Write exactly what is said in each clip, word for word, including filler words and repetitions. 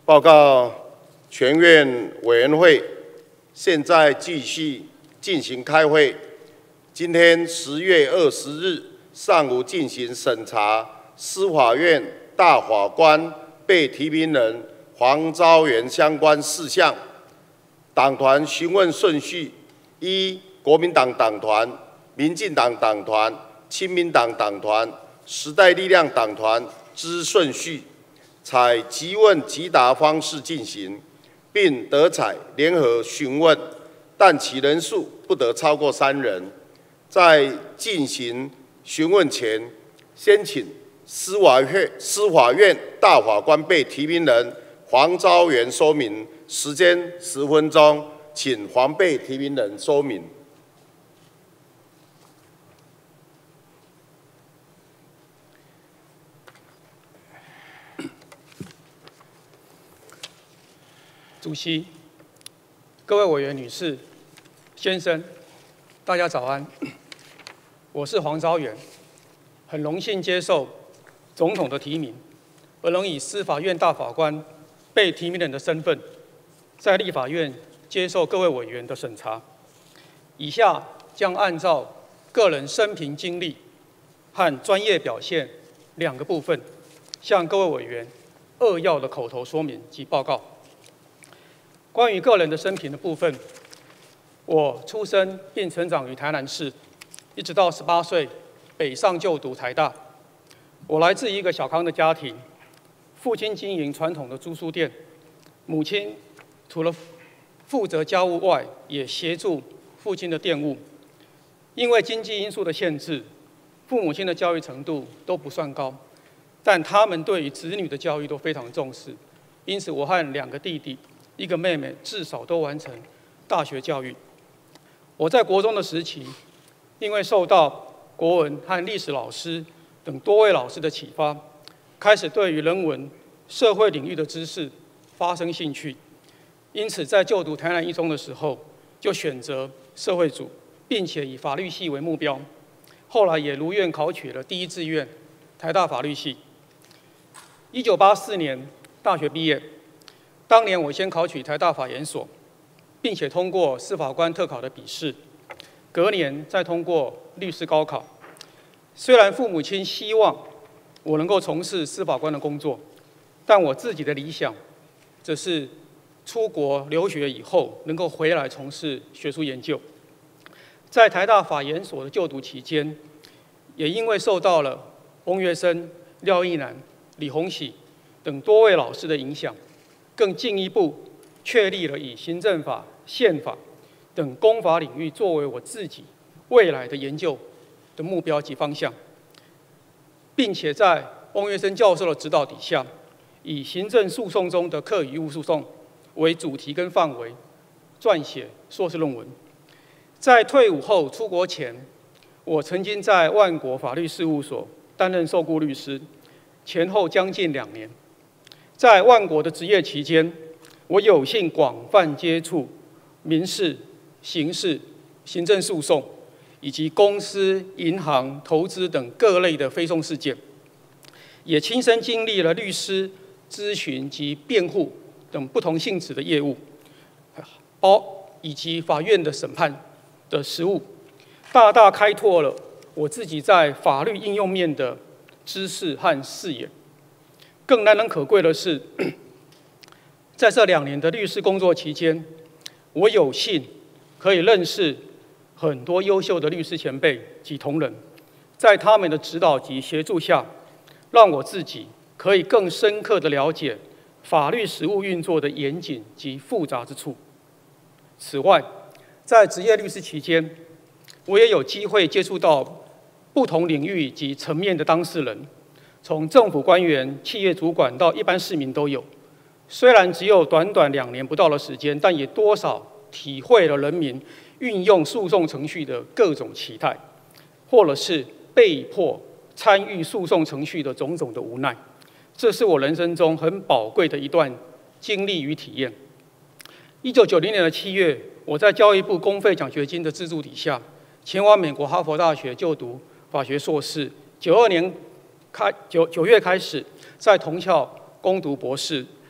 报告全院委员会，现在继续进行开会。今天十月二十日上午进行审查司法院大法官被提名人黄昭元相关事项。党团询问顺序：一、国民党党团、民进党党团、亲民党党团、时代力量党团之顺序，采即问即答方式进行，并得采联合询问，但其人数不得超过三人。在进行询问前，先请司法院司法院大法官被提名人黄昭元说明，时间十分钟，请黄被提名人说明。 主席、各位委员、女士、先生，大家早安。我是黄昭元，很荣幸接受总统的提名，而能以司法院大法官被提名人的身份，在立法院接受各位委员的审查。以下将按照个人生平经历和专业表现两个部分，向各位委员扼要的口头说明及报告。关于个人的生平的部分，我出生并成长于台南市，一直到十八岁北上就读台大。我来自一个小康的家庭，父亲经营传统的租书店，母亲除了负责家务外，也协助父亲的店务。因为经济因素的限制，父母亲的教育程度都不算高，但他们对于子女的教育都非常重视，因此我和两个弟弟、一个妹妹至少都完成大学教育。我在国中的时期，因为受到国文和历史老师等多位老师的启发，开始对于人文、社会领域的知识发生兴趣。因此，在就读台南一中的时候，就选择社会组，并且以法律系为目标。后来也如愿考取了第一志愿台大法律系。一九八四年大学毕业。当年我先考取台大法研所，并且通过司法官特考的笔试，隔年再通过律师高考。虽然父母亲希望我能够从事司法官的工作，但我自己的理想则是出国留学以后能够回来从事学术研究。在台大法研所的就读期间，也因为受到了翁学生、廖亦男、李鸿喜等多位老师的影响，更进一步确立了以行政法、宪法等公法领域作为我自己未来的研究的目标及方向，并且在翁学生教授的指导底下，以行政诉讼中的课与误诉讼为主题跟范围，撰写硕士论文。在退伍后出国前，我曾经在万国法律事务所担任受雇律师，前后将近两年。在万国的职业期间，我有幸广泛接触民事、刑事、行政诉讼，以及公司、银行、投资等各类的非讼事件，也亲身经历了律师、咨询及辩护等不同性质的业务，包以及法院的审判的实务，大大开拓了我自己在法律应用面的知识和视野。更难能可贵的是，在这两年的律师工作期间，我有幸可以认识很多优秀的律师前辈及同仁，在他们的指导及协助下，让我自己可以更深刻地了解法律实务运作的严谨及复杂之处。此外，在职业律师期间，我也有机会接触到不同领域及层面的当事人。从政府官员、企业主管到一般市民都有。虽然只有短短两年不到的时间，但也多少体会了人民运用诉讼程序的各种期待，或者是被迫参与诉讼程序的种种的无奈。这是我人生中很宝贵的一段经历与体验。一九九零年的七月，我在教育部公费奖学金的资助底下，前往美国哈佛大学就读法学硕士。九二年开九九月开始，在同校攻读博士，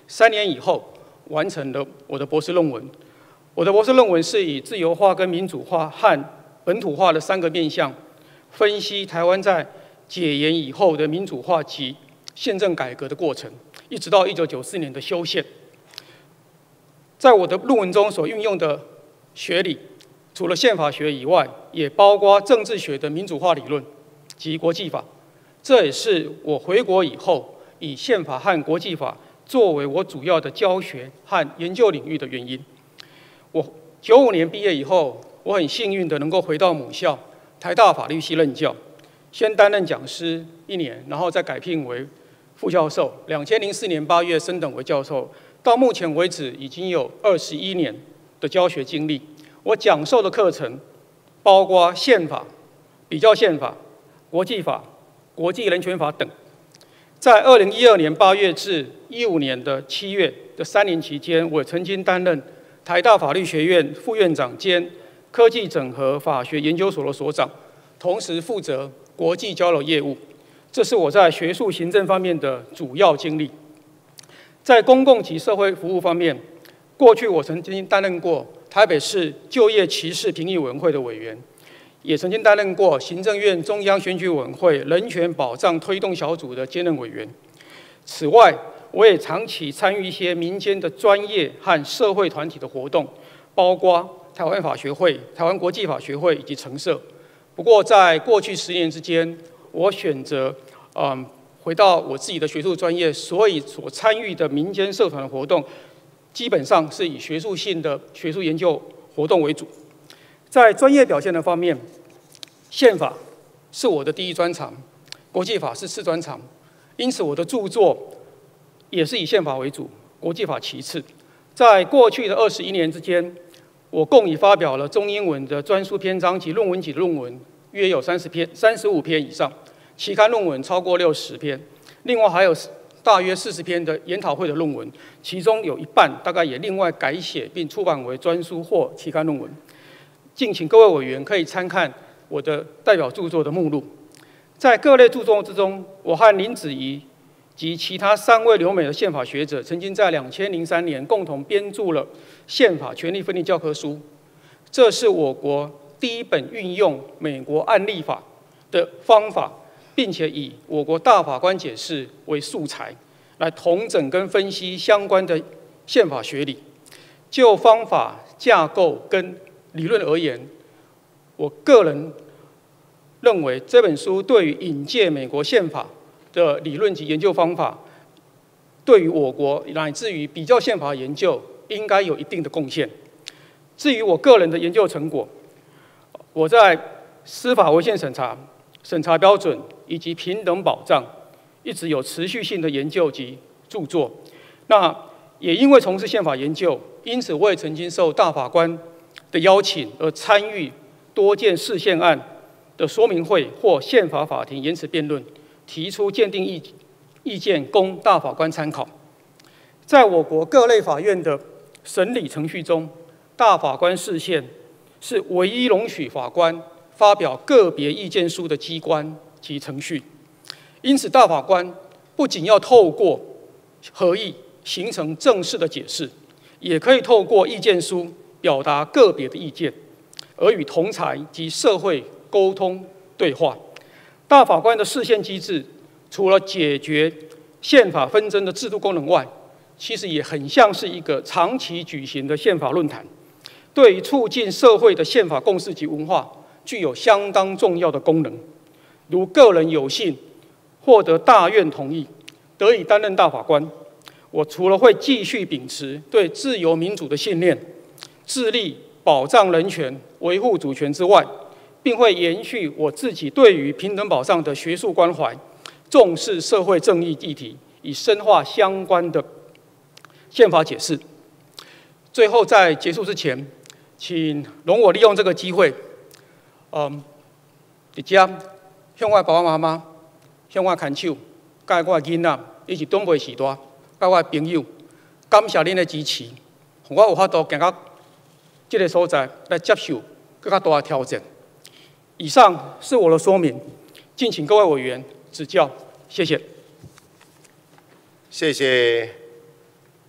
三年以后完成了我的博士论文。我的博士论文是以自由化、跟民主化和本土化的三个面向，分析台湾在解严以后的民主化及宪政改革的过程，一直到一九九四年的修宪。在我的论文中所运用的学理，除了宪法学以外，也包括政治学的民主化理论及国际法。这也是我回国以后以宪法和国际法作为我主要的教学和研究领域的原因。我九五年毕业以后，我很幸运的能够回到母校台大法律系任教，先担任讲师一年，然后再改聘为副教授。两千零四年八月升等为教授，到目前为止已经有二十一年的教学经历。我讲授的课程包括宪法、比较宪法、国际法、国际人权法等。在二零一二年八月至一五年的七月的三年期间，我曾经担任台大法律学院副院长兼科技整合法学研究所的所长，同时负责国际交流业务。这是我在学术行政方面的主要经历。在公共及社会服务方面，过去我曾经担任过台北市就业歧视评议委员会的委员，也曾经担任过行政院中央选举委员会人权保障推动小组的兼任委员。此外，我也长期参与一些民间的专业和社会团体的活动，包括台湾法学会、台湾国际法学会以及成社。不过，在过去十年之间，我选择嗯回到我自己的学术专业，所以所参与的民间社团的活动，基本上是以学术性的学术研究活动为主。在专业表现的方面，宪法是我的第一专长，国际法是次专长，因此我的著作也是以宪法为主，国际法其次。在过去的二十一年之间，我共已发表了中英文的专书篇章及论文集的论文约有三十篇、三十五篇以上，期刊论文超过六十篇，另外还有大约四十篇的研讨会的论文，其中有一半大概也另外改写并出版为专书或期刊论文。敬请各位委员可以参看我的代表著作的目录。在各类著作之中，我和林子怡及其他三位留美的宪法学者，曾经在两千零三年共同编著了《宪法权利分立教科书》，这是我国第一本运用美国案例法的方法，并且以我国大法官解释为素材，来统整跟分析相关的宪法学理。就方法、架构跟理论而言，我个人认为这本书对于引介美国宪法的理论及研究方法，对于我国乃至于比较宪法研究，应该有一定的贡献。至于我个人的研究成果，我在司法违宪审查、审查标准以及平等保障，一直有持续性的研究及著作。那也因为从事宪法研究，因此我也曾经受大法官的邀请而参与多件释宪案的说明会或宪法法庭言词辩论，提出鉴定意意见供大法官参考。在我国各类法院的审理程序中，大法官释宪是唯一容许法官发表个别意见书的机关及程序。因此，大法官不仅要透过合议形成正式的解释，也可以透过意见书表达个别的意见，而与同侪及社会沟通对话。大法官的释宪机制，除了解决宪法纷争的制度功能外，其实也很像是一个长期举行的宪法论坛，对于促进社会的宪法共识及文化，具有相当重要的功能。如个人有幸获得大院同意，得以担任大法官，我除了会继续秉持对自由民主的信念，致力保障人权、维护主权之外，并会延续我自己对于平等保障的学术关怀，重视社会正义议题，以深化相关的宪法解释。最后，在结束之前，请容我利用这个机会，嗯，直接向我爸爸妈妈、向我牵手、甲我囡仔以及长辈时代、甲我朋友，感谢恁的支持，让我有法度行到这个所在来接受更加大的挑战。以上是我的说明，敬请各位委员指教，谢谢。 谢谢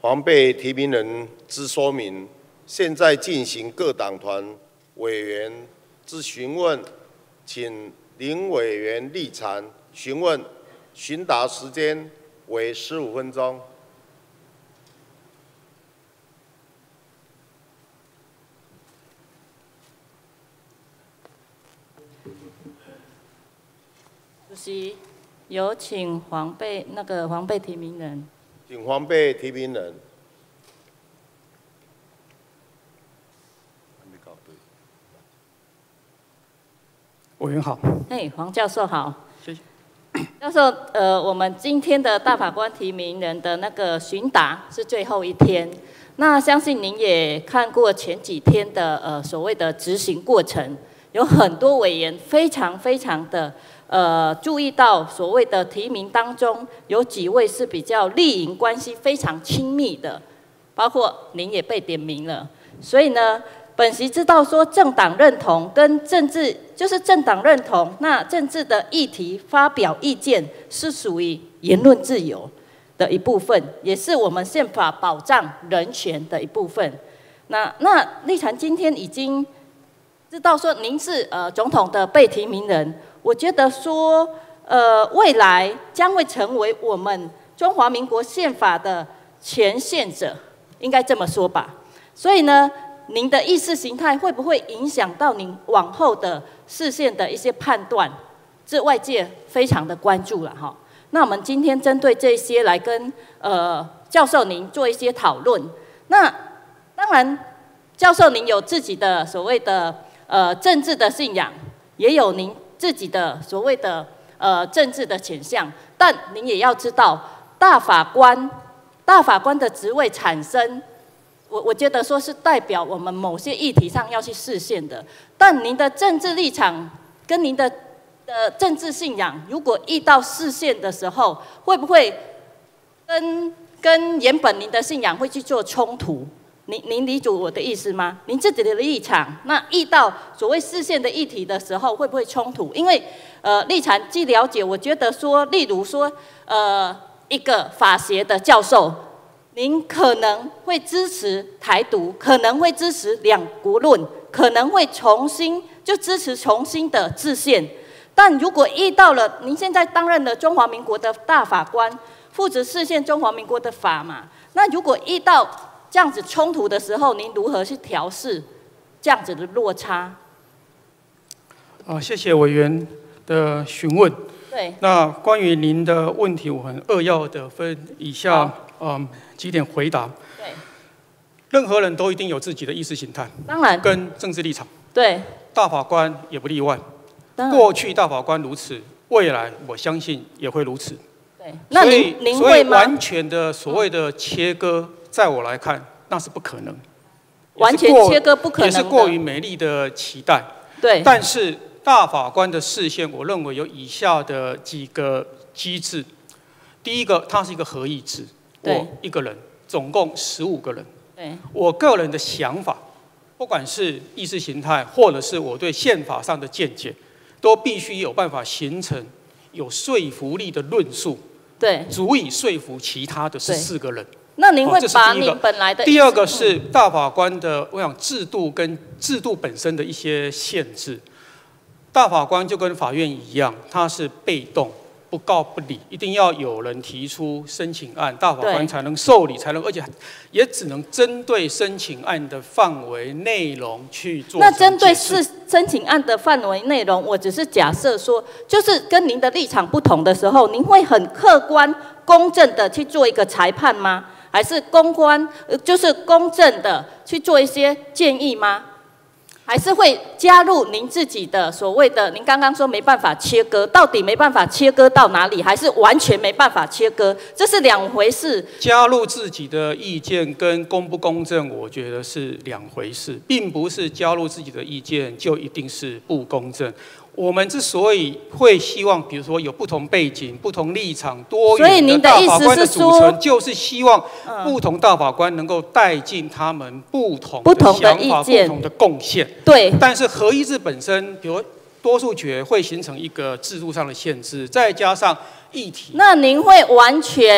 黄备提名人之说明，现在进行各党团委员之询问，请林委员立场询问，询答时间为十五分钟。 主席，有请黄备那个黄备提名人。 请黄备提名人。 委员好。 嘿，黄教授好。 谢谢。 教授，呃，我们今天的大法官提名人的那个询答是最后一天，那相信您也看过前几天的呃所谓的执行过程，有很多委员非常非常的呃注意到所谓的提名当中有几位是比较利益关系非常亲密的，包括您也被点名了，所以呢。本席知道说政党认同跟政治就是政党认同，那政治的议题发表意见是属于言论自由的一部分，也是我们宪法保障人权的一部分。那那立嬋今天已经知道说您是呃总统的被提名人，我觉得说呃未来将会成为我们中华民国宪法的前线者，应该这么说吧。所以呢。您的意识形态会不会影响到您往后的视线的一些判断？这外界非常的关注了哈。那我们今天针对这些来跟呃教授您做一些讨论。那当然，教授您有自己的所谓的呃政治的信仰，也有您自己的所谓的呃政治的倾向，但您也要知道，大法官大法官的职位产生。我我觉得说是代表我们某些议题上要去视线的，但您的政治立场跟您的呃政治信仰，如果遇到视线的时候，会不会跟跟原本您的信仰会去做冲突？您您理解我的意思吗？您自己的立场，那遇到所谓视线的议题的时候，会不会冲突？因为呃立嬋据了解，我觉得说，例如说呃一个法学的教授。您可能会支持台独，可能会支持两国论，可能会重新就支持重新的制宪。但如果遇到了您现在担任了中华民国的大法官，负责制宪中华民国的法嘛，那如果遇到这样子冲突的时候，您如何去调试这样子的落差？ 啊，谢谢委员的询问。 对。 那关于您的问题，我很扼要的分以下嗯。几点回答？ 对， 任何人都一定有自己的意识形态， 当然， 跟政治立场。 对， 大法官也不例外。过去大法官如此，未来我相信也会如此。 对，那您您会吗？ 所以完全的所谓的切割，在我来看，那是不可能。 完全切割不可能， 也是过于美丽的期待。 对， 但是大法官的视线，我认为有以下的几个机制。第一个，它是一个合议制。我一个人，总共十五个人。 对， 我个人的想法，不管是意识形态，或者是我对宪法上的见解，都必须有办法形成有说服力的论述， 对， 足以说服其他的十四个人。 那您会把您本来的第二个是大法官的，我想制度跟制度本身的一些限制。大法官就跟法院一样，它是被动。不告不理，一定要有人提出申请案，大法官才能受理，才能，而且也只能针对申请案的范围内容去做。 那针对是申请案的范围内容，我只是假设说，就是跟您的立场不同的时候，您会很客观、公正的去做一个裁判吗？还是公关，就是公正的去做一些建议吗？还是会加入您自己的所谓的，您刚刚说没办法切割，到底没办法切割到哪里？还是完全没办法切割？这是两回事。 加入自己的意见跟公不公正，我觉得是两回事，并不是加入自己的意见就一定是不公正。我们之所以会希望，比如说有不同背景、不同立场、多元的大法官的组成，就是希望不同大法官能够带进他们不同的想法、不同的贡献。 对。 但是合议制本身，比如多数决会形成一个制度上的限制，再加上议题。 那您会完全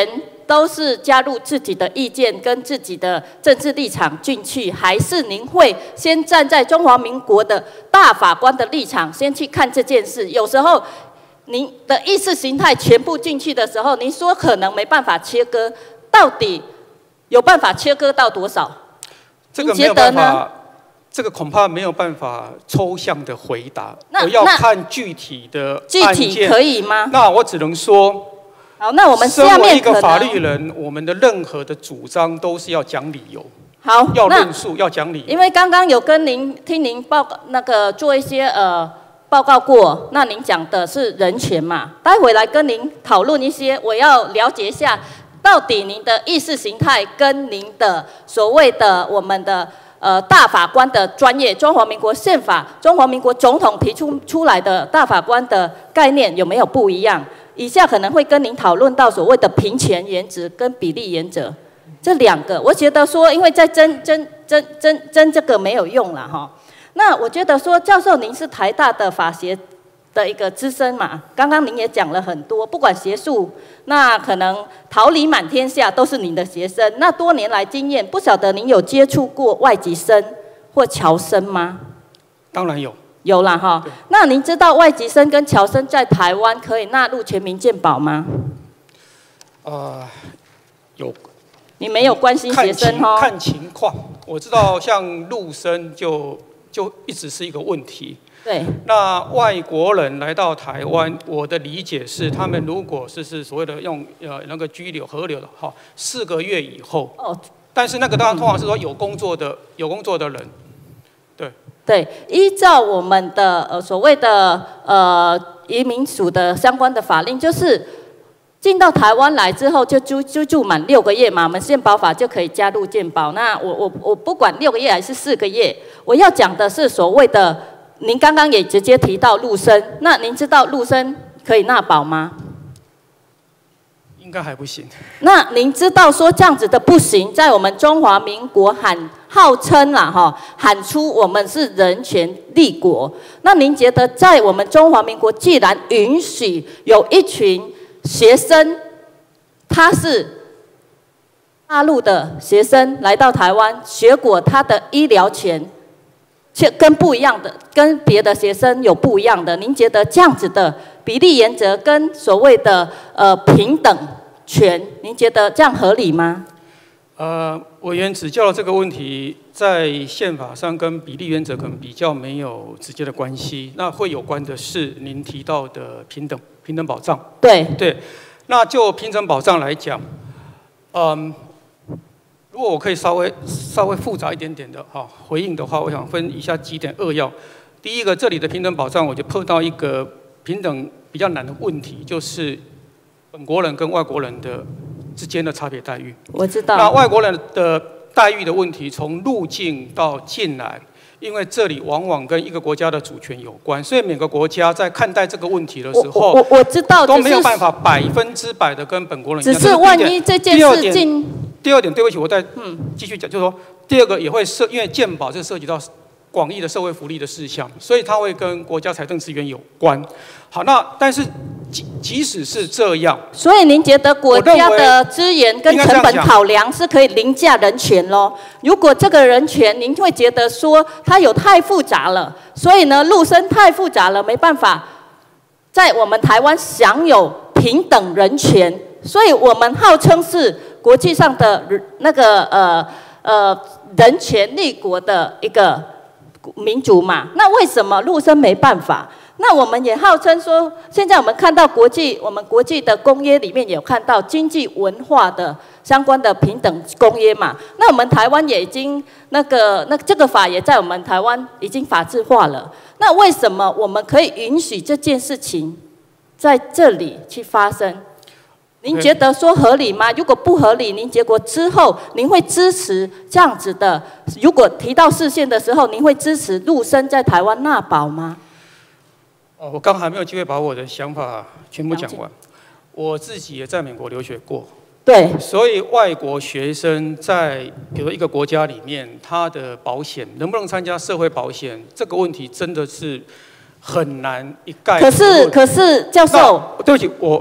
都是加入自己的意见跟自己的政治立场进去，还是您会先站在中华民国的大法官的立场先去看这件事？有时候您的意识形态全部进去的时候，您说可能没办法切割，到底有办法切割到多少？ 这个没有办法，这个恐怕没有办法抽象的回答，我要看具体的案件。 具体可以吗？ 那我只能说， 好，那我们下面身为一个法律人，我们的任何的主张都是要讲理由， 好， 要论述，要讲理由。 因为刚刚有跟您听您报告那个做一些呃报告过，那您讲的是人权嘛？待会来跟您讨论一些，我要了解一下。到底您的意识形态跟您的所谓的我们的呃大法官的专业，中华民国宪法、中华民国总统提出出来的大法官的概念有没有不一样？以下可能会跟您讨论到所谓的平权原则跟比例原则这两个，我觉得说，因为在争争争争争这个没有用了哈。那我觉得说，教授您是台大的法学的一个资深嘛，刚刚您也讲了很多，不管学术，那可能桃李满天下都是您的学生。那多年来经验，不晓得您有接触过外籍生或侨生吗？ 当然有， 有啦哈。那您知道外籍生跟侨生在台湾可以纳入全民健保吗？ 呃，有。 你没有关心学生哦？ 看情况，我知道像陆生就就一直是一个问题。 对， 那外国人来到台湾，我的理解是，他们如果是是所谓的用呃那个居留合留的哈，四个月以后，哦，但是那个当然通常是说有工作的有工作的人，对对，依照我们的呃所谓的呃移民署的相关的法令，就是进到台湾来之后就居居住满六个月嘛，我们健保法就可以加入健保。那我我我不管六个月还是四个月，我要讲的是所谓的。您刚刚也直接提到陆生，那您知道陆生可以纳保吗？ 应该还不行。 那您知道说这样子的不行，在我们中华民国喊号称啦哈，喊出我们是人权立国。那您觉得在我们中华民国，既然允许有一群学生，他是大陆的学生来到台湾，结果他的医疗权。却跟不一样的，跟别的学生有不一样的。您觉得这样子的比例原则跟所谓的呃平等权，您觉得这样合理吗？ 呃，委员指教的这个问题，在宪法上跟比例原则可能比较没有直接的关系。那会有关的是您提到的平等平等保障。 对对，那就平等保障来讲，嗯。如果我可以稍微稍微复杂一点点的哈回应的话，我想分以下几点扼要。第一个，这里的平等保障，我就碰到一个平等比较难的问题，就是本国人跟外国人的之间的差别待遇。 我知道。 那外国人的待遇的问题，从入境到进来，因为这里往往跟一个国家的主权有关，所以每个国家在看待这个问题的时候， 我我我知道， 都没有办法百分之百的跟本国人一样。 只是万一这件事情。 第二点，对不起，我再继续讲，就是说，第二个也会涉，因为健保这涉及到广义的社会福利的事项，所以它会跟国家财政资源有关。好，那但是即即使是这样， 所以您觉得国家的资源跟成本考量是可以凌驾人权咯？如果这个人权，您会觉得说它有太复杂了，所以呢，陆生太复杂了，没办法在我们台湾享有平等人权，所以我们号称是。国际上的那个呃呃人权立国的一个民族嘛，那为什么陆生没办法？那我们也号称说，现在我们看到国际，我们国际的公约里面有看到经济文化的相关的平等公约嘛。那我们台湾也已经那个那这个法也在我们台湾已经法制化了。那为什么我们可以允许这件事情在这里去发生？您觉得说合理吗？如果不合理，您结果之后您会支持这样子的？如果提到释宪的时候，您会支持陆生在台湾纳保吗？ 哦，我刚还没有机会把我的想法全部讲完。我自己也在美国留学过， 对， 所以外国学生在比如说一个国家里面，他的保险能不能参加社会保险这个问题，真的是很难一概。 可是，可是教授， 对不起，我。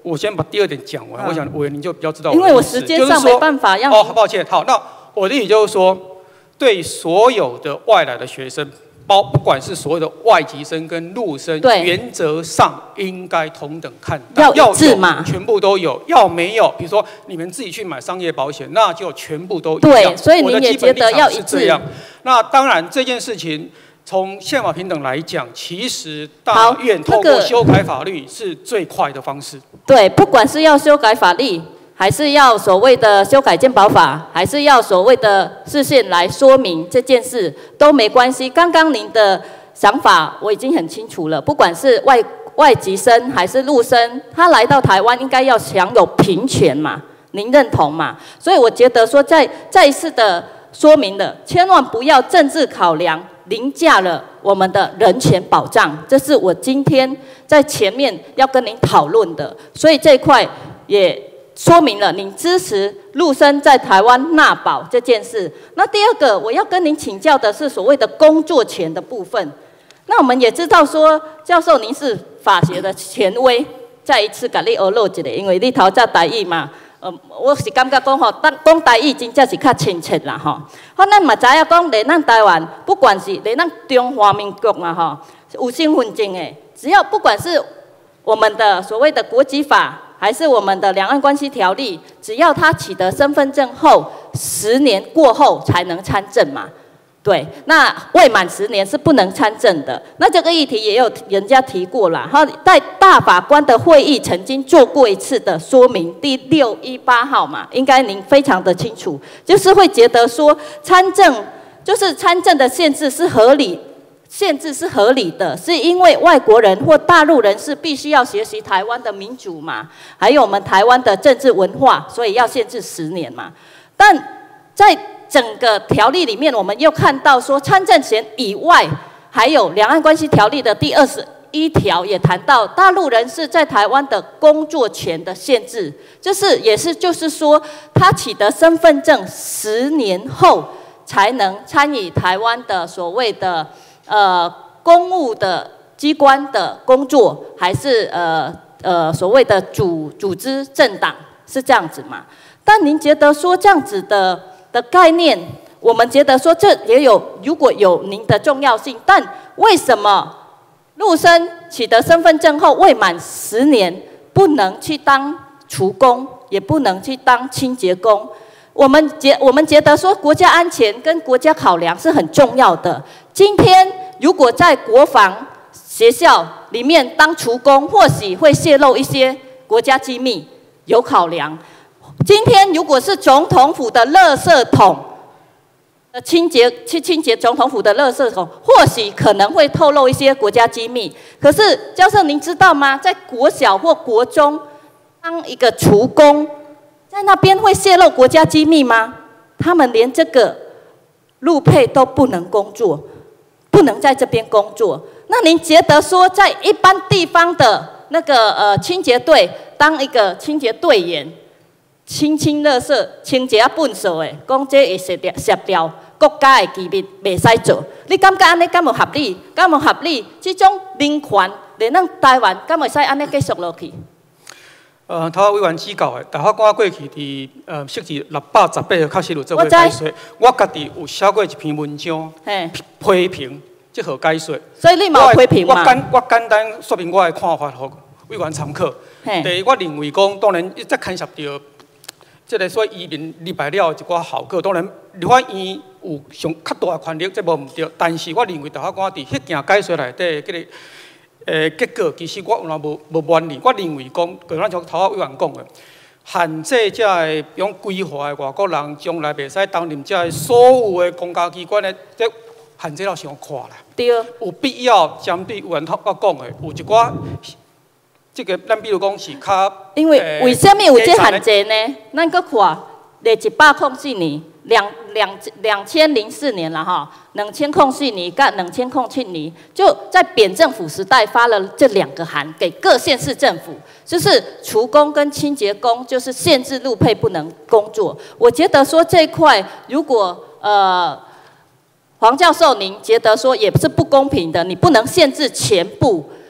我先把第二点讲完，嗯、我想委员您就比较知道我的意思。因为我时间上没办法让。 哦，抱歉，好，那我的意思就是说，对所有的外来的学生。包不管是所谓的外籍生跟陆生，原则上应该同等看待， 要一致嘛， 全部都有。要没有，比如说你们自己去买商业保险，那就全部都一样。 对，所以您也觉得要一致。 那当然这件事情从宪法平等来讲，其实大院透过修改法律是最快的方式。 对，不管是要修改法律。还是要所谓的修改健保法，还是要所谓的释宪来说明这件事都没关系。刚刚您的想法我已经很清楚了，不管是外外籍生还是陆生，他来到台湾应该要享有平权嘛，您认同嘛？所以我觉得说再再一次的说明了，千万不要政治考量凌驾了我们的人权保障，这是我今天在前面要跟您讨论的，所以这一块也。说明了您支持陆生在台湾纳保这件事。那第二个，我要跟您请教的是所谓的工作权的部分。那我们也知道说，教授您是法学的权威，再一次给你学漏一个，因为你头早台语嘛，呃，我是感觉讲吼，当讲台语真正是较亲切啦吼。好，咱嘛知影讲，在咱台湾，不管是在咱中华民国嘛吼，有身份证的，只要不管是我们的所谓的国籍法。还是我们的两岸关系条例，只要他取得身份证后十年过后才能参政嘛？对，那未满十年是不能参政的。那这个议题也有人家提过啦，哈，在大法官的会议曾经做过一次的说明，第六一八号嘛，应该您非常的清楚，就是会觉得说参政就是参政的限制是合理。限制是合理的，是因为外国人或大陆人士必须要学习台湾的民主嘛，还有我们台湾的政治文化，所以要限制十年嘛。但在整个条例里面，我们又看到说，参政权以外，还有两岸关系条例的第二十一条也谈到大陆人士在台湾的工作权的限制，就是也是就是说，他取得身份证十年后才能参与台湾的所谓的。呃，公务的机关的工作，还是呃呃所谓的组组织政党是这样子嘛？但您觉得说这样子的的概念，我们觉得说这也有如果有您的重要性，但为什么陆生取得身份证后未满十年不能去当厨工，也不能去当清洁工？我们觉我们觉得说国家安全跟国家考量是很重要的。今天如果在国防学校里面当厨工，或许会泄露一些国家机密，有考量。今天如果是总统府的垃圾桶，呃清洁去清洁总统府的垃圾桶，或许可能会透露一些国家机密。可是教授您知道吗？在国小或国中当一个厨工。在那边会泄露国家机密吗？他们连这个陆配都不能工作，不能在这边工作。那您觉得说，在一般地方的那个呃清洁队当一个清洁队员，清清垃圾、清洁啊粪扫的，讲这会涉掉涉掉国家的机密，袂使做。你感觉安尼敢有合理？敢有合理？这种民权，连咱台湾敢会使安尼继续落去？ 呃，头委员指教的，大法官过去伫呃设置六百十八个确实有做过解说。我家己有写过一篇文章，批评这号解说。 所以你嘛有批评嘛？ 我简我简单说明我的看法，互委员参考。第一，我认为讲，当然这牵涉到这个所谓移民入来了一寡效果，当然立法院有上较大的权力，这无毋对。但是我认为大法官伫迄件解说内底，迄个。诶，结果其实我有若无无满意，我认为讲，就咱像头仔委员讲的，限制这个比如规划的外国人将来袂使担任这个所有的公家机关的，这限制了伤宽啦。 对。 有必要针对委员头我讲的，有一寡这个咱比如讲是较。 因为为什么有这限制呢？咱搁看，咧一百零四年。两两两千零四年了哈，两千零四年跟两千零七年，就在扁政府时代发了这两个函给各县市政府，就是厨工跟清洁工，就是限制陆配不能工作。我觉得说这一块，如果呃黄教授您觉得说也是不公平的，你不能限制全部，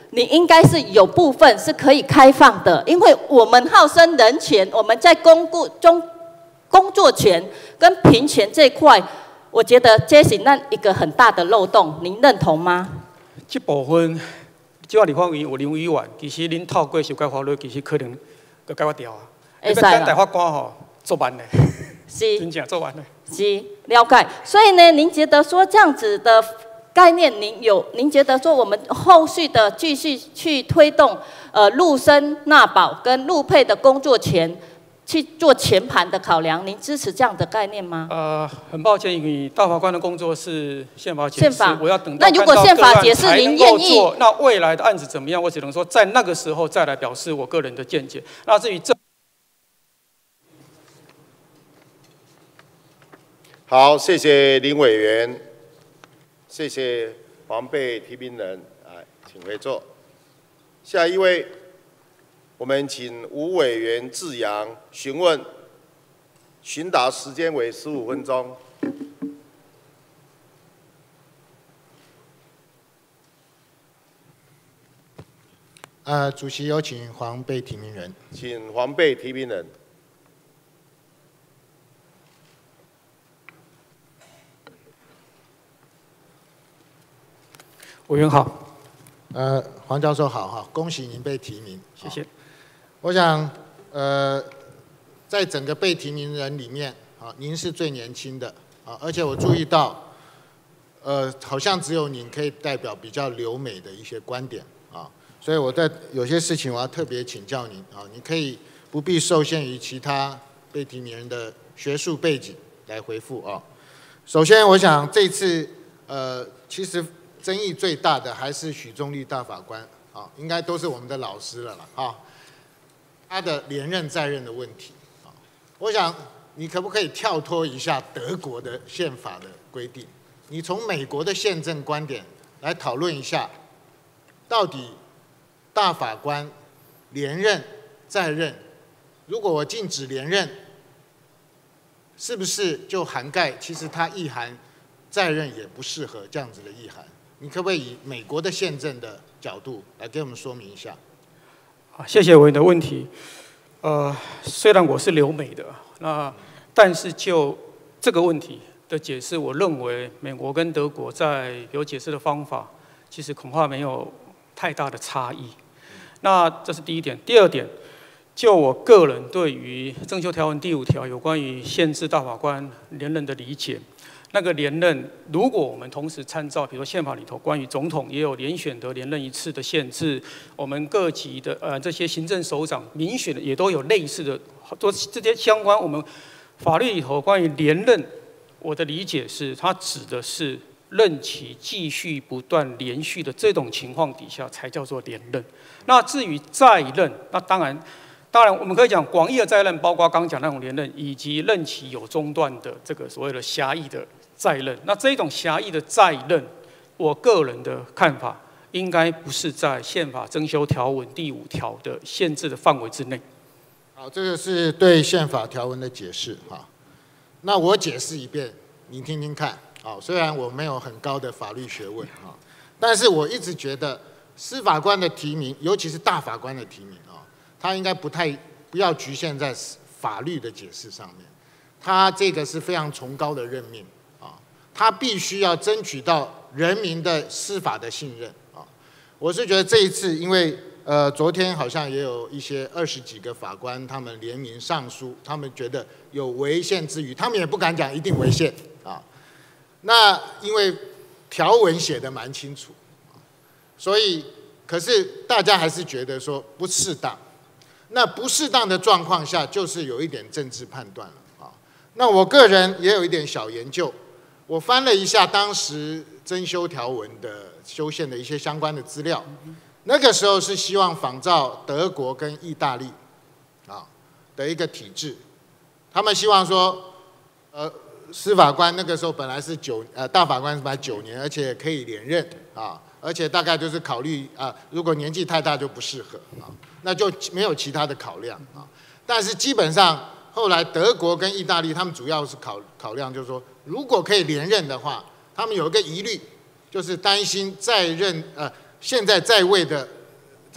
你应该是有部分是可以开放的，因为我们号称人权，我们在公共中工作权跟平权这一块，我觉得这是那一个很大的漏洞，您认同吗？ 这部分，即我立法院有林委员，其實恁透過修改法律，其實可能就解決掉啊。 會使啦。 大法官吼做完咧， 是。 真正做完咧。 是，了解。所以呢，您覺得說這樣子的概念，您有？您覺得說我們後續的繼續去推動，呃，陸生納保跟陸配的工作權？去做全盤的考量，您支持這樣的概念嗎？ 呃，很抱歉，因為大法官的工作是憲法解釋， 憲法我要等到那如果憲法解釋您願意， 那未來的案子怎麼樣？我只能說在那個時候再來表示我個人的見解。那至於這， 好，謝謝林委員，謝謝黃備提名人，哎，請回座。下一位。我們請吳委員致陽詢問，詢答時間為十五分鐘。 呃，主席有請黃備提名人。 請黃備提名人。 委員好。 呃，黃教授好哈，恭喜您被提名。 謝謝。 我想，呃，在整個被提名人裡面，啊，您是最年輕的，啊，而且我注意到，呃，好像只有您可以代表比較留美的一些觀點，啊，所以我在有些事情我要特別請教您，啊，你可以不必受限於其他被提名人的學術背景來回復啊。首先，我想這次，呃，其實爭議最大的還是許宗力大法官，啊，應該都是我們的老師了啦，啊。他的連任在任的問題，啊，我想你可不可以跳脫一下德國的憲法的規定？你從美國的憲政觀點來討論一下，到底大法官連任在任，如果我禁止連任，是不是就涵蓋其實他意涵在任也不適合這樣子的意涵？你可不可以以美國的憲政的角度來給我們說明一下？ 謝謝委員的問題。呃，雖然我是留美的，那但是就這個問題的解釋，我認為美國跟德國在有解釋的方法，其實恐怕沒有太大的差異。那這是第一點。第二點，就我個人對於增修條文第五條有關於限制大法官連任的理解。那個連任，如果我們同時參照，比如說憲法裡頭關於總統也有連選的連任一次的限制，我們各級的呃這些行政首長民選的也都有類似的，都這些相關我們法律裡頭關於連任，我的理解是它指的是任期繼續不斷連續的這種情況底下才叫做連任。那至於在任，那當然。當然，我們可以講廣義的在任，包括剛講那種連任，以及任期有中斷的這個所謂的狹義的在任。那這種狹義的在任，我個人的看法，應該不是在憲法增修條文第五條的限制的範圍之內。 好，這個是對憲法條文的解釋哈。那我解釋一遍，您聽聽看。好，雖然我沒有很高的法律學問哈，但是我一直覺得司法官的提名，尤其是大法官的提名啊。他應該不太不要局限在法律的解釋上面，他這個是非常崇高的任命啊，他必須要爭取到人民的司法的信任啊。我是覺得這一次，因為呃昨天好像也有一些二十幾個法官，他們聯名上書，他們覺得有違憲之虞，他們也不敢講一定違憲啊。那因為條文寫得蠻清楚，所以可是大家還是覺得說不適當。那不適當的狀況下，就是有一點政治判斷了啊。那我個人也有一點小研究，我翻了一下當時增修條文的修憲的一些相關的資料，那個時候是希望仿照德國跟意大利啊的一個體制，他們希望說，呃，司法官那個時候本來是九呃大法官是本來九年，而且可以連任啊。而且大概就是考慮啊，如果年紀太大就不適合啊，那就沒有其他的考量啊。但是基本上後來德國跟意大利，他們主要是考考量，就是說，如果可以連任的話，他們有一個疑慮，就是擔心在任呃現在在位的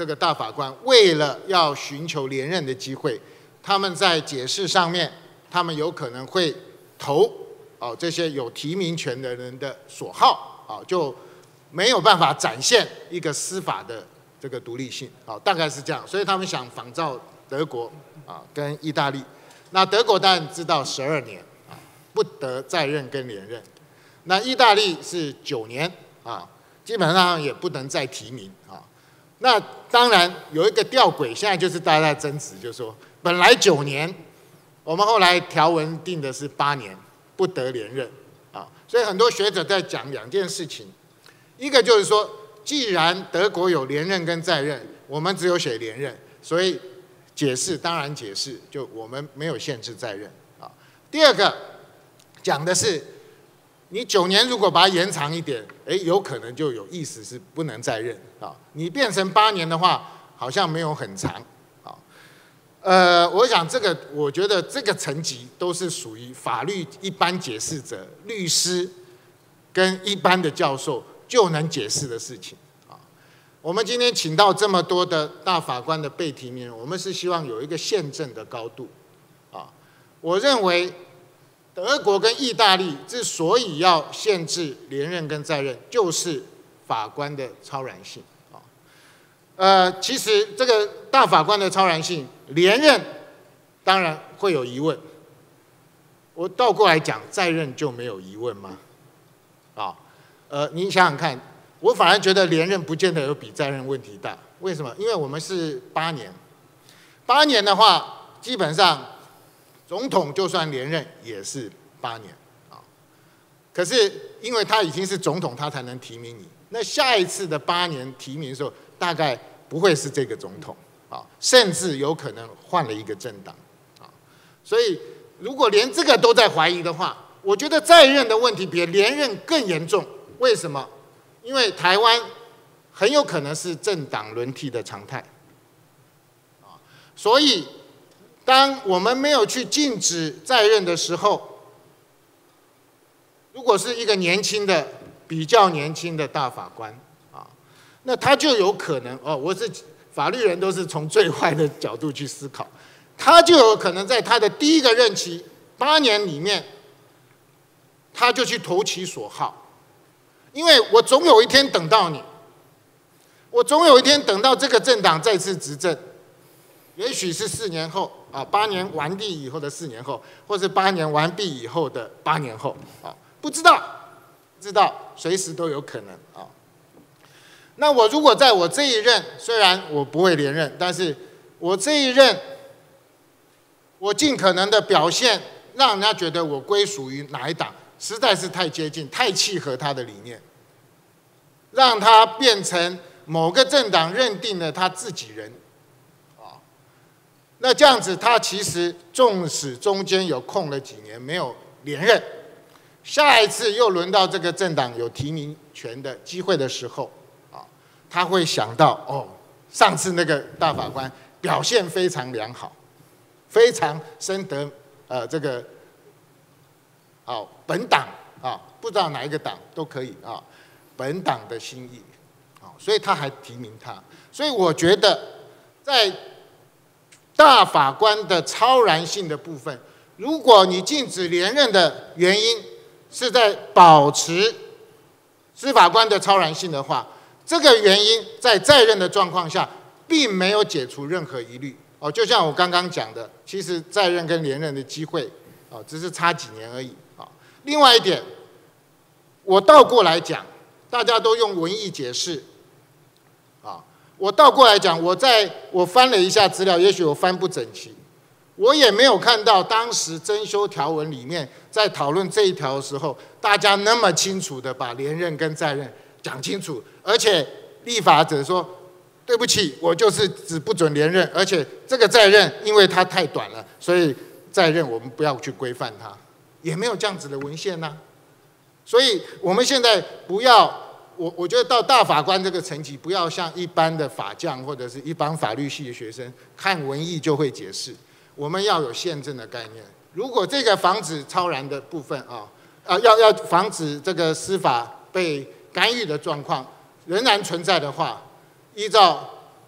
这个大法官为了要寻求连任的机会，他们在解释上面，他们有可能会投哦这些有提名权的人的所好啊，就没有办法展现一个司法的这个独立性啊，大概是这样。所以他们想仿照德国啊跟意大利。那德国当然知道十二年啊，不得再任跟连任。那意大利是九年啊，基本上也不能再提名啊。那当然有一个吊诡，现在就是大家在争执，就是说本来九年，我们后来条文定的是八年，不得连任啊。所以很多学者在讲两件事情，一个就是说，既然德国有连任跟再任，我们只有写连任，所以解释当然解释，就我们没有限制再任啊。第二个讲的是，你九年如果把它延长一点，哎，有可能就有意思是不能再任啊。你变成八年的话，好像没有很长啊。呃，我想这个，我觉得这个层级都是属于法律一般解释者、律师跟一般的教授就能解释的事情啊。我们今天请到这么多的大法官的被提名人，我们是希望有一个宪政的高度啊。我认为德国跟意大利之所以要限制连任跟再任，就是法官的超然性啊。呃，其实这个大法官的超然性，连任当然会有疑问。我倒过来讲，再任就没有疑问吗？啊，呃，你想想看，我反而觉得连任不见得有比再任问题大。为什么？因为我们是八年，八年的话，基本上总统就算连任也是八年啊。可是因为他已经是总统，他才能提名你。那下一次的八年提名的时候，大概不会是这个总统啊，甚至有可能换了一个政党啊。所以如果连这个都在怀疑的话，我觉得再任的问题比连任更严重。为什么？因为台湾很有可能是政党轮替的常态啊，所以当我们没有去禁止再任的时候，如果是一个年轻的、比较年轻的大法官啊，那他就有可能哦，我是法律人，都是从最坏的角度去思考，他就有可能在他的第一个任期八年里面，他就去投其所好，因为我总有一天等到你，我总有一天等到这个政党再次执政，也许是四年后啊，八年完毕以后的四年后，或是八年完毕以后的八年后啊，不知道，不知道，随时都有可能啊。那我如果在我这一任，虽然我不会连任，但是我这一任，我尽可能的表现，让人家觉得我归属于哪一党，实在是太接近、太契合他的理念，让他变成某个政党认定了他自己人，啊，那这样子他其实纵使中间有空了几年没有连任，下一次又轮到这个政党有提名权的机会的时候，啊，他会想到哦，上次那个大法官表现非常良好，非常深得呃这个哦本党啊，不知道哪一个党都可以啊，本党的心意。所以他还提名他，所以我觉得在大法官的超然性的部分，如果你禁止连任的原因是在保持司法官的超然性的话，这个原因在在任的状况下并没有解除任何疑虑哦。就像我刚刚讲的，其实在任跟连任的机会哦，只是差几年而已啊。另外一点，我倒过来讲，大家都用文义解释。啊，我倒过来讲，我在我翻了一下资料，也许我翻不整齐，我也没有看到当时增修条文里面在讨论这一条的时候，大家那么清楚的把连任跟再任讲清楚，而且立法者说，对不起，我就是只不准连任，而且这个再任因为它太短了，所以再任我们不要去规范它，也没有这样子的文献呐、啊。所以我们现在不要。我我觉得到大法官这个层级，不要像一般的法将或者是一般法律系的学生看文义就会解释，我们要有宪政的概念。如果这个防止超然的部分啊，啊要要防止这个司法被干预的状况仍然存在的话，依照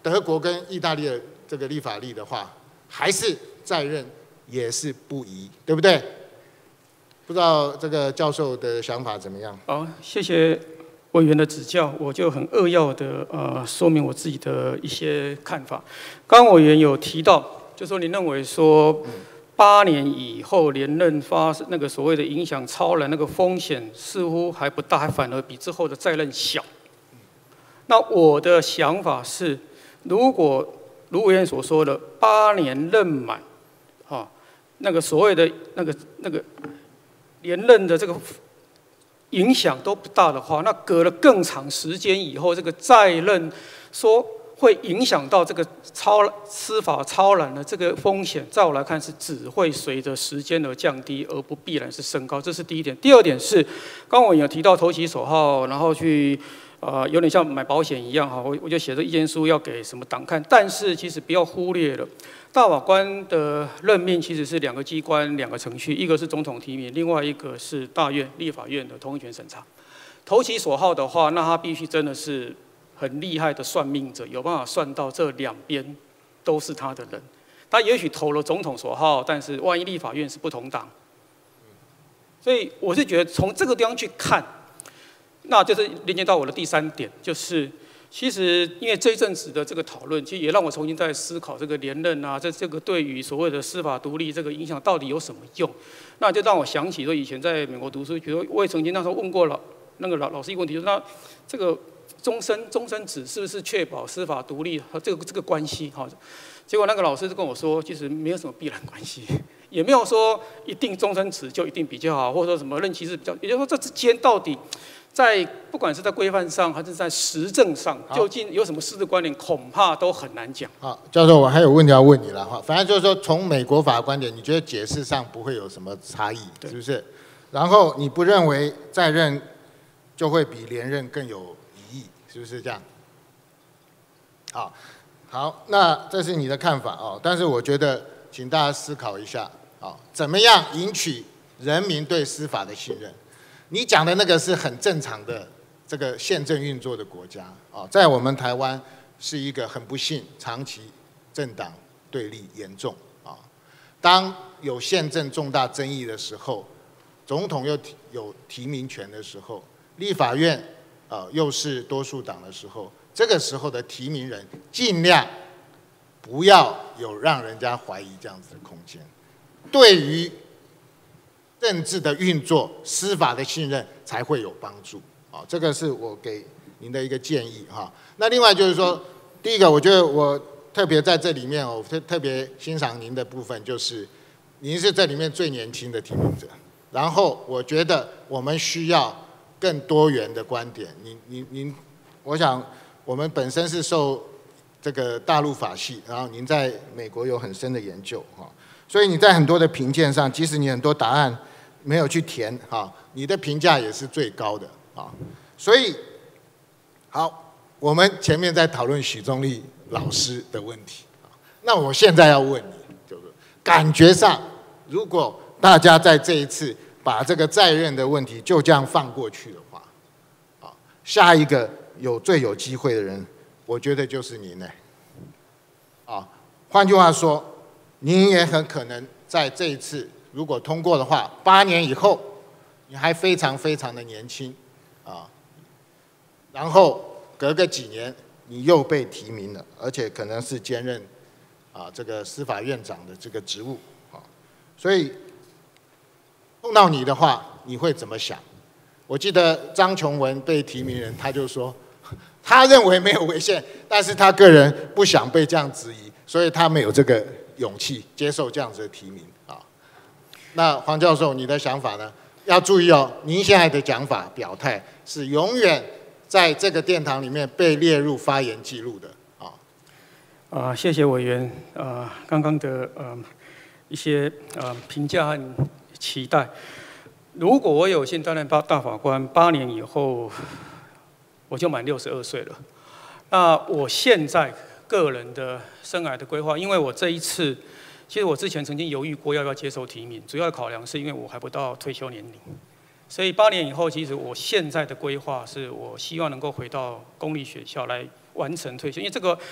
德国跟意大利的这个立法例的话，还是在任也是不宜，对不对？不知道这个教授的想法怎么样？ 好，谢谢委员的指教，我就很扼要的呃说明我自己的一些看法。刚刚委员有提到，就说你认为说八年以后连任发生那个所谓的影响超然那个风险似乎还不大，还反而比之后的再任小。那我的想法是，如果如委员所说的八年任满，啊，那个所谓的那个那个连任的这个影响都不大的话，那隔了更长时间以后，这个再任说会影响到这个超司法超然的这个风险，在我来看是只会随着时间而降低，而不必然是升高。这是第一点。第二点是，刚刚我有提到投其所好，然后去。呃，有点像买保险一样哈，我我就写着意见书要给什么党看，但是其实不要忽略了，大法官的任命其实是两个机关、两个程序，一个是总统提名，另外一个是大院、立法院的同意权审查。投其所好的话，那他必须真的是很厉害的算命者，有办法算到这两边都是他的人。他也许投了总统所好，但是万一立法院是不同党，所以我是觉得从这个地方去看。那就是连接到我的第三点，就是其实因为这一阵子的这个讨论，其实也让我重新在思考这个连任啊，这这个对于所谓的司法独立这个影响到底有什么用？那就让我想起说以前在美国读书，比如我也曾经那时候问过老那个老老师一个问题，就是那这个终身终身制是不是确保司法独立和这个这个关系？哈，结果那个老师就跟我说，其实没有什么必然关系。也没有说一定终身制就一定比较好，或者说什么任期制比较，也就是说这之间到底在不管是在规范上还是在实证上，究竟有什么实质关联，恐怕都很难讲。 好，教授，我还有问题要问你了哈。反正就是说，从美国法观点，你觉得解释上不会有什么差异，是不是？然后你不认为在任就会比连任更有疑义，是不是这样？好，好，那这是你的看法哦。但是我觉得，请大家思考一下。啊，怎么样赢取人民对司法的信任？你讲的那个是很正常的这个宪政运作的国家啊，在我们台湾是一个很不幸，长期政党对立严重啊。当有宪政重大争议的时候，总统又有提名权的时候，立法院呃又是多数党的时候，这个时候的提名人尽量不要有让人家怀疑这样子的空间。对于政治的运作、司法的信任才会有帮助啊！这个是我给您的一个建议哈。那另外就是说，第一个，我觉得我特别在这里面哦，特特别欣赏您的部分，就是您是这里面最年轻的提名者。然后我觉得我们需要更多元的观点。您您您，我想我们本身是受这个大陆法系，然后您在美国有很深的研究哈。所以你在很多的评鉴上，即使你很多答案没有去填哈，你的评价也是最高的啊。所以，好，我们前面在讨论许宗力老师的问题，那我现在要问你，就是感觉上，如果大家在这一次把这个在任的问题就这样放过去的话，啊，下一个有最有机会的人，我觉得就是您呢。啊，换句话说。您也很可能在这一次如果通过的话，八年以后，你还非常非常的年轻，啊，然后隔个几年你又被提名了，而且可能是兼任啊这个司法院长的这个职务，啊，所以碰到你的话，你会怎么想？我记得张琼文被提名人，他就说，他认为没有违宪，但是他个人不想被这样质疑，所以他没有这个勇气接受这样子的提名啊。那黄教授，你的想法呢？要注意哦，您现在的讲法表态是永远在这个殿堂里面被列入发言记录的啊。 啊，谢谢委员呃刚刚的呃一些呃评价和期待。如果我有幸担任大大法官，八年以后我就满六十二岁了。那我现在个人的生涯的规划，因为我这一次，其实我之前曾经犹豫过要不要接受提名，主要的考量是因为我还不到退休年龄，所以八年以后，其实我现在的规划是我希望能够回到公立学校来完成退休，因为这个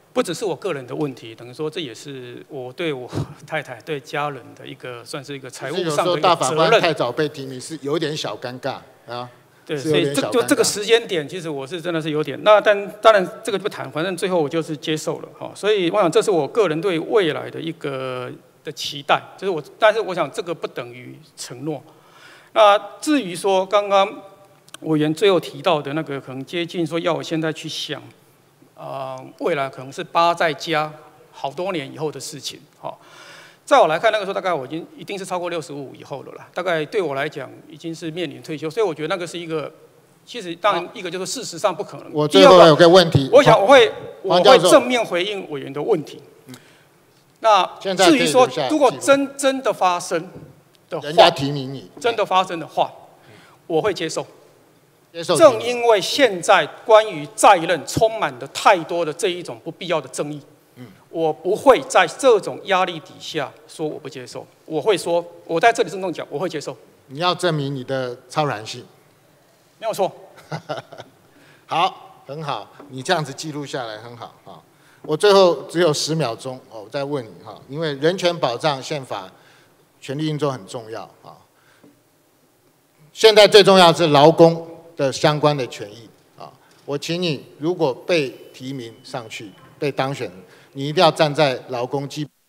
不只是我个人的问题，等于说这也是我对我太太、对家人的一个算是一个财务上的一个责任。 有时候大法官太早被提名是有点小尴尬啊。 对，所以这就这个时间点，其实我是真的是有点。那但当然这个就不谈，反正最后我就是接受了哈。所以我想这是我个人对未来的一个的期待，就是我，但是我想这个不等于承诺。那至于说刚刚委员最后提到的那个，可能接近说要我现在去想。呃，未来可能是八再加好多年以后的事情，好，在我来看，那个时候大概我已经一定是超过六十五以后了啦，大概对我来讲已经是面临退休，所以我觉得那个是一个，其实当然一个就是事实上不可能。 我最后有个问题， 我想我会我会正面回应委员的问题。那至于说如果真真的发生的话， 人家提名你， 真的发生的话，我会接受。 接受正因为现在关于在任充满了太多的这一种不必要的争议，嗯，我不会在这种压力底下说我不接受，我会说，我在这里郑重讲，我会接受。 你要证明你的超然性， 没有错。 好，很好，你这样子记录下来很好啊。我最后只有十秒钟哦，我再问你哈，因为人权保障宪法权利运作很重要啊。现在最重要是劳工的相关的权益啊，我请你如果被提名上去，被当选，你一定要站在劳工基本。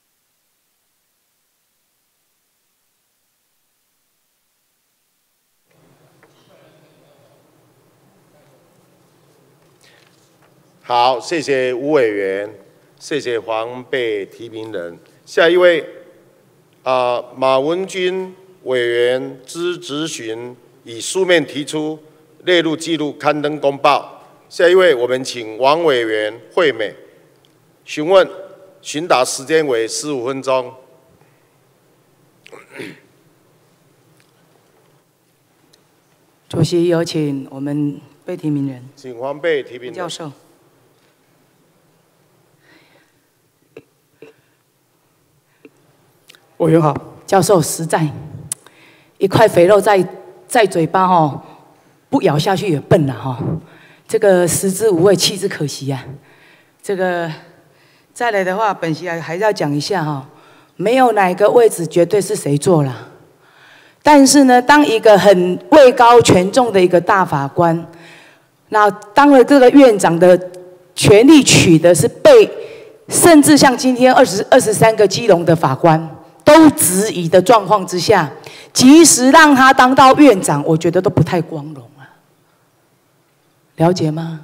好，谢谢吴委员，谢谢黄被提名人。下一位，啊、呃，马文君委员之质询以书面提出。列入记录，刊登公报。下一位，我们请王委员惠美询问，询答时间为十五分钟。 主席有请我们被提名人， 请黄被提名人教授。 委员好， 教授实在一块肥肉在在嘴巴哦。不咬下去也笨了哈，这个食之无味，弃之可惜啊。这个再来的话，本席还是要讲一下哈，没有哪个位置绝对是谁做了。但是呢，当一个很位高权重的一个大法官，那当了这个院长的权力取得是被，甚至像今天二十二十三个基隆的法官都质疑的状况之下，即使让他当到院长，我觉得都不太光荣。了解吗？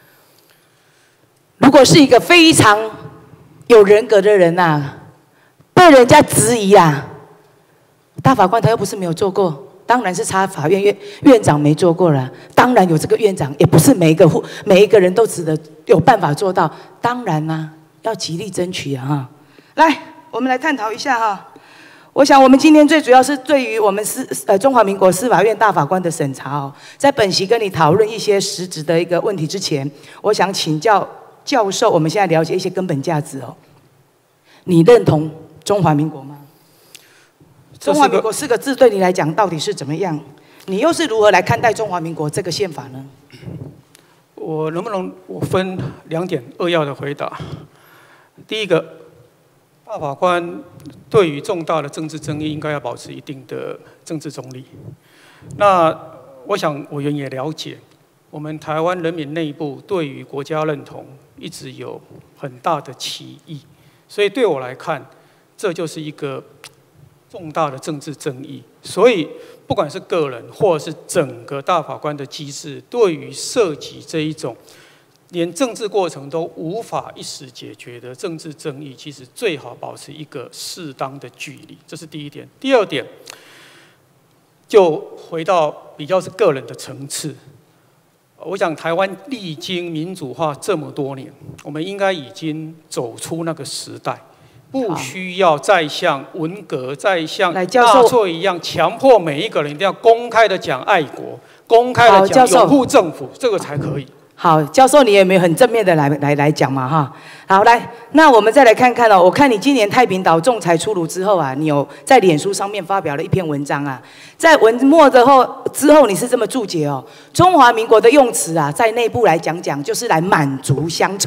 如果是一个非常有人格的人呐、啊，被人家质疑啊，大法官他又不是没有做过，当然是差法院院院长没做过了。当然有这个院长，也不是每一个户每一个人都值得有办法做到。当然啦、啊，要极力争取啊！哈，来，我们来探讨一下哈。我想，我们今天最主要是对于我们司呃中华民国司法院大法官的审查哦，在本席跟你讨论一些实质的一个问题之前，我想请教教授，我们现在了解一些根本价值哦。你认同中华民国吗？中华民国四个字对你来讲到底是怎么样？你又是如何来看待中华民国这个宪法呢？ 我能不能我分两点扼要的回答？第一个。大法官对于重大的政治争议，应该要保持一定的政治中立。那我想委员也了解，我们台湾人民内部对于国家认同一直有很大的歧义，所以对我来看，这就是一个重大的政治争议。所以，不管是个人或者是整个大法官的机制，对于涉及这一种连政治过程都无法一时解决的政治争议，其实最好保持一个适当的距离，这是第一点。第二点，就回到比较是个人的层次。我想台湾历经民主化这么多年，我们应该已经走出那个时代，不需要再像文革、再像纳粹一样，强迫每一个人一定要公开的讲爱国、公开的讲拥护政府，这个才可以。 好，教授，你也没有很正面的来来来讲嘛，哈。好，来，那我们再来看看哦。我看你今年太平岛仲裁出炉之后啊，你有在脸书上面发表了一篇文章啊，在文末之后之后，你是这么注解哦：中华民国的用词啊，在内部来讲讲，就是来满足乡愁，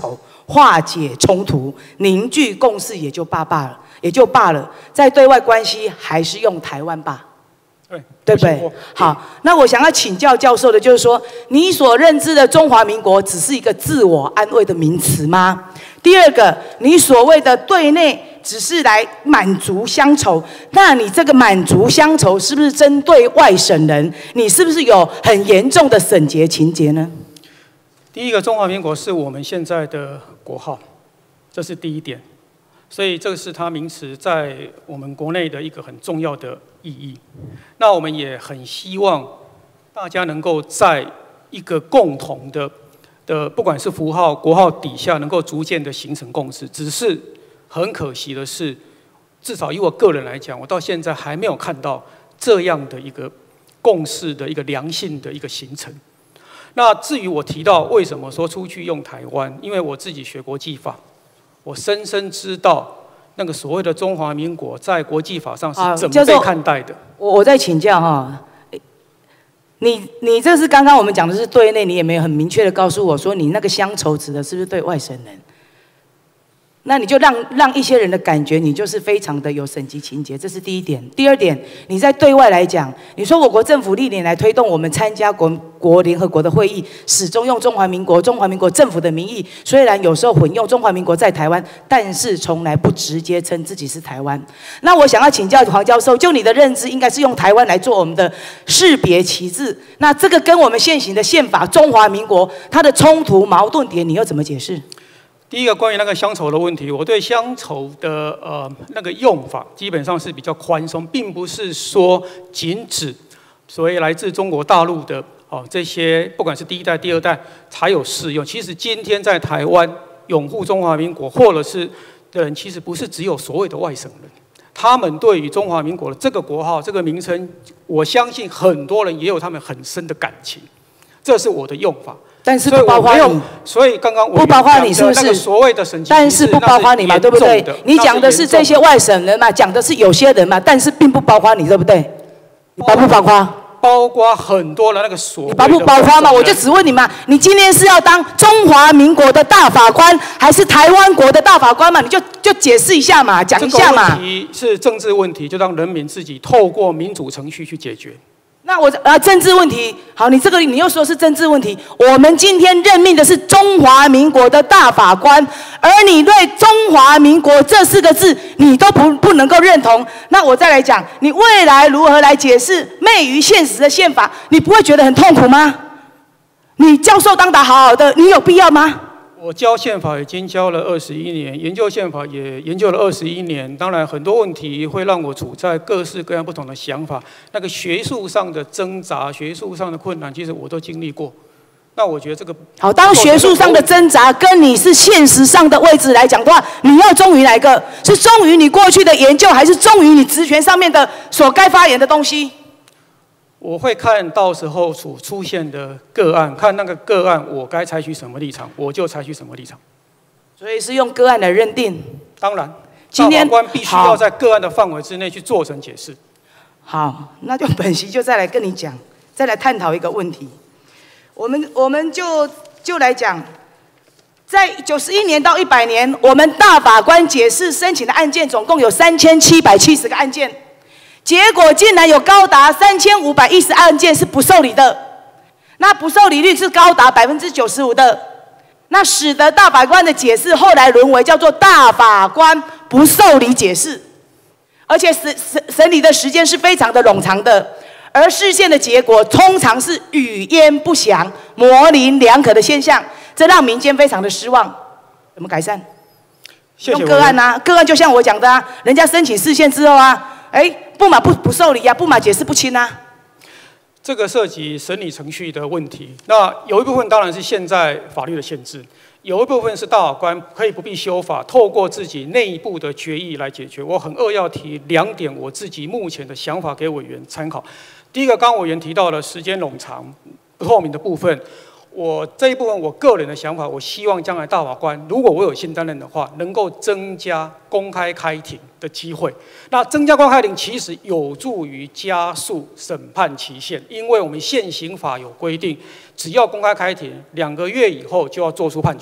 化解冲突，凝聚共识也就罢罢了，也就罢了。在对外关系还是用台湾吧。 对， 对不对？好，那我想要请教教授的就是说，你所认知的中华民国只是一个自我安慰的名词吗？第二个，你所谓的对内只是来满足乡愁，那你这个满足乡愁是不是针对外省人？你是不是有很严重的省节情节呢？ 第一个，中华民国是我们现在的国号，这是第一点。 所以这个是它名词在我们国内的一个很重要的意义。那我们也很希望大家能够在一个共同的的，不管是符号、国号底下，能够逐渐的形成共识。只是很可惜的是，至少以我个人来讲，我到现在还没有看到这样的一个共识的一个良性的一个形成。那至于我提到为什么说出去用台湾，因为我自己学国际法。 我深深知道，那个所谓的中华民国在国际法上是怎么被看待的。 我我再请教哈，你你这是刚刚我们讲的是对内，你也没有很明确的告诉我说，你那个乡愁指的是不是对外省人？那你就让让一些人的感觉，你就是非常的有省级情节，这是第一点。第二点，你在对外来讲，你说我国政府历年来推动我们参加国国联合国的会议，始终用中华民国、中华民国政府的名义，虽然有时候混用中华民国在台湾，但是从来不直接称自己是台湾。那我想要请教黄教授，就你的认知，应该是用台湾来做我们的识别旗帜，那这个跟我们现行的宪法中华民国它的冲突矛盾点，你又怎么解释？ 第一个关于那个乡愁的问题，我对乡愁的呃那个用法基本上是比较宽松，并不是说仅指所谓来自中国大陆的哦这些，不管是第一代、第二代才有适用。其实今天在台湾拥护中华民国或者是的人，其实不是只有所谓的外省人，他们对于中华民国的这个国号、这个名称，我相信很多人也有他们很深的感情，这是我的用法。 但是不包括你， 所以刚刚不包括你是不是？ 所谓的省级， 但是不包括你嘛，对不对？你讲的是这些外省人嘛，讲的是有些人嘛，但是并不包括你，对不对？你包不包括？ 包括很多的那个所谓的， 你包不包括嘛？我就只问你嘛，你今天是要当中华民国的大法官，还是台湾国的大法官嘛？你就就解释一下嘛，讲一下嘛。 这个问题是政治问题，就让人民自己透过民主程序去解决。 那我啊，政治问题好，你这个你又说是政治问题。我们今天任命的是中华民国的大法官，而你对中华民国这四个字你都不不能够认同。那我再来讲，你未来如何来解释昧于现实的宪法？你不会觉得很痛苦吗？你教授当得好好的，你有必要吗？ 我教宪法已经教了二十一年，研究宪法也研究了二十一年。当然，很多问题会让我处在各式各样不同的想法。那个学术上的挣扎、学术上的困难，其实我都经历过。那我觉得这个好，当学术上的挣扎跟你是现实上的位置来讲的话，你要忠于哪一个？是忠于你过去的研究，还是忠于你职权上面的所该发言的东西？ 我会看到时候所出现的个案，看那个个案我该采取什么立场，我就采取什么立场。 所以是用个案来认定。 当然， 今天大法官必须要在个案的范围之内去做成解释。 好，那就本席就再来跟你讲，再来探讨一个问题。我们我们就就来讲，在九十一年到一百年，我们大法官解释申请的案件总共有三千七百七十个案件。 结果竟然有高达三千五百一十案件是不受理的，那不受理率是高达百分之九十五的，那使得大法官的解释后来沦为叫做大法官不受理解释，而且审审审理的时间是非常的冗长的，而释宪的结果通常是语焉不详、模棱两可的现象，这让民间非常的失望。怎么改善？ 谢谢用个案啊，个案就像我讲的啊，人家申请释宪之后啊。 哎，不嘛不不受理呀、啊，不嘛解释不清啊。 这个涉及审理程序的问题。那有一部分当然是现在法律的限制，有一部分是大法官可以不必修法，透过自己内部的决议来解决。我很扼要提两点我自己目前的想法给委员参考。第一个，刚委员提到了时间冗长、不透明的部分。 我这一部分我个人的想法，我希望将来大法官如果我有幸担任的话，能够增加公开开庭的机会。那增加公开开庭其实有助于加速审判期限，因为我们现行法有规定，只要公开开庭，两个月以后就要做出判决。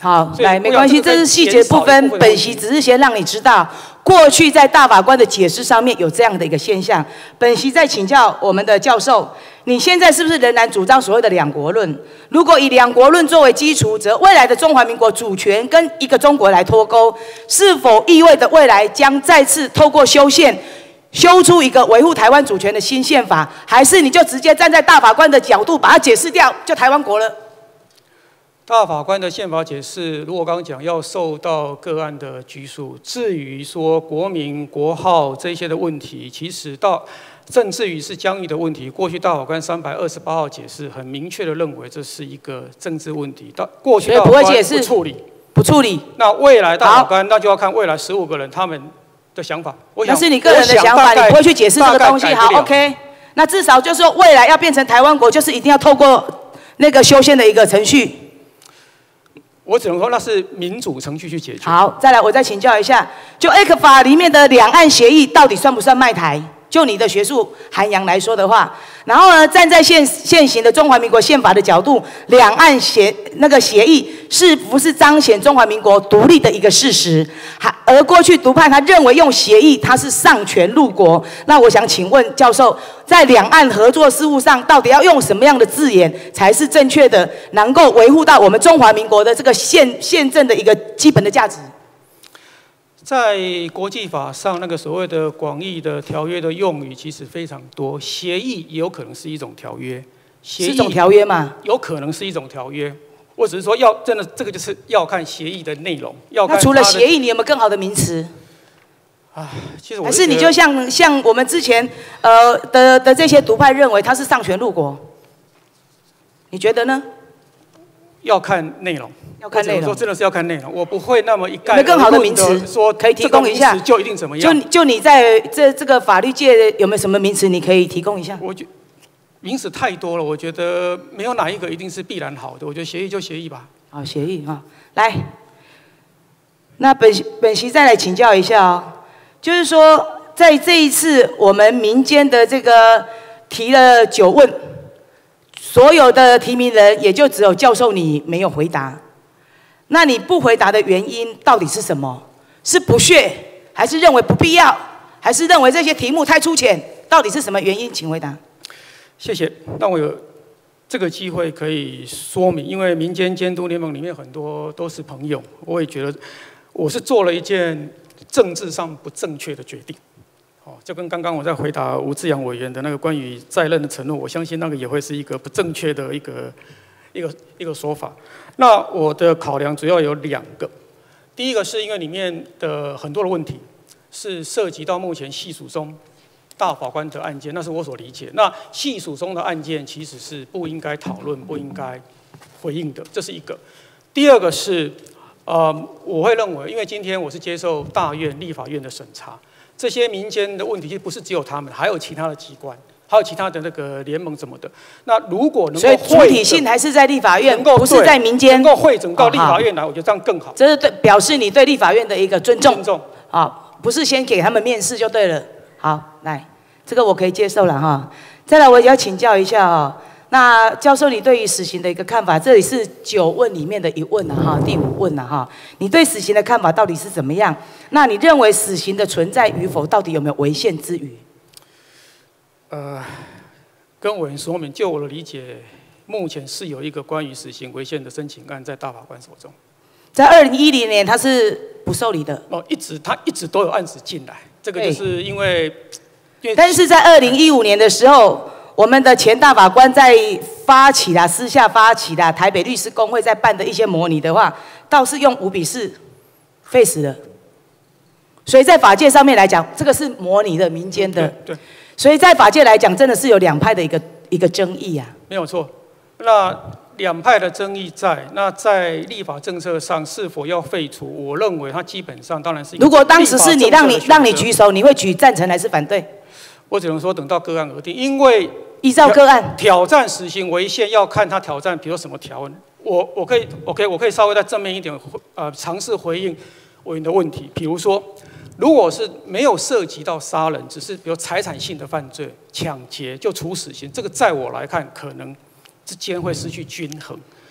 好，来，没所以我想关系， 这个这是细节减少部分一部分，的本问题席只是先让你知道，过去在大法官的解释上面有这样的一个现象。本席再请教我们的教授，你现在是不是仍然主张所谓的两国论？如果以两国论作为基础，则未来的中华民国主权跟一个中国来脱钩，是否意味着未来将再次透过修宪？修出一个维护台湾主权的新宪法，还是你就直接站在大法官的角度把它解释掉，就台湾国了？ 大法官的宪法解释，如果刚刚讲要受到个案的拘束，至于说国民国号这些的问题，其实到甚至于是疆域的问题，过去大法官三百二十八号解释很明确的认为这是一个政治问题，到过去大法官不处理， 不处理。 那未来大法官那就要看未来十五个人他们的想法。我想那是你个人的想法，你不会去解释这个东西。好 ，OK。那至少就是说，未来要变成台湾国，就是一定要透过那个修宪的一个程序。 我只能说那是民主程序去解决。 好，再来，我再请教一下，就 A C F A 里面的两岸协议到底算不算卖台？就你的学术涵养来说的话，然后呢，站在现现行的中华民国宪法的角度，两岸协那个协议是不是彰显中华民国独立的一个事实？还而过去独派他认为用协议他是丧权入国，那我想请问教授，在两岸合作事务上，到底要用什么样的字眼才是正确的，能够维护到我们中华民国的这个宪宪政的一个基本的价值？ 在国际法上，那个所谓的广义的条约的用语其实非常多，协议也有可能是一种条约，协议是一种条约吗？ 有可能是一种条约。我只是说要真的这个就是要看协议的内容，要看。 那除了协议，你有没有更好的名词？ 啊，其实我还是你就像像我们之前呃的的这些独派认为他是丧权入国，你觉得呢？ 要看内容。 要看内容， 说真的是要看内容，我不会那么一概有没有更好的名词说可以提供一下？ 就一定怎么样？ 就就你在这这个法律界有没有什么名词你可以提供一下？ 我觉名词太多了，我觉得没有哪一个一定是必然好的。我觉得协议就协议吧。 好，协议啊，来，那本本席再来请教一下哦，就是说在这一次我们民间的这个提了九问，所有的提名人也就只有教授你没有回答。那你不回答的原因到底是什么？是不屑，还是认为不必要，还是认为这些题目太粗浅？到底是什么原因？请回答。 谢谢，让我有这个机会可以说明，因为民间监督联盟里面很多都是朋友，我也觉得我是做了一件政治上不正确的决定。哦，就跟刚刚我在回答吴志阳委员的那个关于在任的承诺，我相信那个也会是一个不正确的一个。一个一个说法，那我的考量主要有两个。第一个是因为里面的很多的问题是涉及到目前系属中大法官的案件，那是我所理解。那系属中的案件其实是不应该讨论、不应该回应的，这是一个。第二个是，呃，我会认为，因为今天我是接受大院、立法院的审查，这些民间的问题其实不是只有他们，还有其他的机关。还有其他的那个联盟什么的，那如果能够所以主体性还是在立法院，不是在民间， 能够汇整到立法院来，我觉得这样更好。 这是对表示你对立法院的一个尊重。 尊重啊，不是先给他们面试就对了。好，来，这个我可以接受了哈。再来，我也要请教一下哈。那教授，你对于死刑的一个看法，这里是九问里面的一问啊哈，第五问啊哈。你对死刑的看法到底是怎么样？那你认为死刑的存在与否，到底有没有违宪之余？ 呃，跟委员说明，就我的理解，目前是有一个关于死刑违宪的申请案在大法官手中。 在二零一零年，他是不受理的。 哦，一直他一直都有案子进来，这个就是因为，因为但是在二零一五年的时候，我们的前大法官在发起啦，私下发起啦，台北律师公会在办的一些模拟的话，倒是用五比四废死了。所以在法界上面来讲，这个是模拟的民间的。 对。对所以在法界来讲，真的是有两派的一个一个争议啊。 没有错，那两派的争议在，那在立法政策上是否要废除？我认为它基本上当然是。 如果当时是你让你让你举手，你会举赞成还是反对？ 我只能说等到个案而定，因为依照个案挑战死刑违宪要看他挑战，比如什么条文。我我可以 OK， 我可以稍微再正面一点，呃，尝试回应委员的问题，比如说。如果是没有涉及到杀人，只是比如财产性的犯罪、抢劫就处死刑，这个在我来看，可能之间会失去均衡。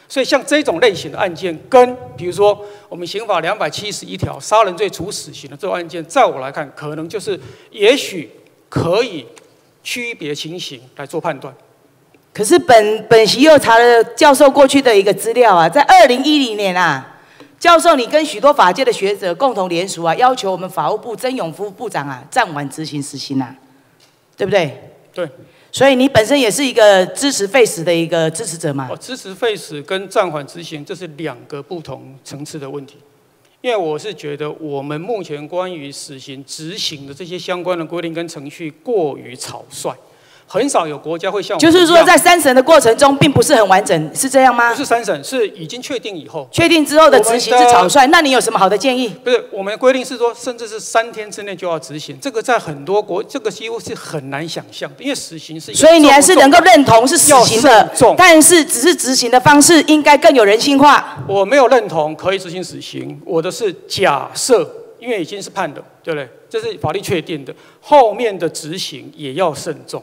所以像这种类型的案件，跟比如说我们刑法两百七十一条杀人罪处死刑的这种案件，在我来看，可能就是也许可以区别情形来做判断。 可是本本席又查了教授过去的一个资料啊，在二零一零年啊，教授你跟许多法界的学者共同联署啊，要求我们法务部曾永夫部长啊暂缓执行死刑啊，对不对？ 对。 所以你本身也是一个支持废死的一个支持者嘛？ 我支持废死跟暂缓执行，这是两个不同层次的问题。因为我是觉得我们目前关于死刑执行的这些相关的规定跟程序过于草率。很少有国家会像我们就是说，在三审的过程中，并不是很完整，是这样吗？ 不是三审，是已经确定以后。 确定之后的执行是草率，那你有什么好的建议？ 不是，我们规定是说，甚至是三天之内就要执行，这个在很多国，这个几乎是很难想象的，因为死刑是一个。 所以你还是能够认同是死刑的，但是只是执行的方式应该更有人性化。 我没有认同可以执行死刑，我的是假设，因为已经是判的，对不对？这是法律确定的，后面的执行也要慎重。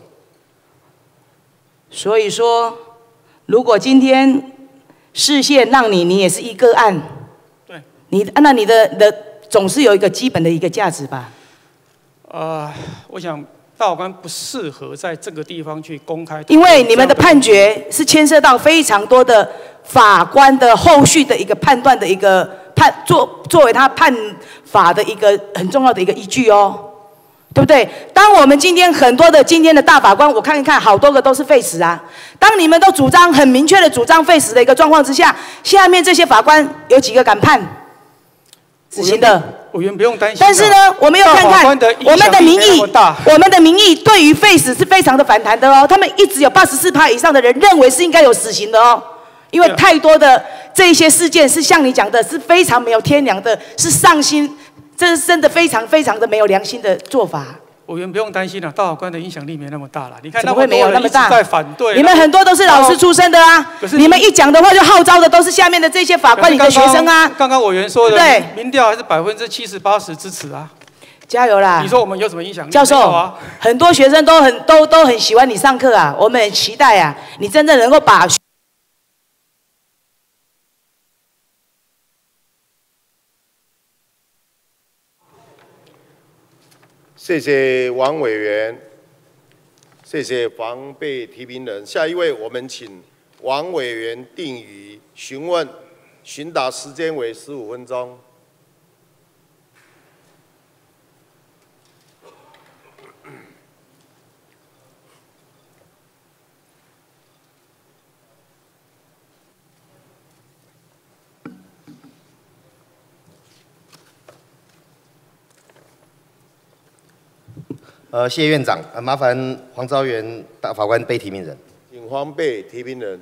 所以说，如果今天释宪让你，你也是一个案， 对， 你那你的的总是有一个基本的一个价值吧？ 呃，我想大法官不适合在这个地方去公开， 因为你们的判决是牵涉到非常多的法官的后续的一个判断的一个判作作为他判法的一个很重要的一个依据哦。对不对？当我们今天很多的今天的大法官，我看一看，好多个都是废死啊。当你们都主张很明确的主张废死的一个状况之下，下面这些法官有几个敢判死刑的？ 委员不用担心。 但是呢，我们又看看我们的民意，我们的民意对于废死是非常的反弹的哦。他们一直有八十四趴以上的人认为是应该有死刑的哦，因为太多的这一些事件是像你讲的，是非常没有天良的，是上心。这是真的非常非常的没有良心的做法。 委员不用担心了，大法官的影响力没那么大了。你看， 怎么会没有那么大？ 在反对， 你们很多都是老师出身的啊。可是你们一讲的话，就号召的都是下面的这些法官，你的学生啊。 刚刚委员说的， 对， 民调还是百分之七十八十支持啊。 加油啦！ 你说我们有什么影响力？ 教授啊， 很多学生都很都都很喜欢你上课啊，我们很期待啊，你真正能够把。 谢谢王委员，谢谢防备提名人。下一位，我们请王委员定于询问，询答时间为十五分钟。 呃，谢谢院长，呃，麻烦黄昭元大法官被提名人， 请黄被提名人。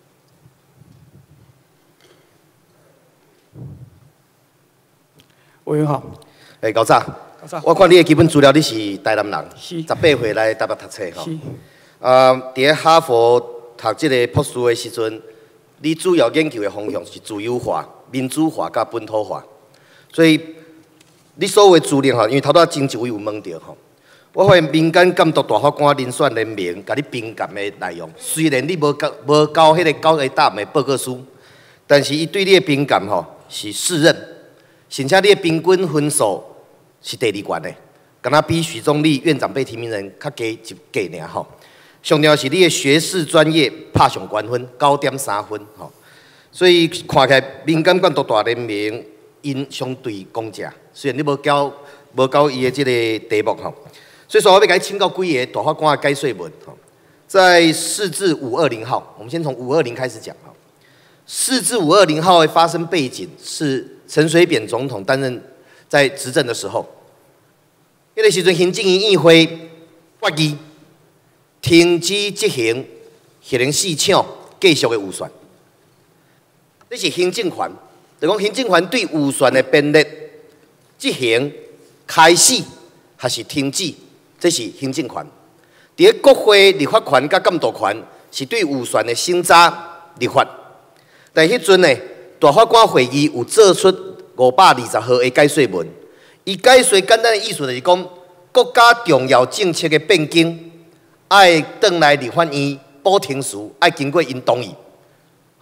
委员好。 诶，高早。 高早。 我看你的基本资料，你是台南人， 是。 十八岁来台北读册吼。 是。 啊，伫哈佛读这个博士的时阵，你主要研究的方向是自由化、民主化甲本土化，所以你所有的资料吼，因为头拄仔前一位有问到吼。我发现民间监督大法官遴选联盟甲你评鉴的内容，虽然你无交无交迄个高阶答的报告书，但是伊对你的评鉴吼是适任，甚至你的平均分数是第二悬的，敢若比许宗力院长被提名人较低一格尔吼。上重要是你的学士专业拍上高分九点三分吼，所以看起来民间监督大联盟因相对公正，虽然你无交无交伊的即个题目吼。所以说，我要给他请教几个大法官的解说文。在四至五二零号，我们先从五二零开始讲哈。四至五二零号的发生背景是陈水扁总统担任在执政的时候，那个时阵行政院议会决议停止执行核能市场继续的预算，这是行政权，就讲行政权对预算的编列执行开始还是停止？这是行政权，伫国会立法权甲监督权是对预算的审查立法。但迄阵呢，大法官会议有做出五百二十号的解说文，伊解说简单的意思就是讲，国家重要政策的变更，爱转来立法院补停时，爱经过因同意。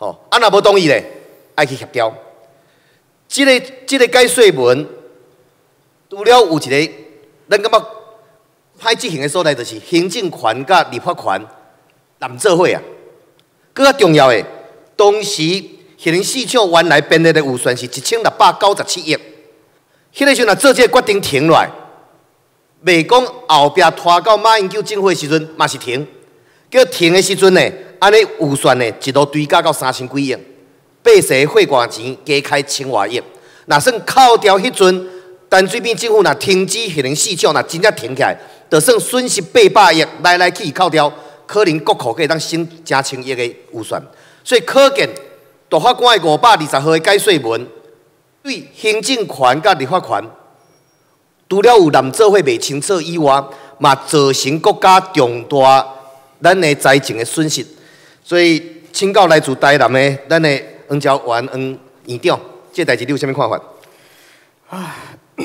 哦，啊若无同意咧，爱去协调。即、這个即、這个解说文，除了有一个，咱感觉歹执行的所在，就是行政权甲立法权难做伙啊。更较重要的，当时迄年市场原来编列的预算是一千六百九十七亿，迄个时阵若做这个决定停落来，未讲后壁拖到马英九政府的时阵嘛是停，叫停的时阵呢，安尼预算呢一路追加到三千几亿。百姓血汗钱加开千外亿，若算扣掉迄阵陈水扁政府若停止迄年市场，若真正停起来，就算损失八百亿，来来去扣掉，可能国库可以当省成千亿的预算。所以可见，大法官的五百二十号的解说文，对行政权甲立法权，除了有难做伙袂清楚以外，嘛造成国家重大咱的财政的损失。所以，请教来自台南的咱的黄昭元黄院长，这代志你有啥物看法？ 唉，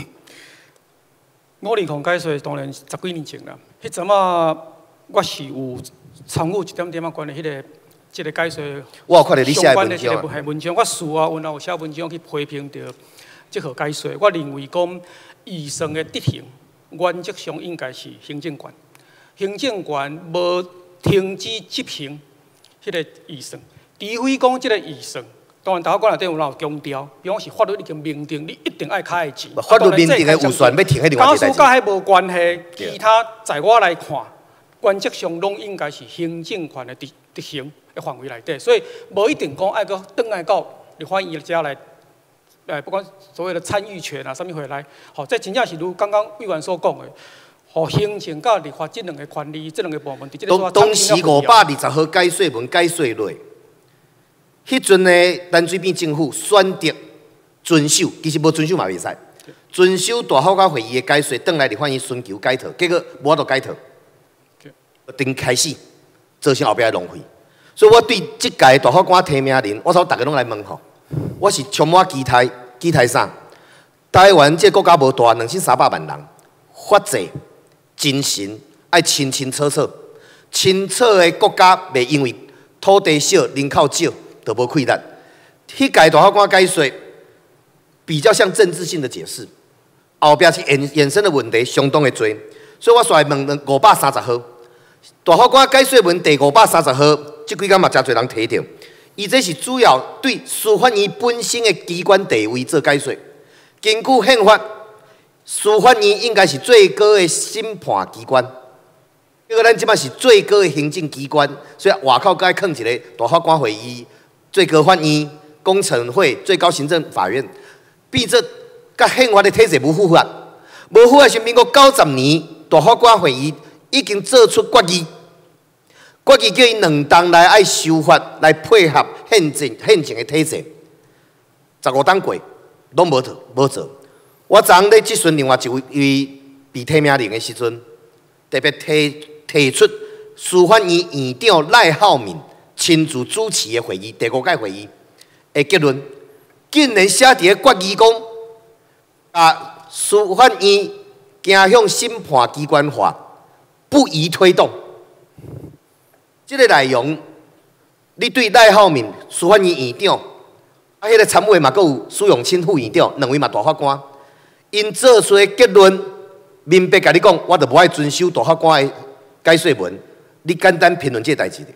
五二控解说当然十几年前啦，迄阵啊，我是有参与一点点啊关于迄、那个即、这个解说我有看到你写的文相关的即个文章，我事啊，阮也有写文章去批评着即号解说。我认为讲预算的执行原则上应该是行政权，行政权无停止执行迄个预算。除非讲即个预算，当然大法官内底有哪有强调，比方是法律已经明定，你一定爱开的钱。 法律明定的预算要停喺另外一个代志。 假使甲迄无关系，其他在我来看，原则上拢应该是行政权的执执行的范围内底，所以无一定讲爱个转来到立法院遮来，诶，不管所谓的参与权啊，啥物回来，吼，这真正是如刚刚委员所讲的。互行政甲立法这两个权利，这两个部门，伫这个当当时五百二十号解说文解说落，迄阵呢，陈水扁政府选择遵守，其实无遵守嘛袂使，遵守大法官会议的解说，转来立法院寻求改套，结果无法度改套，顶开始造成后壁的浪费。所以我对即届大法官提名人，我操，大家拢来问吼，我是充满期待，期待啥？台湾这国家无大，两千三百万人，法制。精神爱清清楚楚，清楚的国家袂因为土地少、人口少就无溃烂。迄届大法官解说比较像政治性的解释，后壁是衍衍生的问题相当的多，所以我来问五百三十号大法官解说文第五百三十号，即几工嘛真侪人提到，伊这是主要对司法院本身的机关地位做解说，根据宪法。司法院应该是最高的审判机关，因为咱即摆是最高的行政机关，所以外口该放一个大法官会议、最高法院、工程会、最高行政法院，变做甲宪法的体制无符合。无符合是民国九十年大法官会议已经做出决议，决议叫伊两党来爱修法来配合宪政宪政的体制，十五档过拢无做，无做。我昨咧质询另外一位被提名人的时阵，特别提提出司法院院长赖浩敏亲自主持的会议，第五届会议的结论，竟然写伫个决议讲，啊，司法院行向审判机关化，不宜推动。这个内容，你对赖浩敏司法院院长，啊，迄个参委嘛，阁有苏永清副院长，两位嘛大法官。因做出的结论，明白甲你讲，我就无爱遵守大法官的解说文。你简单评论这代志。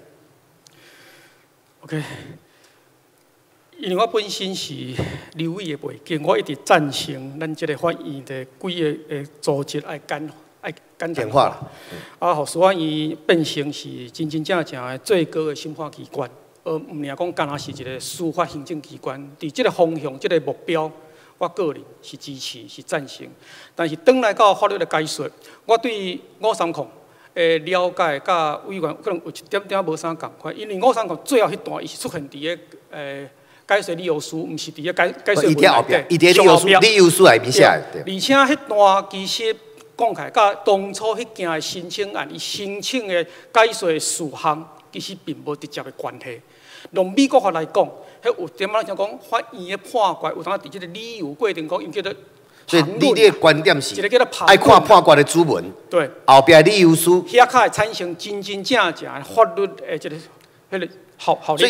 OK， 因为我本身是立委的背景，我一直赞成咱这个法院的几个诶组织爱简爱简单化啦。啊，互司法院变成是真真正正的最高的审判机关，而毋尔讲干那是一个司法行政机关。伫这个方向、这个目标。我个人是支持，是赞成，但是转来到法律的解说，我对五三控诶了解甲委员可能有一点点无啥共款，因为五三控最后迄段伊是出现伫个诶解说理由书，毋是伫个解解说文内底， 伊伫理由书理由书内面写的。 而且迄段其实讲起来，甲当初迄件申请案，伊申请的解说的事项，其实并无直接的关系。用美国法来讲，迄有点仔像讲法院的判决，有当伫即个理由过程讲，因叫做所以你的观点是， 一个叫做旁爱看判决的主文， 对， 后壁理由书， 遐较会产生真真正正法律的即个迄个效效力。 所以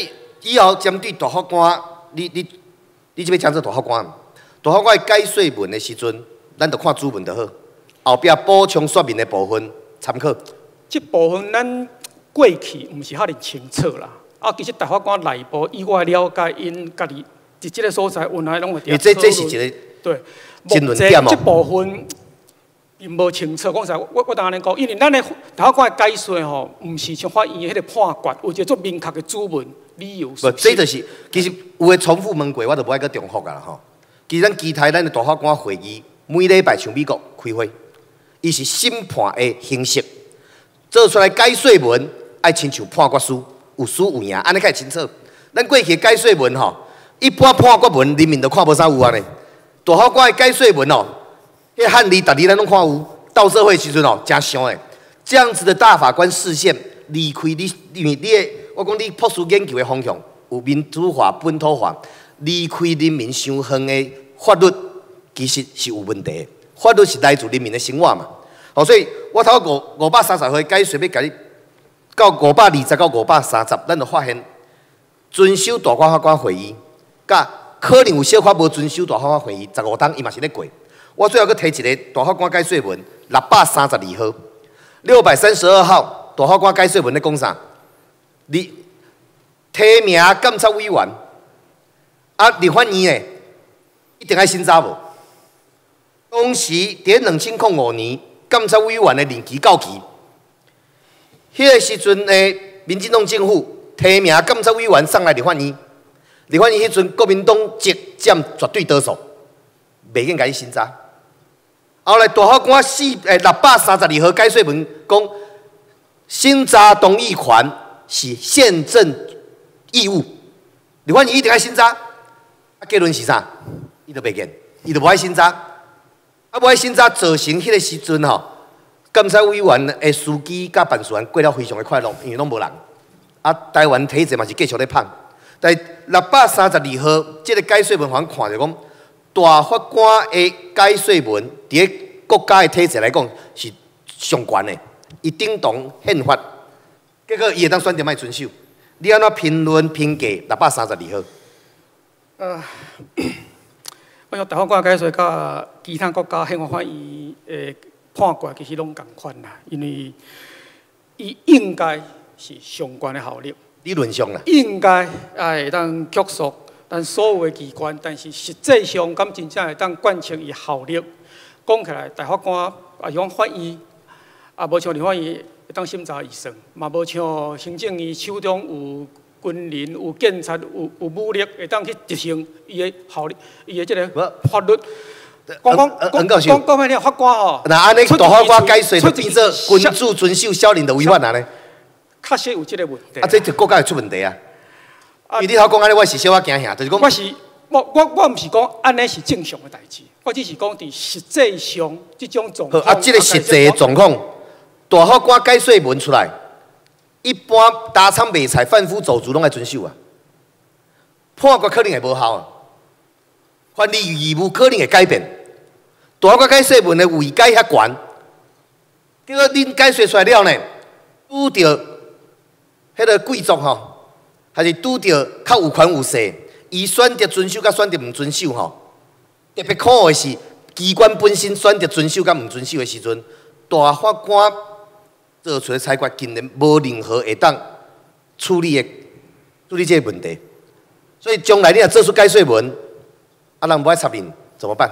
以后针对大法官，你你你即要请做大法官，大法官解说文的时阵，咱就看主文就好，后壁补充说明的部分参考。 这部分咱过去毋是遐尼清楚啦。啊，其实大法官内部以我了解，因家己伫即个所在，原来拢会伫这这是一个对争论点哦。 这部分并无清楚，讲实，我我当然讲，因为咱的大法官的解说吼，毋是像法院的迄个判决，有一个足明确的主文理由。 不，这就是其实有诶重复问过，我就无爱搁重复啊啦吼。其实咱期待咱的大法官会议每礼拜像美国开会，伊是审判的形式，做出来解说文爱亲像判决书。有输有赢，安尼较清楚。咱过去解说文吼，一般判决文人民都看无啥有安尼。大法官的解说文哦，迄汉字、达字咱拢看有。到社会时阵哦，真伤诶。这样子的大法官视线离开你，因为你的我讲你博士研究的方向有民主化、本土化，离开人民伤远的法律，其实是有问题的。法律是来自人民的生活嘛。哦，所以我头五五百三十岁解说要甲你。到五百二十到五百三十，咱就发现遵守大法官会议，甲可能有小可无遵守大法官会议，十五档伊嘛是咧过。我最后佫提一个大法官解说文，六百三十二号，六百三十二号大法官解说文咧讲啥？你提名监察委员，啊，立法院诶，一定爱审查无？当时伫两千零五年监察委员诶任期到期。迄个时阵诶，民进党政府提名监察委员送来立法院，立法院迄阵国民党籍占绝对多数，袂瘾甲伊审查。后来大法官四诶六百三十二号解说文讲，审查同意权是宪政义务，立法院一定爱审查。啊，结论是啥？伊就袂瘾，伊就无爱审查。啊，无爱审查，造成迄个时阵吼。监察委员的司机甲办事员过了非常的快乐，因为拢无人。啊，台湾体制嘛是继续咧捧。但六百三十二号这个解说文，咱看着讲，大法官的解说文，伫个国家的体制来讲是上悬的，伊顶同宪法。结果伊会当选择卖遵守。你安怎评论评价六百三十二号？ 呃，我想大法官解说甲其他国家宪法法院诶。判决其实拢共款啦，因为伊应该是上悬的效力。 理论上啦， 应该会当约束咱所有的机关，但是实际上敢真正会当贯彻伊效力。讲起来，大法官啊，用法院啊，无像立法院会当审查预算，嘛无像行政院手中有军人、有警察、有有武力，会当去执行伊的效力，伊的即个法律。讲讲讲讲讲讲咩？法官吼， 那安尼大法官解说就变做君主遵守小人的违法啊呢？ 确实有即个问题。 啊，这就国家会出问题啊！因为你头讲安尼，我是小可惊吓，就是讲我是我我我毋是讲安尼是正常的代志，我只是讲伫实际上即种状况。 啊，这个实际的状况，大法官解说文出来，一般打仓卖菜、贩夫走卒拢爱遵守啊，判决可能会无效啊。法律义务可能会改变，大法官解说文的位阶遐悬，结果恁解说出来了呢，拄着迄个贵族吼，还是拄着较有权有势，伊选择遵守甲选择毋遵守吼，特别可恶的是，机关本身选择遵守甲毋遵守的时阵，大法官做出的裁决竟然无任何会当处理的处理这个问题，所以将来你若做出解说文。啊，人不爱插人怎么办？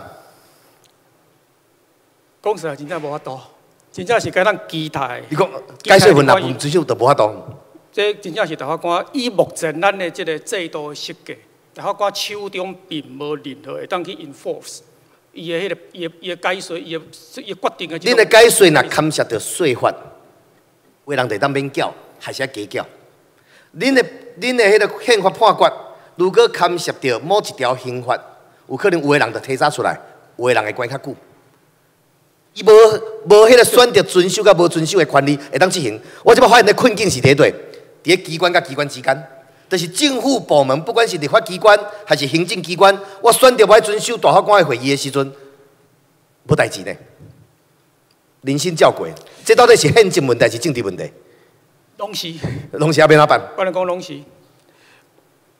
讲实在，真正无法度，真正是该咱期待。 你讲解说文若唔遵守，就无法度。 这真正是大法官以目前咱的这个制度的设计，大法官手中并无任何会当去 enforce 伊的迄个伊的伊的解说，伊的伊决定的。 恁的解说若牵涉到税法，有人就当免缴，还是要加缴。恁的恁的迄个宪法判决，如果牵涉到某一条刑法，有可能有个人就提早出来，有个人会关较久。伊无无迄个选择遵守甲无遵守的权利，会当执行。我即摆发现的困境是伫对，伫机关甲机关之间，就是政府部门，不管是立法机关还是行政机关，我选择不爱遵守大法官的会议的时阵，无代志呢。人心照过，这到底是宪政问题，是政治问题？ 拢是。 拢是要变哪办？ 我来讲拢是。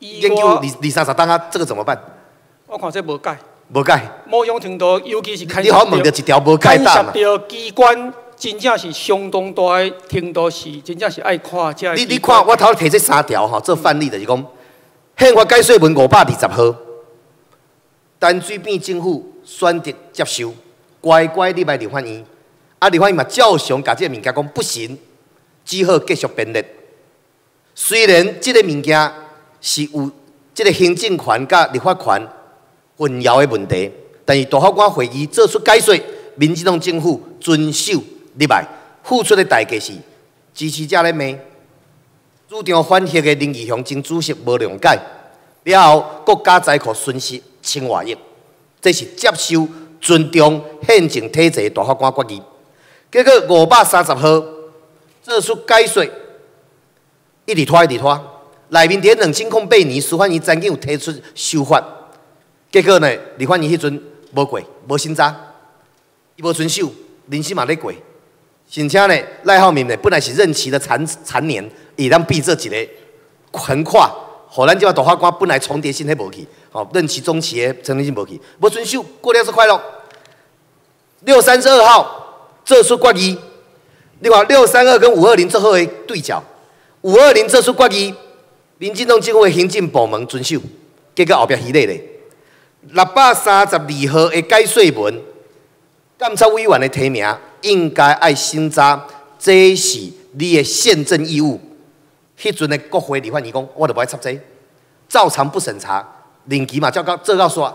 研究二二三十档啊，这个怎么办？ 我看这无解。 无解。 某种程度，尤其是你好问到一条无解答嘛？ 牵涉到机关真正是相当大的程度是，真正是爱看这。 你你看，我头提这三条吼，做范例就是讲，宪法解说文五百二十号，淡水变政府选择接收，乖乖你来立法院，啊立法院嘛照常甲这个物件讲不行，只好继续编列。虽然这个物件是有这个行政权甲立法权混淆的问题，但是大法官会议做出解说，民进党政府遵守入来，付出的代价是支持者咧骂，主张反核的林义雄前主席无谅解，了后国家财库损失千万亿，这是接受尊重宪政体制的大法官决议。结果五百三十号做出解说。一直拖，一直拖。内面伫两千零八年，司法院曾经有提出修法，结果呢，立法院迄阵无过，无审查，伊无遵守，人心嘛咧过。甚至呢，赖浩明呢，本来是任期的残残年，也当逼这一个横跨，互咱即个大法官本来重叠性迄无去，吼，任期中期的重叠性无去，无遵守，过了是快乐。六三十二号做出决议，你看六三二跟五二零做好的对角。五二零做出决议，民进党政府的行政部门遵守，结果后壁虚伪咧。六百三十二号的解说文，监察委员的提名应该爱审查，这是你的宪政义务。迄阵的国会立法院讲，我就无爱插这，照常不审查，任期嘛照到做到煞。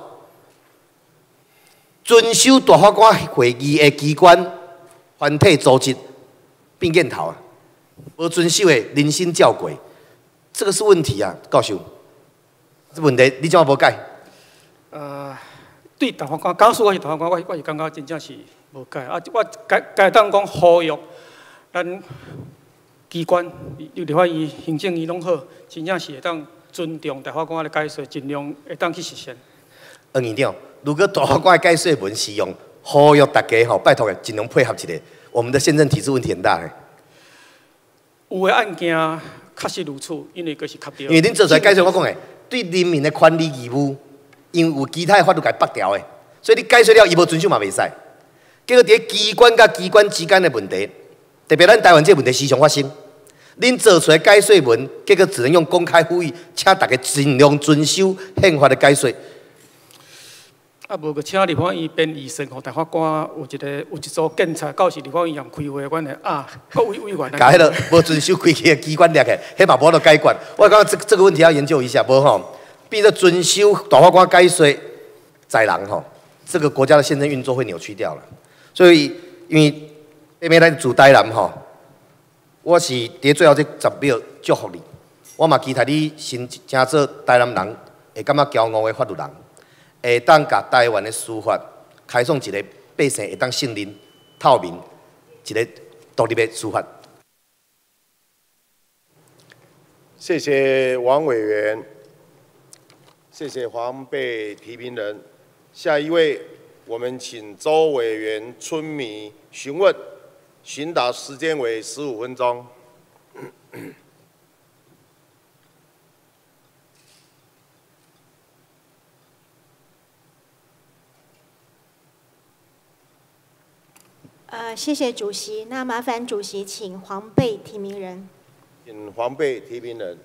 遵守大法官会议的机关、团体组织变见头啊！无遵守的人心照过，这个是问题啊，教授。这问题你怎么无解？ 呃，对大法官，假使我是大法官，我我是感觉真正是无解啊！我该该当讲呼吁咱机关，有立法院、行政院拢好，真正是会当尊重大法官的解说，尽量会当去实现。 黄院长，如果大法官的解说文是用呼吁大家吼，拜托的尽量配合一下，我们的宪政体制问题很大的。 有的案件确实如此，因为佫是确定。 因为恁做出来解说，我讲的对人民的权利义务，因为有其他的法律甲绑掉的，所以你解说了，伊无遵守嘛袂使。结果伫机关甲机关之间的问题，特别咱台湾这个问题时常发生。恁做出来解说文，结果只能用公开呼吁，请大家尽量遵守宪法的解说。 啊，无个请立法院编议程，互大法官有一个有一组检察，到时立法院让开会，阮会啊，各位委员。 甲迄个无遵守规矩的机关掠起，迄嘛无得解决。我感觉这这个问题要研究一下，无吼，变做遵守大法官解说在人吼，这个国家的宪政运作会扭曲掉了。所以，因为下面咱主台南吼，我是伫最后这十秒祝福你，我嘛期待你真正做台南人会感觉骄傲的法律人。会当甲台湾的司法开创一个百姓会当信任、透明一个独立的司法。 谢谢王委员，谢谢黄备提名人。下一位，我们请周委员春米询问，询答时间为十五分钟。 呃，谢谢主席。那麻烦主席请黄备提名人。 请黄备提名人。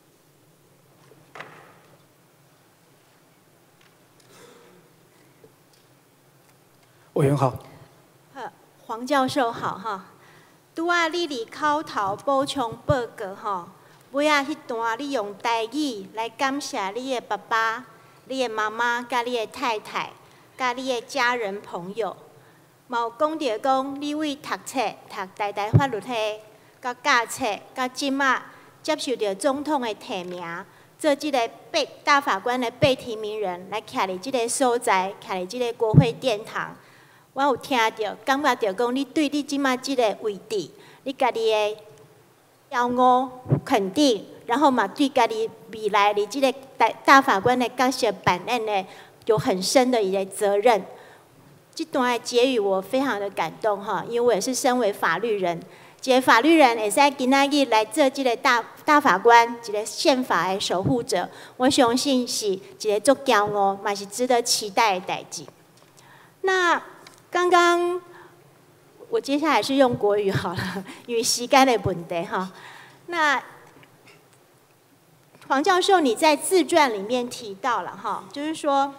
委员好。 呃，黄教授好哈。拄啊，你伫口头补充报告吼，尾啊迄段你用台语来感谢你的爸爸、你的妈妈、甲你的太太、甲你的家人朋友。嘛有讲到讲，你为读册、读台大法律系，甲教册，甲即马接受到总统的提名，做即个被大法官的被提名人，来徛伫即个所在，徛伫即个国会殿堂。我有听到，感觉到讲，你对你即马即个位置，你家己的骄傲、肯定，然后嘛对家己未来你即个大大法官的角色扮演呢，有很深的一个责任。这段的结语我非常的感动哈，因为我也是身为法律人， 一个法律人会使今仔日来做这个大大法官，一个宪法的守护者，我相信是一个足骄傲，嘛是值得期待的代志。那刚刚我接下来是用国语好了，因为时间的问题哈。那黄教授，你在自传里面提到了哈，就是说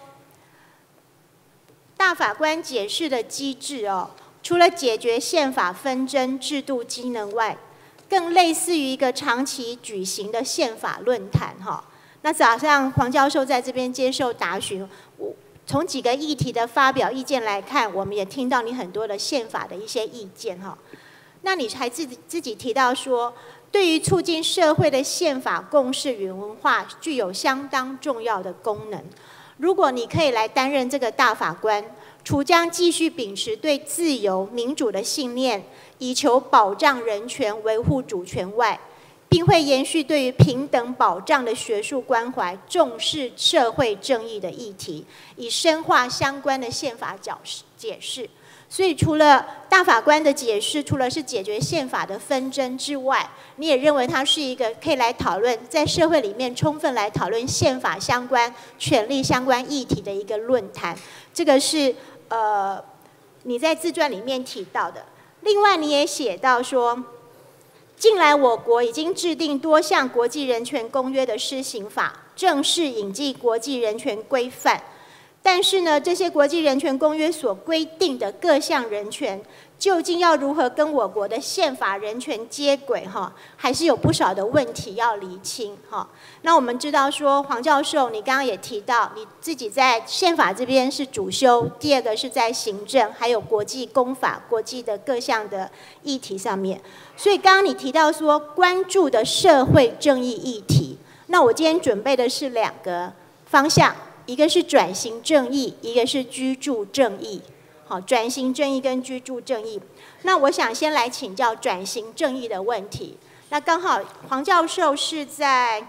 大法官解释的机制哦。除了解决宪法纷争、制度机能外，更类似于一个长期举行的宪法论坛哈。那早上黄教授在这边接受答询，我从几个议题的发表意见来看，我们也听到你很多的宪法的一些意见哈。那你还自己自己提到说，对于促进社会的宪法共识与文化，具有相当重要的功能。如果你可以来担任这个大法官，除将继续秉持对自由民主的信念，以求保障人权、维护主权外，并会延续对于平等保障的学术关怀，重视社会正义的议题，以深化相关的宪法解释。所以，除了大法官的解释，除了是解决宪法的纷争之外，你也认为它是一个可以来讨论，在社会里面充分来讨论宪法相关、权利相关议题的一个论坛。这个是呃你在自传里面提到的。另外，你也写到说，近来我国已经制定多项国际人权公约的施行法，正式引进国际人权规范。但是呢，这些国际人权公约所规定的各项人权，究竟要如何跟我国的宪法人权接轨？哈，还是有不少的问题要厘清。哈，那我们知道说，黄教授，你刚刚也提到，你自己在宪法这边是主修，第二个是在行政，还有国际公法、国际的各项的议题上面。所以刚刚你提到说，关注的社会正义议题，那我今天准备的是两个方向。一个是转型正义，一个是居住正义。好，转型正义跟居住正义。那我想先来请教转型正义的问题。那刚好黄教授是在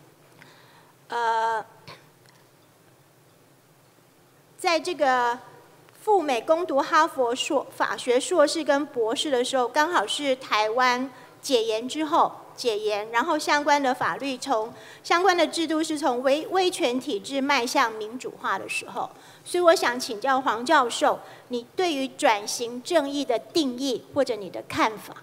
呃，在这个赴美攻读哈佛硕法学硕士跟博士的时候，刚好是台湾解严之后。解严，然后相关的法律从相关的制度是从威威权体制迈向民主化的时候，所以我想请教黄教授，你对于转型正义的定义或者你的看法？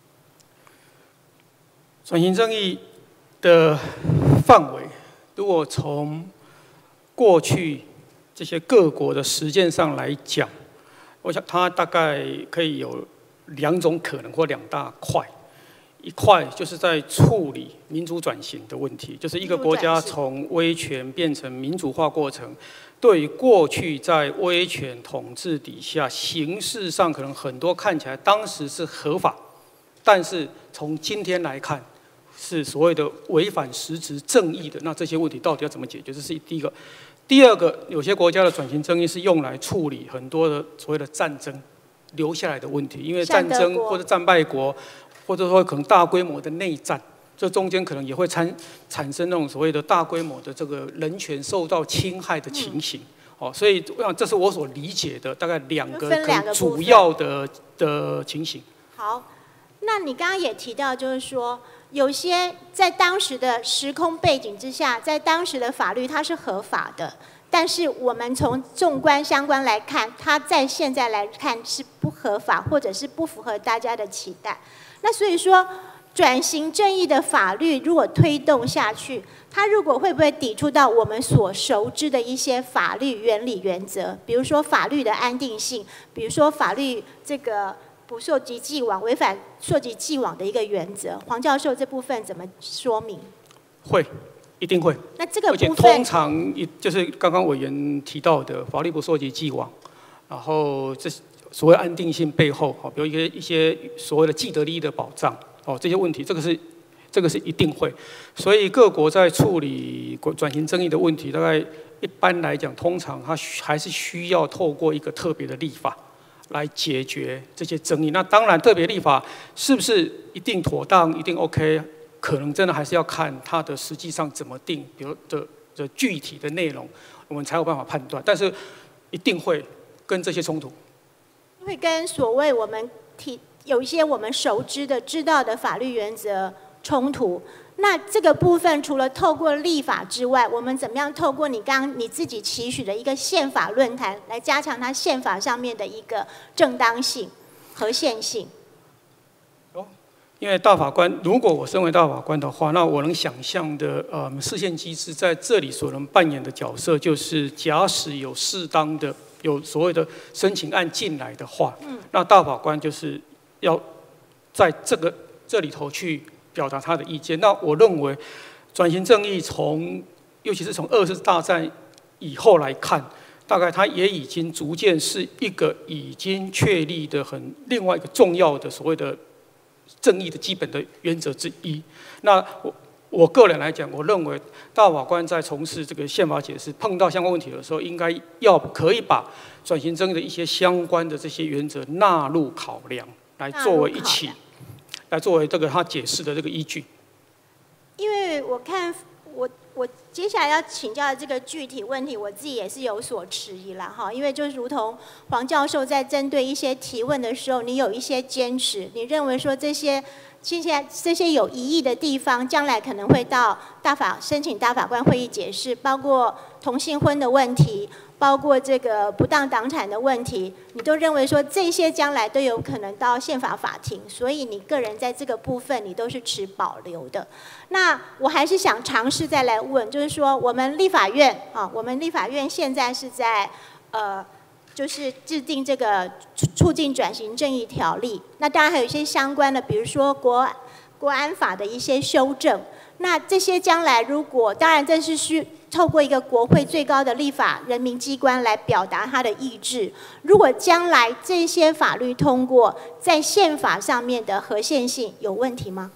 转型正义的范围，如果从过去这些各国的实践上来讲，我想它大概可以有两种可能或两大块。一块就是在处理民主转型的问题，就是一个国家从威权变成民主化过程，对于过去在威权统治底下，形式上可能很多看起来当时是合法，但是从今天来看是所谓的违反实质正义的，那这些问题到底要怎么解决？这是第一个。第二个，有些国家的转型正义是用来处理很多的所谓的战争留下来的问题，因为战争或者战败国。或者说可能大规模的内战，这中间可能也会产产生那种所谓的大规模的这个人权受到侵害的情形。嗯、哦，所以我想这是我所理解的大概两个主要的的情形。 好，那你刚刚也提到，就是说有些在当时的时空背景之下，在当时的法律它是合法的，但是我们从纵观相关来看，它在现在来看是不合法，或者是不符合大家的期待。那所以说，转型正义的法律如果推动下去，它如果会不会抵触到我们所熟知的一些法律原理原则？比如说法律的安定性，比如说法律这个不溯及既往、违反溯及既往的一个原则。黄教授这部分怎么说明？ 会，一定会。 那这个部分， 而且通常就是刚刚委员提到的法律不溯及既往，然后这。所谓安定性背后，比如一些一些所谓的既得利益的保障，哦，这些问题，这个是这个是一定会。所以各国在处理转型正义的问题，大概一般来讲，通常它还是需要透过一个特别的立法来解决这些争议。那当然，特别立法是不是一定妥当、一定 OK， 可能真的还是要看它的实际上怎么定，比如的的具体的内容，我们才有办法判断。但是一定会跟这些冲突。 会跟所谓我们提有一些我们熟知的、知道的法律原则冲突。那这个部分除了透过立法之外，我们怎么样透过你刚刚你自己期许的一个宪法论坛，来加强它宪法上面的一个正当性、合宪性？ 哦，因为大法官，如果我身为大法官的话，那我能想象的，呃，释宪机制在这里所能扮演的角色，就是假使有适当的、有所谓的申请案进来的话，嗯，那大法官就是要在这个这里头去表达他的意见。那我认为，转型正义从，尤其是从二次大战以后来看，大概它也已经逐渐是一个已经确立的很另外一个重要的所谓的正义的基本的原则之一。那我我个人来讲，我认为大法官在从事这个宪法解释碰到相关问题的时候，应该要可以把转型正义的一些相关的这些原则纳入考量，来作为一起。来作为这个他解释的这个依据。 因为我看我我接下来要请教的这个具体问题，我自己也是有所迟疑啦哈。因为就是如同黄教授在针对一些提问的时候，你有一些坚持，你认为说这些现在这些有疑义的地方，将来可能会到大法申请大法官会议解释，包括同性婚的问题。包括这个不当党产的问题，你都认为说这些将来都有可能到宪法法庭，所以你个人在这个部分你都是持保留的。那我还是想尝试再来问，就是说我们立法院啊，我们立法院现在是在呃，就是制定这个促进转型正义条例。那当然还有一些相关的，比如说国国安法的一些修正。那这些将来如果，当然这是需透过一个国会最高的立法人民机关来表达他的意志。如果将来这些法律通过，在宪法上面的合宪性有问题吗？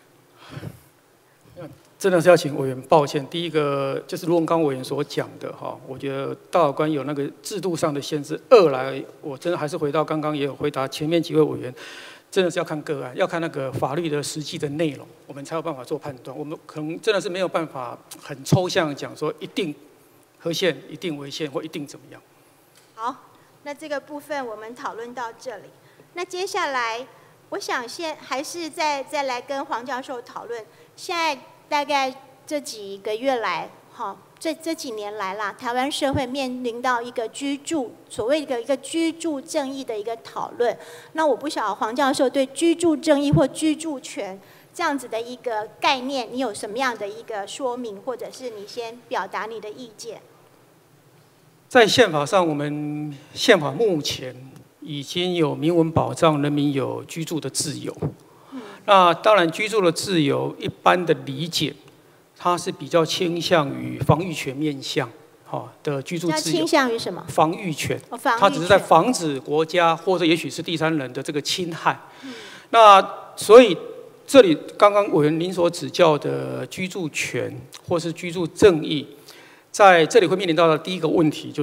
真的是要请委员抱歉。第一个就是如刚刚委员所讲的哈，我觉得大法官有那个制度上的限制。二来，我真的还是回到刚刚也有回答前面几位委员。真的是要看个案，要看那个法律的实际的内容，我们才有办法做判断。我们可能真的是没有办法很抽象讲说一定合宪、一定违宪或一定怎么样。 好，那这个部分我们讨论到这里。那接下来，我想先还是再再来跟黄教授讨论。现在大概这几个月来，哈。这这几年来啦，台湾社会面临到一个居住所谓的一个居住正义的一个讨论。那我不晓得黄教授对居住正义或居住权这样子的一个概念，你有什么样的一个说明，或者是你先表达你的意见？ 在宪法上，我们宪法目前已经有明文保障人民有居住的自由。嗯、那当然，居住的自由一般的理解。它是比较倾向于防御权面向，哈的居住自由。 倾向于什么？ 防御权。 哦、防御权。 它只是在防止国家或者也许是第三人的这个侵害。嗯、那所以这里刚刚委员您所指教的居住权或是居住正义，在这里会面临到的第一个问题就是，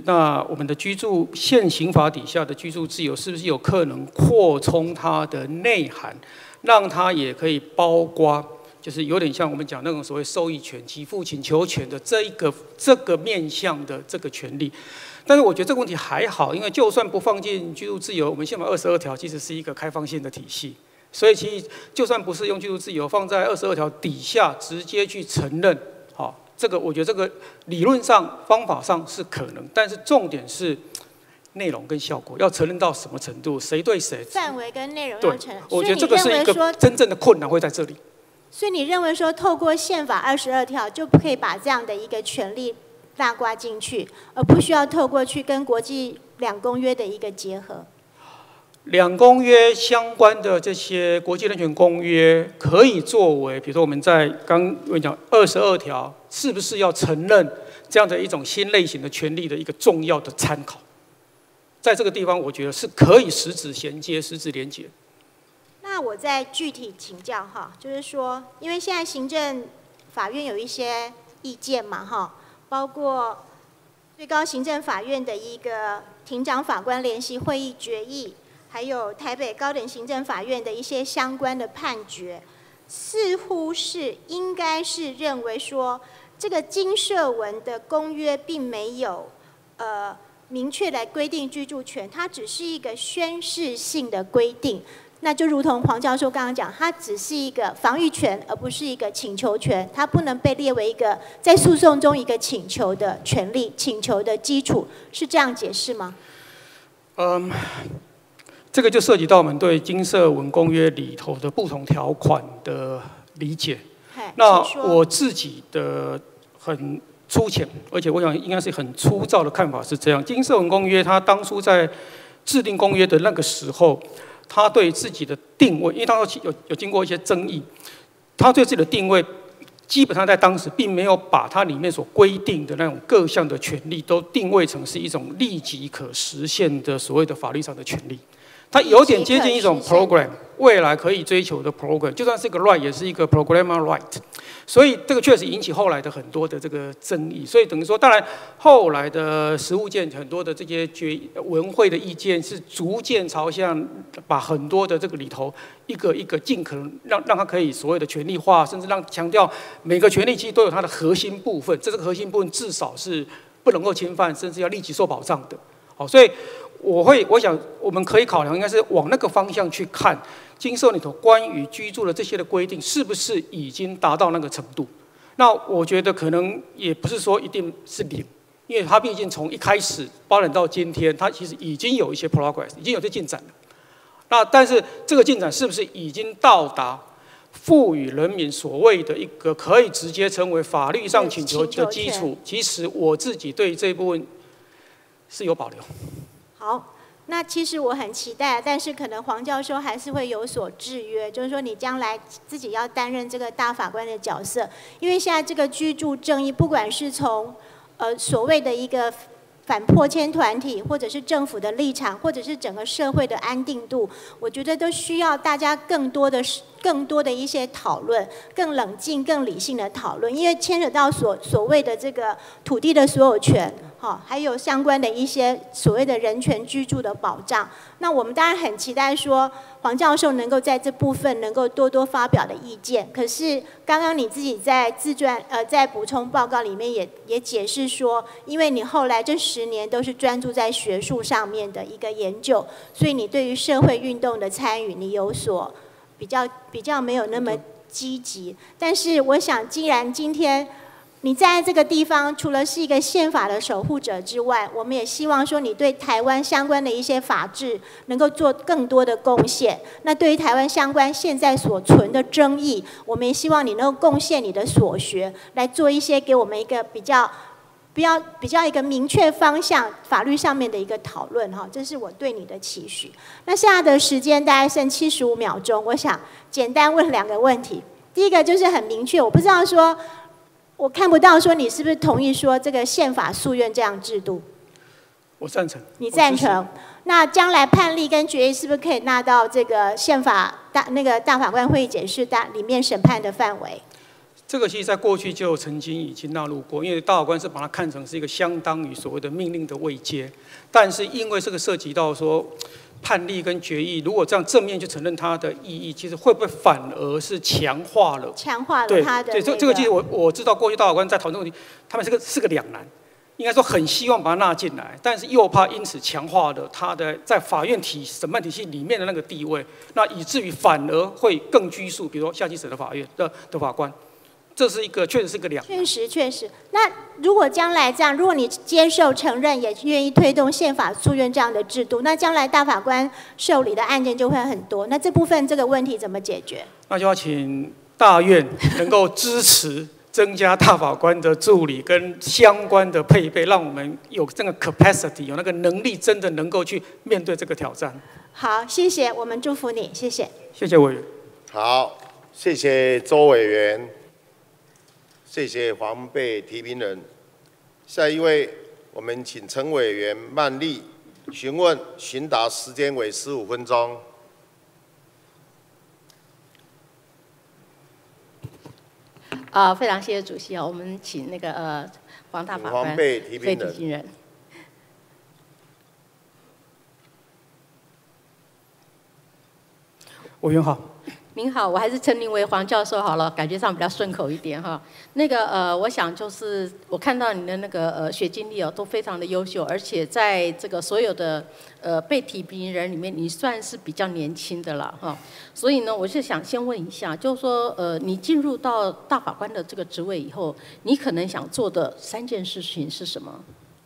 那我们的居住现行法底下的居住自由是不是有可能扩充它的内涵，让它也可以包括？就是有点像我们讲那种所谓受益权、给付请求权的这一个这个面向的这个权利，但是我觉得这个问题还好，因为就算不放进居住自由，我们宪法二十二条其实是一个开放性的体系，所以其实就算不是用居住自由放在二十二条底下直接去承认，好，这个我觉得这个理论上、方法上是可能，但是重点是内容跟效果要承认到什么程度，谁对谁范围跟内容要承认。 我觉得这个是一个真正的困难会在这里。 所以你认为说，透过宪法二十二条就不可以把这样的一个权利纳挂进去，而不需要透过去跟国际两公约的一个结合？ 两公约相关的这些国际人权公约，可以作为，比如说我们在刚我讲二十二条，是不是要承认这样的一种新类型的权利的一个重要的参考？在这个地方，我觉得是可以实质衔接、实质连结。 那我再具体请教哈，就是说，因为现在行政法院有一些意见嘛哈，包括最高行政法院的一个庭长法官联席会议决议，还有台北高等行政法院的一些相关的判决，似乎是应该是认为说，这个经社文的公约并没有呃明确来规定居住权，它只是一个宣示性的规定。那就如同黄教授刚刚讲，它只是一个防御权，而不是一个请求权，它不能被列为一个在诉讼中一个请求的权利、请求的基础，是这样解释吗？ 嗯，这个就涉及到我们对经社文公约里头的不同条款的理解。那我自己的很粗浅，而且我想应该是很粗糙的看法是这样：经社文公约它当初在制定公约的那个时候，他对自己的定位，因为当时有有经过一些争议，他对自己的定位，基本上在当时并没有把它里面所规定的那种各项的权利都定位成是一种立即可实现的所谓的法律上的权利。它有点接近一种 program， 未来可以追求的 program， 就算是一个 right， 也是一个 programmer right。所以这个确实引起后来的很多的这个争议。所以等于说，当然后来的实务界很多的这些决文会的意见是逐渐朝向把很多的这个里头一个一个尽可能让让它可以所谓的权利化，甚至让强调每个权利其实都有它的核心部分，这个核心部分至少是不能够侵犯，甚至要立即受保障的。好，所以。我会，我想我们可以考量，应该是往那个方向去看，经社里头关于居住的这些的规定，是不是已经达到那个程度？那我觉得可能也不是说一定是零，因为它毕竟从一开始发展到今天，它其实已经有一些 progress， 已经有些进展了。那但是这个进展是不是已经到达赋予人民所谓的一个可以直接成为法律上请求的基础？其实我自己对这一部分是有保留。 好，那其实我很期待，但是可能黄教授还是会有所制约，就是说你将来自己要担任这个大法官的角色，因为现在这个居住正义，不管是从呃所谓的一个反迫迁团体，或者是政府的立场，或者是整个社会的安定度，我觉得都需要大家更多的、更多的一些讨论，更冷静、更理性的讨论，因为牵扯到所所谓的这个土地的所有权。好，还有相关的一些所谓的人权居住的保障。那我们当然很期待说黄教授能够在这部分能够多多发表的意见。可是刚刚你自己在自传呃在补充报告里面也也解释说，因为你后来这十年都是专注在学术上面的一个研究，所以你对于社会运动的参与你有所比较比较没有那么积极。但是我想，既然今天你站在这个地方，除了是一个宪法的守护者之外，我们也希望说你对台湾相关的一些法制能够做更多的贡献。那对于台湾相关现在所存的争议，我们也希望你能够贡献你的所学，来做一些给我们一个比较、比较、比较一个明确方向法律上面的一个讨论哈，这是我对你的期许。那现在的时间大概剩七十五秒钟，我想简单问两个问题。第一个就是很明确，我不知道说。我看不到说你是不是同意说这个宪法诉愿这样制度？ 我赞成。 你赞成？那将来判例跟决议是不是可以纳到这个宪法大那个大法官会议解释大里面审判的范围？ 这个其实在过去就曾经已经纳入过，因为大法官是把它看成是一个相当于所谓的命令的位阶，但是因为这个涉及到说。判例跟决议，如果这样正面去承认它的意义，其实会不会反而是强化了？ 强化了它的、那个、对，这这个其实我我知道，过去大法官在讨论问题，他们是个是个两难，应该说很希望把它纳进来，但是又怕因此强化了他的在法院体审判体系里面的那个地位，那以至于反而会更拘束，比如说下级省的法院的的法官。这是一个，确实是个两。 确实，确实。那如果将来这样，如果你接受、承认，也愿意推动宪法诉愿这样的制度，那将来大法官受理的案件就会很多。那这部分这个问题怎么解决？ 那就要请大院能够支持增加大法官的助理跟相关的配备，让我们有这个 capacity， 有那个能力，真的能够去面对这个挑战。 好，谢谢，我们祝福你，谢谢。 谢谢委员。 好，谢谢周委员。谢谢黄备提名人。下一位，我们请陈委员曼丽询问，询答时间为十五分钟。 啊、呃，非常谢谢主席啊，我们请那个呃黄大法官黄备提名人。人委员好。 您好，我还是称您为黄教授好了，感觉上比较顺口一点哈。那个呃，我想就是我看到你的那个呃学经历哦，都非常的优秀，而且在这个所有的呃被提名人里面，你算是比较年轻的了哈。所以呢，我是想先问一下，就是说呃，你进入到大法官的这个职位以后，你可能想做的三件事情是什么？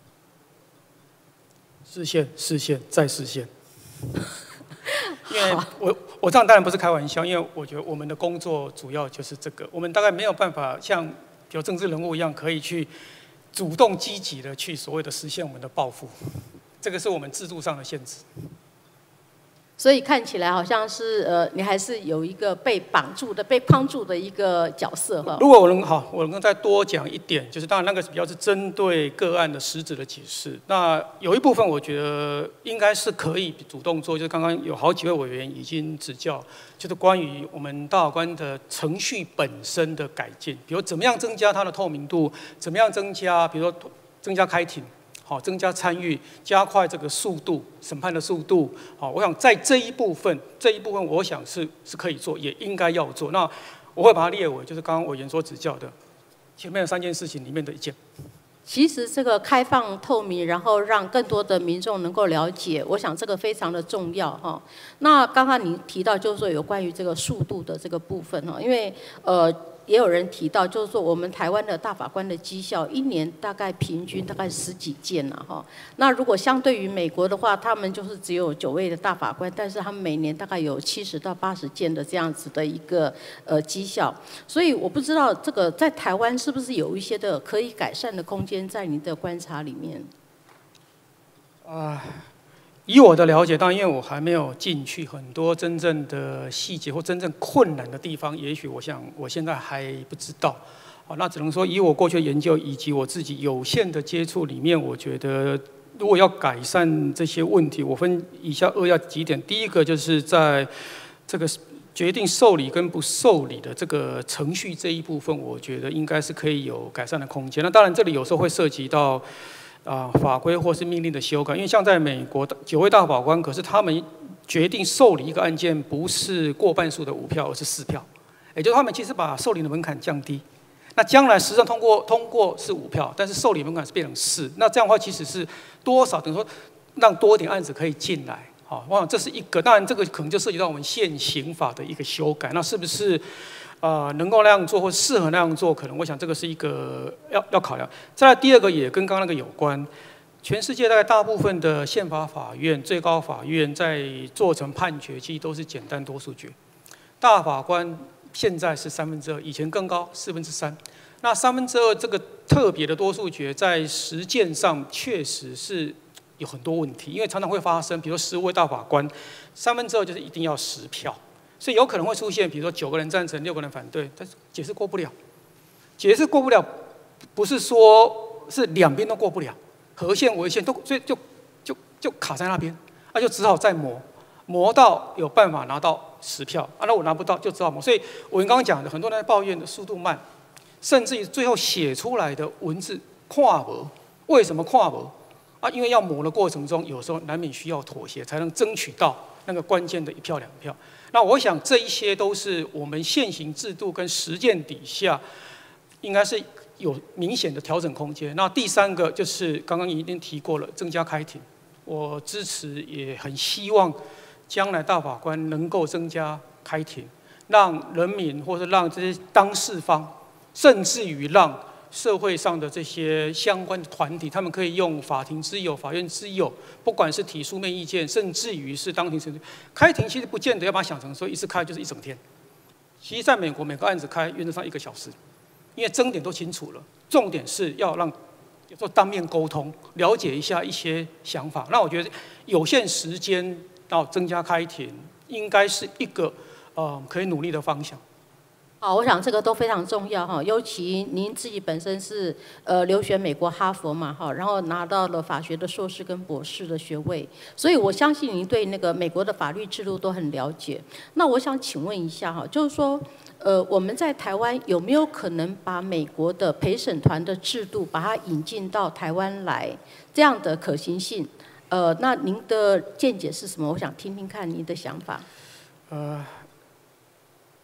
实现，实现，再实现。因为我我这样当然不是开玩笑，因为我觉得我们的工作主要就是这个，我们大概没有办法像比如政治人物一样，可以去主动积极的去所谓的实现我们的抱负，这个是我们制度上的限制。 所以看起来好像是呃，你还是有一个被绑住的、被框住的一个角色哈。 如果我能好，我能再多讲一点，就是当然那个比较是针对个案的实质的解释。那有一部分我觉得应该是可以主动做，就是刚刚有好几位委员已经指教，就是关于我们大法官的程序本身的改进，比如怎么样增加它的透明度，怎么样增加，比如说增加开庭。好，增加参与，加快这个速度，审判的速度。好，我想在这一部分，这一部分我想是是可以做，也应该要做。那我会把它列为就是刚刚委员所指教的前面的三件事情里面的一件。 其实这个开放透明，然后让更多的民众能够了解，我想这个非常的重要哈。那刚刚你提到就是说有关于这个速度的这个部分哈，因为呃。也有人提到，就是说我们台湾的大法官的绩效，一年大概平均大概十几件了哈。那如果相对于美国的话，他们就是只有九位的大法官，但是他们每年大概有七十到八十件的这样子的一个呃绩效。所以我不知道这个在台湾是不是有一些的可以改善的空间，在你的观察里面。 啊。以我的了解，当然因为我还没有进去很多真正的细节或真正困难的地方，也许我想我现在还不知道。好，那只能说以我过去的研究以及我自己有限的接触里面，我觉得如果要改善这些问题，我分以下扼要几点。第一个就是在这个决定受理跟不受理的这个程序这一部分，我觉得应该是可以有改善的空间。那当然这里有时候会涉及到。啊，法规或是命令的修改，因为像在美国九位大法官，可是他们决定受理一个案件，不是过半数的五票，而是四票，也就是他们其实把受理的门槛降低。那将来实际上通过通过是五票，但是受理门槛是变成四，那这样的话其实是多少等于说让多一点案子可以进来。好，我想这是一个，当然这个可能就涉及到我们现行法的一个修改，那是不是？呃，能够那样做或适合那样做，可能我想这个是一个要要考量。再来第二个也跟刚刚那个有关，全世界大概大部分的宪法法院、最高法院在做成判决，其实都是简单多数决。大法官现在是三分之二，以前更高，四分之三。那三分之二这个特别的多数决，在实践上确实是有很多问题，因为常常会发生，比如说十位大法官，三分之二就是一定要十票。所以有可能会出现，比如说九个人赞成，六个人反对，但是解释过不了。解释过不了，不是说是两边都过不了，合宪违宪都，所以就就就卡在那边，那就只好再磨，磨到有办法拿到十票，啊，那我拿不到就只好磨。所以我刚刚讲的，很多人抱怨的速度慢，甚至于最后写出来的文字跨模，为什么跨模？啊，因为要磨的过程中，有时候难免需要妥协，才能争取到那个关键的一票两票。那我想这一些都是我们现行制度跟实践底下，应该是有明显的调整空间。那第三个就是刚刚已经提过了，增加开庭，我支持也很希望将来大法官能够增加开庭，让人民或者让这些当事方，甚至于让社会上的这些相关的团体，他们可以用法庭之友、法院之友，不管是提书面意见，甚至于是当庭审理。开庭其实不见得要把它想成说一次开就是一整天。其实在美国，每个案子开原则上一个小时，因为争点都清楚了，重点是要让有时候当面沟通，了解一下一些想法。那我觉得有限时间到增加开庭，应该是一个呃可以努力的方向。 好，我想这个都非常重要哈，尤其您自己本身是呃留学美国哈佛嘛哈，然后拿到了法学的硕士跟博士的学位，所以我相信您对那个美国的法律制度都很了解。那我想请问一下哈，就是说呃我们在台湾有没有可能把美国的陪审团的制度把它引进到台湾来，这样的可行性？呃，那您的见解是什么？我想听听看您的想法。 呃。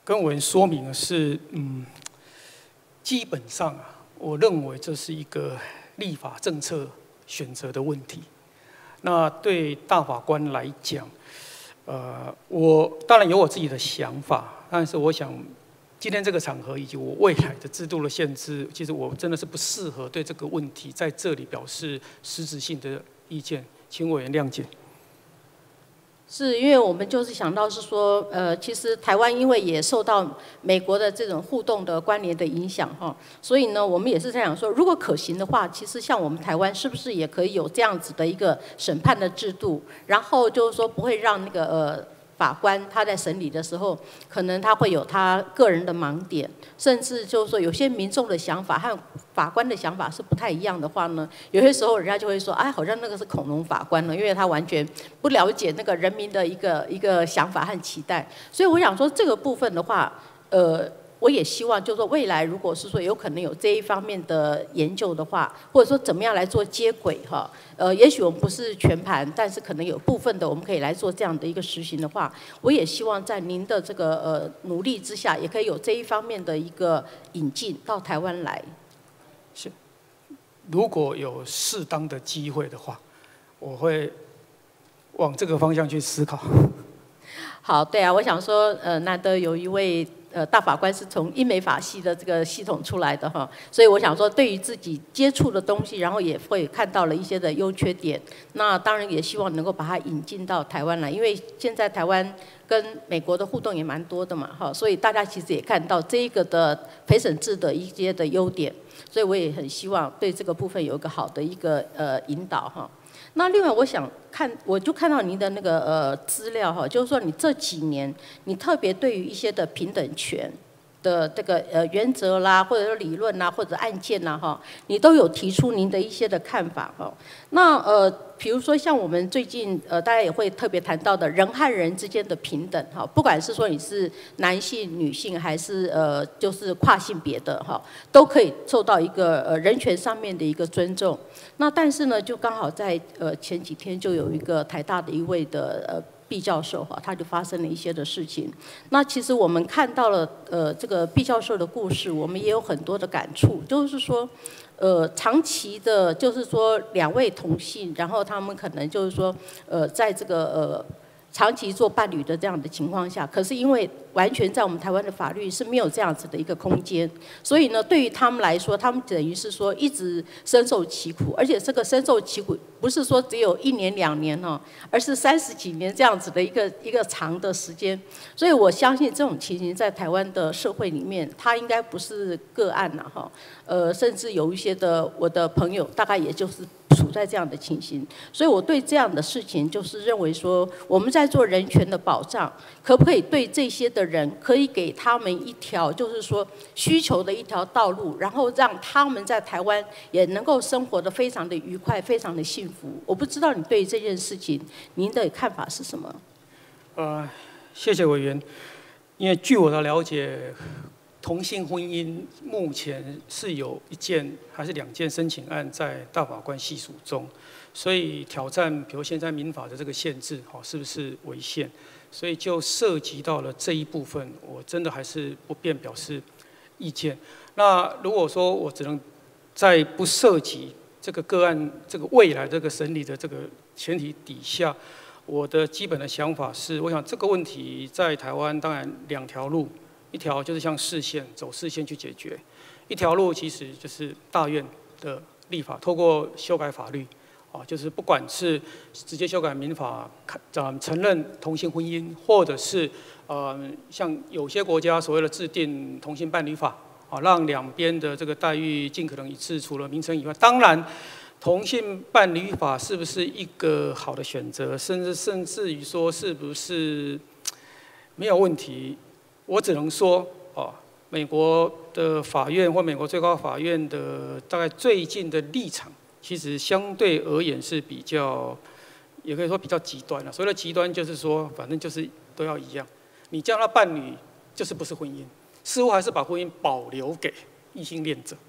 跟委员说明的是，嗯，基本上啊，我认为这是一个立法政策选择的问题。那对大法官来讲，呃，我当然有我自己的想法，但是我想，今天这个场合以及我未来的制度的限制，其实我真的是不适合对这个问题在这里表示实质性的意见，请委员谅解。 是因为我们就是想到是说，呃，其实台湾因为也受到美国的这种互动的关联的影响哈，所以呢，我们也是在想说，如果可行的话，其实像我们台湾是不是也可以有这样子的一个审判的制度，然后就是说不会让那个呃。法官他在审理的时候，可能他会有他个人的盲点，甚至就是说有些民众的想法和法官的想法是不太一样的话呢，有些时候人家就会说，哎，好像那个是恐龙法官了，因为他完全不了解那个人民的一个一个想法和期待。所以我想说这个部分的话，呃。我也希望，就是说未来如果是说有可能有这一方面的研究的话，或者说怎么样来做接轨哈，呃，也许我们不是全盘，但是可能有部分的我们可以来做这样的一个实行的话，我也希望在您的这个呃努力之下，也可以有这一方面的一个引进到台湾来。 是，如果有适当的机会的话，我会往这个方向去思考。 好，对啊，我想说，呃，难得有一位。呃，大法官是从英美法系的这个系统出来的哈，所以我想说，对于自己接触的东西，然后也会看到了一些的优缺点。那当然也希望能够把它引进到台湾来，因为现在台湾跟美国的互动也蛮多的嘛，哈，所以大家其实也看到这一个的陪审制的一些的优点，所以我也很希望对这个部分有一个好的一个呃引导哈。那另外，我想看，我就看到您的那个呃资料哈，就是说你这几年，你特别对于一些的平等权的这个呃原则啦，或者说理论啦，或者案件啦哈，你都有提出您的一些的看法哈。那呃，比如说像我们最近呃，大家也会特别谈到的人和人之间的平等哈，不管是说你是男性、女性，还是呃就是跨性别的哈，都可以受到一个呃人权上面的一个尊重。那但是呢，就刚好在呃前几天就有一个台大的一位的呃。毕教授哈，他就发生了一些的事情。那其实我们看到了呃这个毕教授的故事，我们也有很多的感触，就是说，呃长期的，就是说两位同性，然后他们可能就是说呃在这个呃长期做伴侣的这样的情况下，可是因为完全在我们台湾的法律是没有这样子的一个空间，所以呢，对于他们来说，他们等于是说一直深受其苦，而且这个深受其苦不是说只有一年两年哦，而是三十几年这样子的一个一个长的时间。所以我相信这种情形在台湾的社会里面，它应该不是个案呐哈。呃，甚至有一些的我的朋友，大概也就是处在这样的情形。所以我对这样的事情，就是认为说，我们在做人权的保障，可不可以对这些的人，可以给他们一条，就是说需求的一条道路，然后让他们在台湾也能够生活得非常的愉快，非常的幸福。我不知道你对这件事情，您的看法是什么？ 呃，谢谢委员。因为据我的了解，同性婚姻目前是有一件还是两件申请案在大法官系数中，所以挑战，比如现在民法的这个限制，哦，是不是违宪？所以就涉及到了这一部分，我真的还是不便表示意见。那如果说我只能在不涉及这个个案这个未来这个审理的这个前提底下，我的基本的想法是，我想这个问题在台湾当然两条路，一条就是像释宪走释宪去解决，一条路其实就是大院的立法，透过修改法律。啊，就是不管是直接修改民法，呃，承认同性婚姻，或者是呃，像有些国家所谓的制定同性伴侣法，啊，让两边的这个待遇尽可能一致，除了名称以外，当然，同性伴侣法是不是一个好的选择，甚至甚至于说是不是没有问题，我只能说，哦，美国的法院或美国最高法院的大概最近的立场。其实相对而言是比较，也可以说比较极端了。所谓的极端就是说，反正就是都要一样。你叫他伴侣，就是不是婚姻，似乎还是把婚姻保留给异性恋者。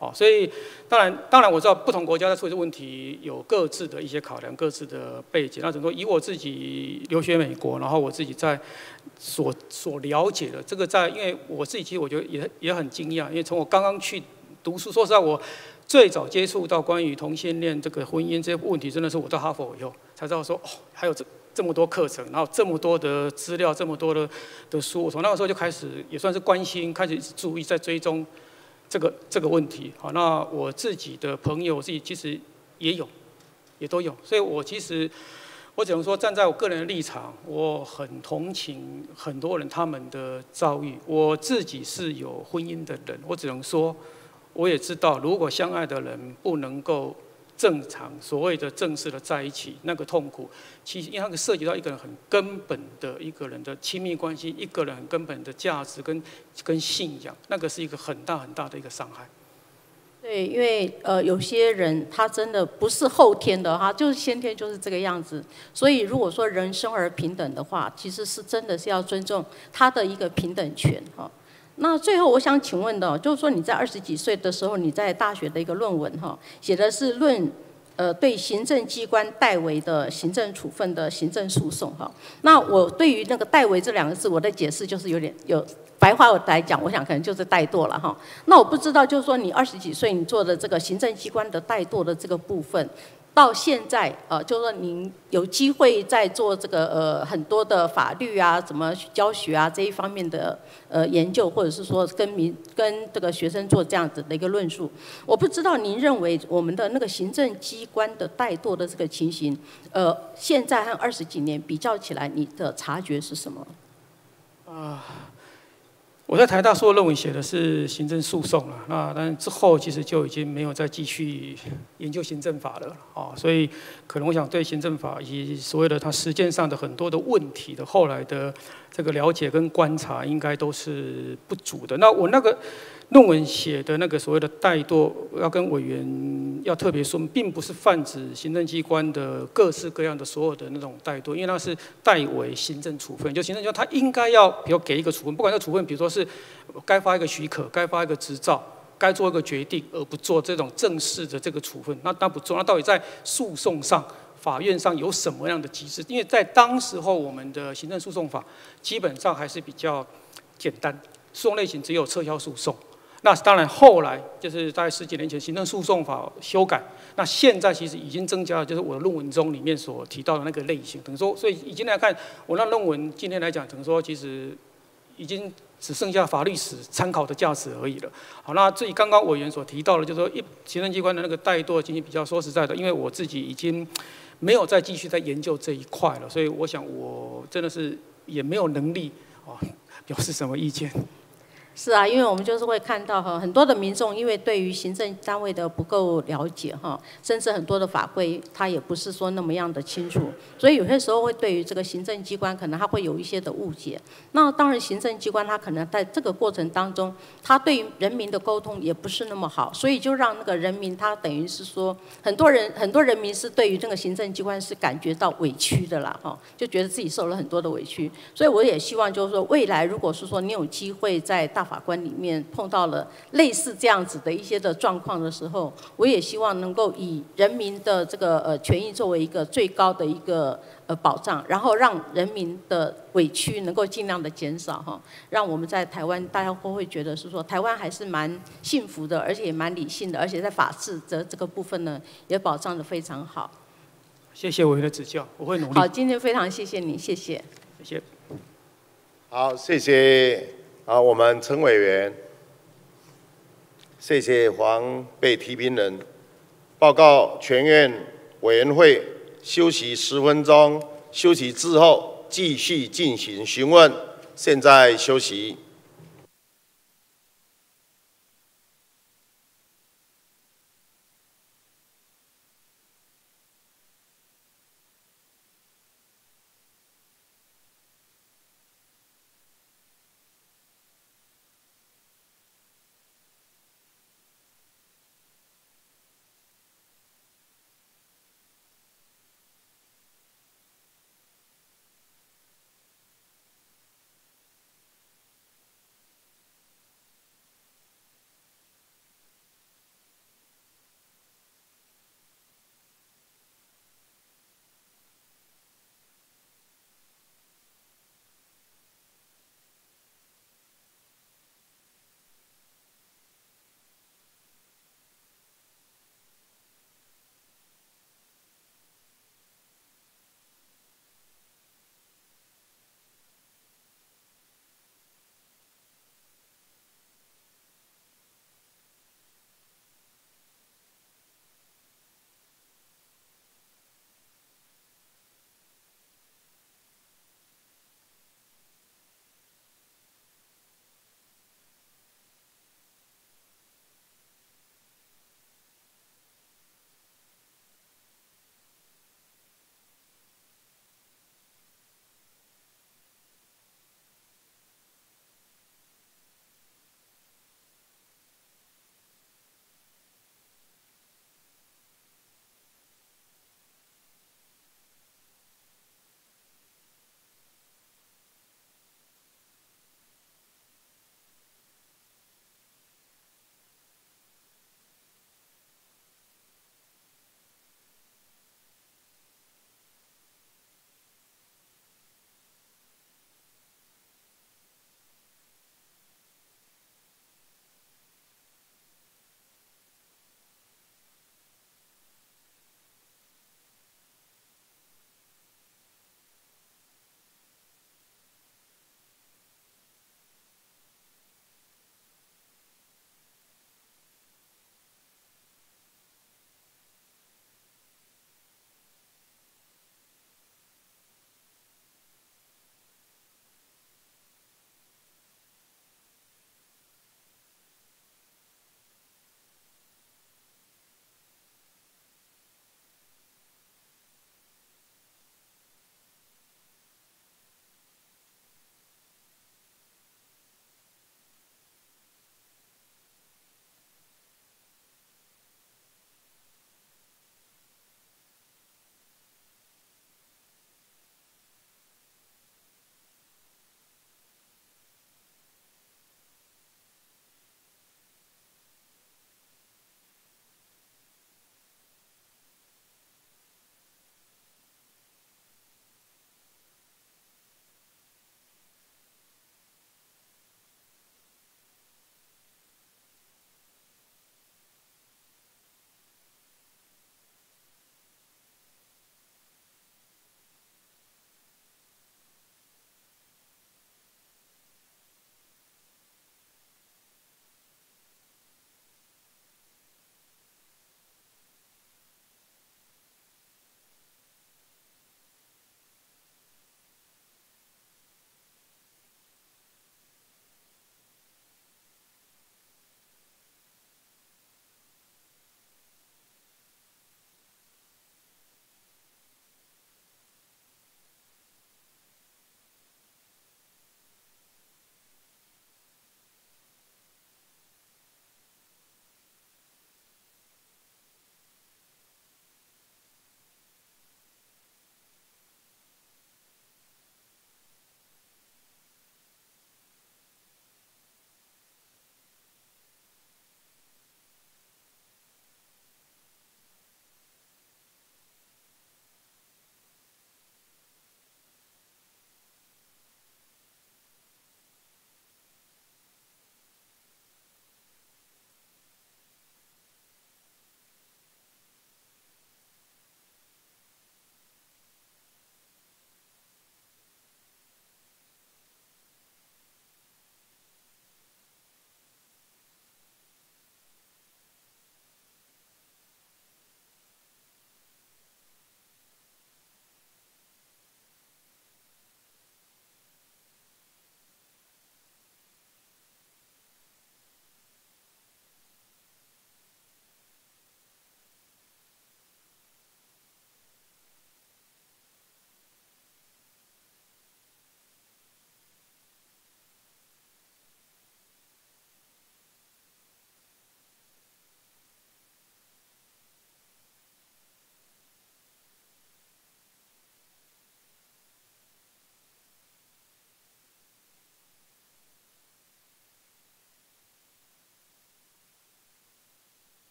哦，所以当然当然我知道不同国家在处理这个问题有各自的一些考量、各自的背景。那怎么说？以我自己留学美国，然后我自己在所所了解的这个在，因为我自己其实我觉得也也很惊讶，因为从我刚刚去读书，说实在我最早接触到关于同性恋这个婚姻这些问题，真的是我到哈佛以后才知道说，哦，还有这这么多课程，然后这么多的资料，这么多的的书。我从那个时候就开始也算是关心，开始注意，在追踪这个这个问题。好，那我自己的朋友，我自己其实也有，也都有。所以我其实我只能说，站在我个人的立场，我很同情很多人他们的遭遇。我自己是有婚姻的人，我只能说。我也知道，如果相爱的人不能够正常所谓的正式的在一起，那个痛苦，其实因为那个涉及到一个人很根本的一个人的亲密关系，一个人很根本的价值跟跟信仰，那个是一个很大很大的一个伤害。 对，因为呃有些人他真的不是后天的哈，就是先天就是这个样子。所以如果说人生而平等的话，其实是真的是要尊重他的一个平等权哈。那最后我想请问的，就是说你在二十几岁的时候，你在大学的一个论文哈，写的是论呃对行政机关代为的行政处分的行政诉讼哈。那我对于那个代为这两个字，我的解释就是有点有白话来讲，我想可能就是怠惰了哈。那我不知道，就是说你二十几岁你做的这个行政机关的怠惰的这个部分。到现在，呃，就是说您有机会在做这个呃很多的法律啊、怎么教学啊这一方面的呃研究，或者是说跟民跟这个学生做这样子的一个论述。我不知道您认为我们的那个行政机关的怠惰的这个情形，呃，现在和二十几年比较起来，你的察觉是什么？ 啊。我在台大硕士论文写的是行政诉讼了，那但之后其实就已经没有再继续研究行政法了啊，所以可能我想对行政法以及所谓的它实践上的很多的问题的后来的这个了解跟观察，应该都是不足的。那我那个论文写的那个所谓的怠惰，要跟委员要特别说，并不是泛指行政机关的各式各样的所有的那种怠惰，因为那是代为行政处分，就行政机关他应该要，比如给一个处分，不管这处分，比如说是该发一个许可，该发一个执照，该做一个决定，而不做这种正式的这个处分，那那不做，那到底在诉讼上？法院上有什么样的机制？因为在当时候，我们的行政诉讼法基本上还是比较简单，诉讼类型只有撤销诉讼。那当然，后来就是大概十几年前，行政诉讼法修改，那现在其实已经增加了，就是我的论文中里面所提到的那个类型。等于说，所以已经来看，我那论文今天来讲，等于说其实已经只剩下法律史参考的价值而已了。好，那至于刚刚委员所提到的，就是说一行政机关的那个怠惰情形，比较说实在的，因为我自己已经没有再继续在研究这一块了，所以我想我真的是也没有能力啊表示什么意见。 是啊，因为我们就是会看到哈，很多的民众因为对于行政单位的不够了解哈，甚至很多的法规他也不是说那么样的清楚，所以有些时候会对于这个行政机关可能他会有一些的误解。那当然，行政机关他可能在这个过程当中，他对于人民的沟通也不是那么好，所以就让那个人民他等于是说，很多人很多人民是对于这个行政机关是感觉到委屈的啦哈，就觉得自己受了很多的委屈。所以我也希望就是说，未来如果是说你有机会在大法官里面碰到了类似这样子的一些的状况的时候，我也希望能够以人民的这个呃权益作为一个最高的一个呃保障，然后让人民的委屈能够尽量的减少哈，让我们在台湾大家都会觉得是说台湾还是蛮幸福的，而且也蛮理性的，而且在法治的这个部分呢也保障得非常好。 谢谢委员的指教，我会努力。 好，今天非常谢谢你，谢谢。 谢谢。 好，谢谢。好，我们陈委员，谢谢黄被提名人。报告全院委员会休息十分钟，休息之后继续进行询问。现在休息。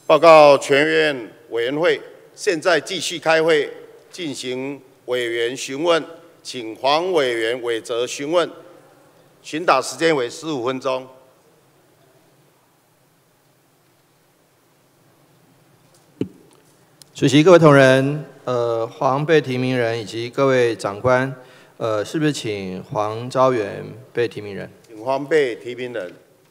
报告全院委员会，现在继续开会进行委员询问，请黄委员委责询问。询答时间为十五分钟。 主席、各位同仁，呃，黄被提名人以及各位长官，呃，是不是请黄昭元被提名人？ 请黄被提名人。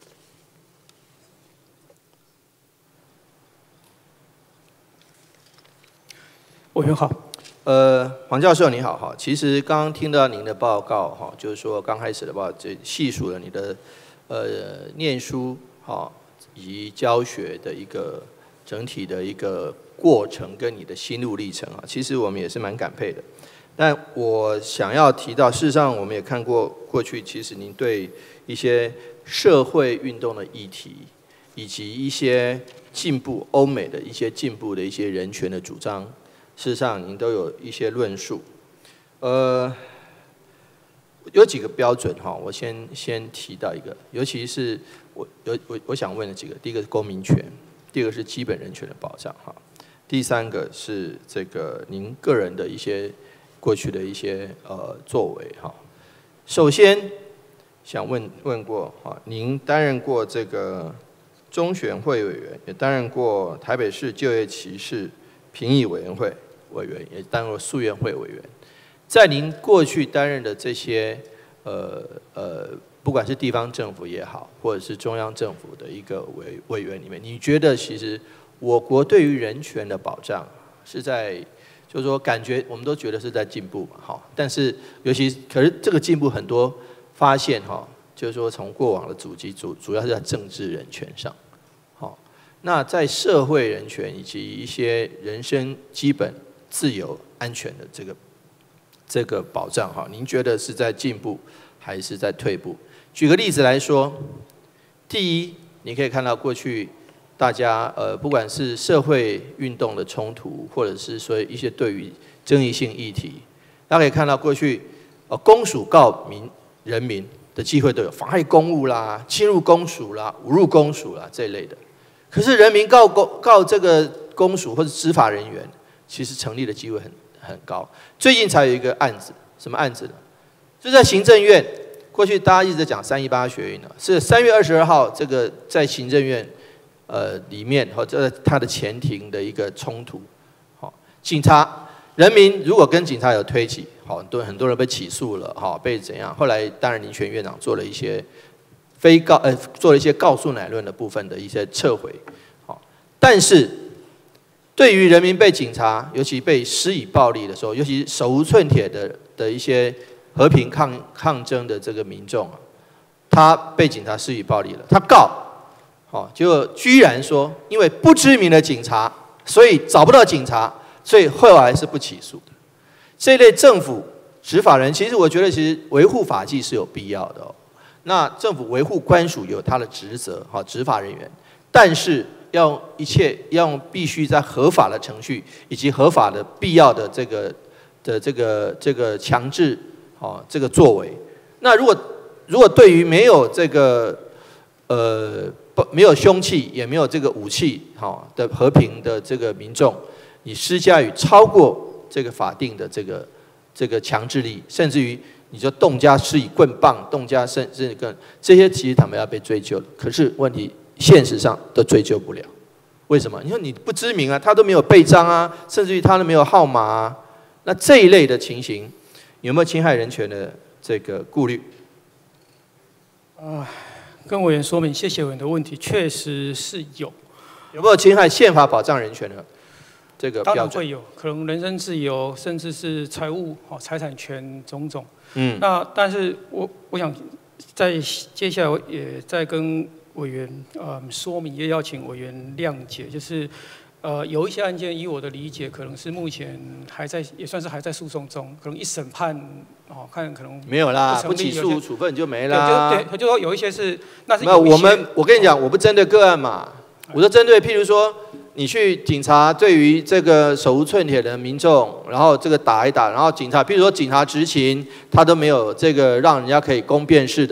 委员好。 呃，黄教授你好哈，其实刚刚听到您的报告哈，就是说刚开始的报告就细数了你的呃念书哈以及教学的一个整体的一个过程跟你的心路历程啊，其实我们也是蛮感佩的。但我想要提到，事实上我们也看过过去，其实您对一些社会运动的议题，以及一些进步欧美的一些进步的一些人权的主张。事实上，您都有一些论述，呃，有几个标准哈，我先先提到一个，尤其是我有我我想问的几个，第一个是公民权，第二个是基本人权的保障哈，第三个是这个您个人的一些过去的一些呃作为哈。首先想问问过哈，您担任过这个中选会委员，也担任过台北市就业歧视评议委员会委员，也担任过诉愿会委员。在您过去担任的这些呃呃，不管是地方政府也好，或者是中央政府的一个委委员里面，你觉得其实我国对于人权的保障是在，就是说感觉我们都觉得是在进步嘛，哈。但是尤其可是这个进步很多发现哈，就是说从过往的主机主主要是在政治人权上。那在社会人权以及一些人身基本自由安全的这个这个保障哈，您觉得是在进步还是在退步？举个例子来说，第一，你可以看到过去大家呃，不管是社会运动的冲突，或者是说一些对于争议性议题，大家可以看到过去呃公署告民人民的机会都有，妨害公务啦、侵入公署啦、侮辱公署啦这一类的。可是人民告公告这个公署或者执法人员，其实成立的机会很很高。最近才有一个案子，什么案子呢？就在行政院，过去大家一直在讲三一八学运呢，是三月二十二号这个在行政院呃里面或者它的前庭的一个冲突。好，警察人民如果跟警察有推挤，好，很多很多人被起诉了，好，被怎样？后来当然林权院长做了一些。非告呃做了一些告诉乃论的部分的一些撤回，好，但是对于人民被警察尤其被施以暴力的时候，尤其手无寸铁的的一些和平抗抗争的这个民众啊，他被警察施以暴力了，他告，好，结果居然说因为不知名的警察，所以找不到警察，所以后来是不起诉的。这一类政府执法人，其实我觉得其实维护法纪是有必要的哦。那政府维护官署有他的职责，哈，执法人员，但是要一切要必须在合法的程序以及合法的必要的这个的这个这个强制，哦，这个作为。那如果如果对于没有这个呃不没有凶器也没有这个武器，好的和平的这个民众，你施加于超过这个法定的这个这个强制力，甚至于。你就动加施以棍棒，动加甚至更这些，其实他们要被追究的。可是问题现实上都追究不了，为什么？你说你不知名啊，他都没有背章啊，甚至于他都没有号码啊。那这一类的情形，有没有侵害人权的这个顾虑？ 啊，跟委员说明，谢谢委员的问题，确实是有。 有没有侵害宪法保障人权的这个标准？ 当然会有，可能人身自由，甚至是财务、哦财产权种种。 嗯， 那但是我我想在接下来我也再跟委员呃说明，也邀请委员谅解，就是呃有一些案件，以我的理解，可能是目前还在也算是还在诉讼中，可能一审判哦看可能没有啦，不起诉处分就没啦。 对，就就说有一些是那是没有我们我跟你讲，我不针对个案嘛，我就针对譬如说。你去警察对于这个手无寸铁的民众，然后这个打一打，然后警察，譬如说警察执勤，他都没有这个让人家可以公辨识的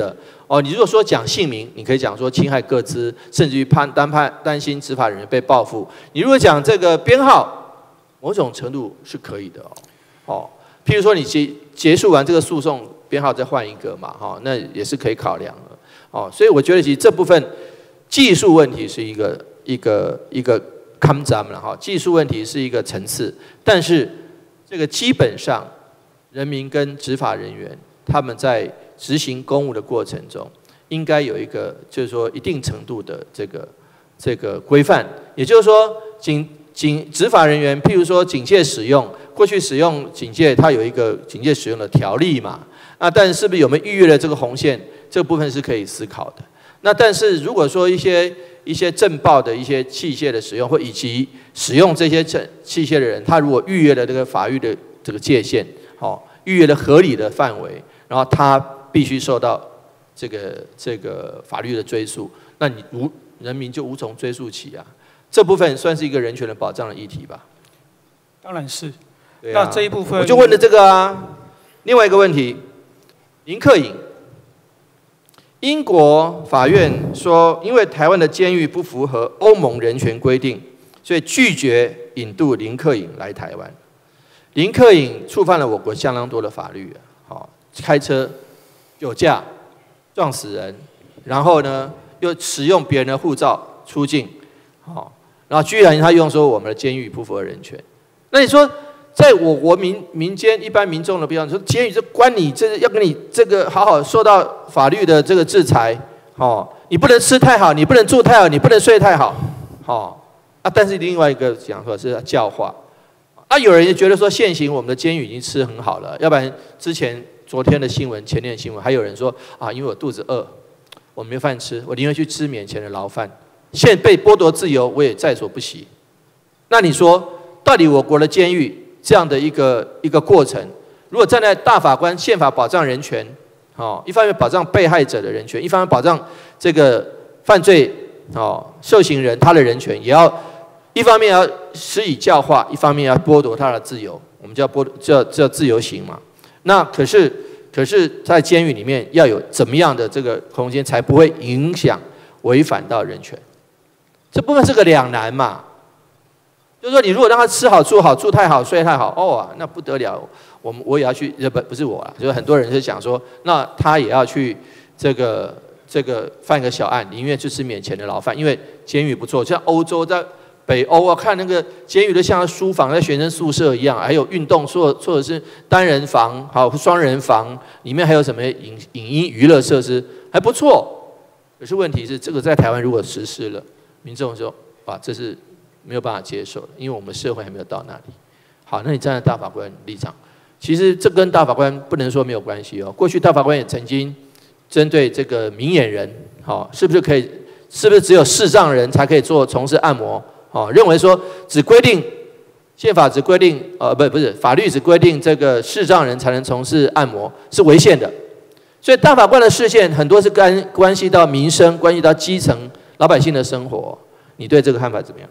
哦，你如果说讲姓名，你可以讲说侵害个资，甚至于判担判担心执法人员被报复。你如果讲这个编号，某种程度是可以的哦。哦，譬如说你结结束完这个诉讼，编号再换一个嘛，哈、哦，那也是可以考量的。哦，所以我觉得其实这部分技术问题是一个一个一个抗战了哈，技术问题是一个层次，但是这个基本上人民跟执法人员他们在执行公务的过程中，应该有一个就是说一定程度的这个这个规范，也就是说警警执法人员，譬如说警戒使用，过去使用警戒，它有一个警戒使用的条例嘛，啊，但是不是有没有逾越了这个红线，这个部分是可以思考的。那但是如果说一些一些震爆的一些器械的使用，或以及使用这些器械的人，他如果逾越了这个法律的这个界限，哦，逾越了合理的范围，然后他必须受到这个这个法律的追诉，那你无人民就无从追溯起啊。这部分算是一个人权的保障的议题吧？ 当然是。 对啊， 那这一部分我就问了这个啊。另外一个问题，林克颖。英国法院说，因为台湾的监狱不符合欧盟人权规定，所以拒绝引渡林克颖来台湾。林克颖触犯了我国相当多的法律啊，好，开车酒驾撞死人，然后呢又使用别人的护照出境，好，然后居然他用说我们的监狱不符合人权，那你说？在我国民民间一般民众的标准，说监狱这关你，这要跟你这个好好受到法律的这个制裁，哦，你不能吃太好，你不能住太好，你不能睡太好，哦，啊，但是另外一个讲法是教化，啊，有人也觉得说现行我们的监狱已经吃很好了，要不然之前昨天的新闻、前天的新闻，还有人说啊，因为我肚子饿，我没饭吃，我宁愿去吃免钱的牢饭，现在被剥夺自由，我也在所不惜。那你说，到底我国的监狱？这样的一个一个过程，如果站在大法官宪法保障人权，哦，一方面保障被害者的人权，一方面保障这个犯罪哦受刑人他的人权，也要一方面要施以教化，一方面要剥夺他的自由，我们叫剥叫叫自由刑嘛。那可是可是在监狱里面要有怎么样的这个空间，才不会影响违反到人权？这部分是个两难嘛。就是说，你如果让他吃好、住好、住太好、睡太好，哦啊，那不得了。我们我也要去，不不是我啊，就是很多人是想说，那他也要去这个这个犯个小案，宁愿去吃免钱的牢饭，因为监狱不错。像欧洲在北欧啊，看那个监狱都像书房、在学生宿舍一样，还有运动，或或者是单人房、好双人房，里面还有什么影影音娱乐设施，还不错。可是问题是，这个在台湾如果实施了，民众说，哇，这是。没有办法接受的，因为我们社会还没有到那里。好，那你站在大法官立场，其实这跟大法官不能说没有关系哦。过去大法官也曾经针对这个明眼人，好，是不是可以？是不是只有视障人才可以做从事按摩？好，认为说只规定宪法只规定，呃，不不是法律只规定这个视障人才能从事按摩是违宪的。所以大法官的视线很多是关关系到民生，关系到基层老百姓的生活。你对这个看法怎么样？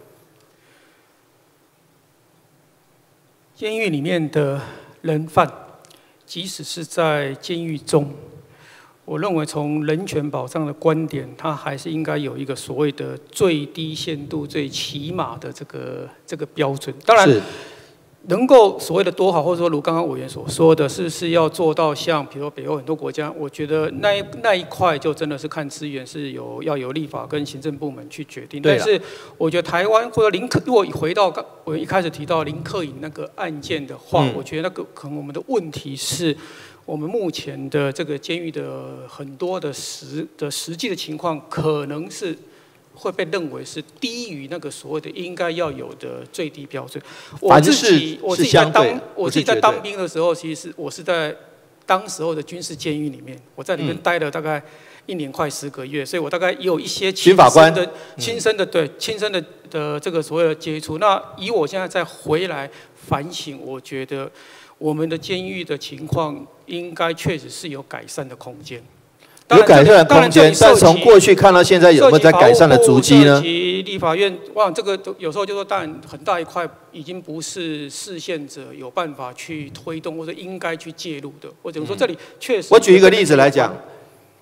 监狱里面的人犯，即使是在监狱中，我认为从人权保障的观点，它还是应该有一个所谓的最低限度、最起码的这个这个标准。当然，能够所谓的多好，或者说如刚刚委员所说的，是是要做到像比如说北欧很多国家，我觉得那一那一块就真的是看资源是有要有立法跟行政部门去决定。但是我觉得台湾或者林克，如果回到刚我一开始提到林克颖那个案件的话，嗯、我觉得那个可能我们的问题是。我们目前的这个监狱的很多的实的实际的情况，可能是会被认为是低于那个所谓的应该要有的最低标准。我自己我自己在当我自己在当兵的时候，其实是我是在当时候的军事监狱里面，我在里面待了大概一年快十个月，所以我大概也有一些亲身的亲身的对亲身的的这个所谓的接触。那以我现在再回来反省，我觉得。我们的监狱的情况应该确实是有改善的空间， 有改善的空间，但从过去看到现在有没有在改善的足迹呢？ 及立法院，哇，这个有时候就说，当然很大一块已经不是释宪者有办法去推动或者应该去介入的，或者说这里确实。 我举一个例子来讲，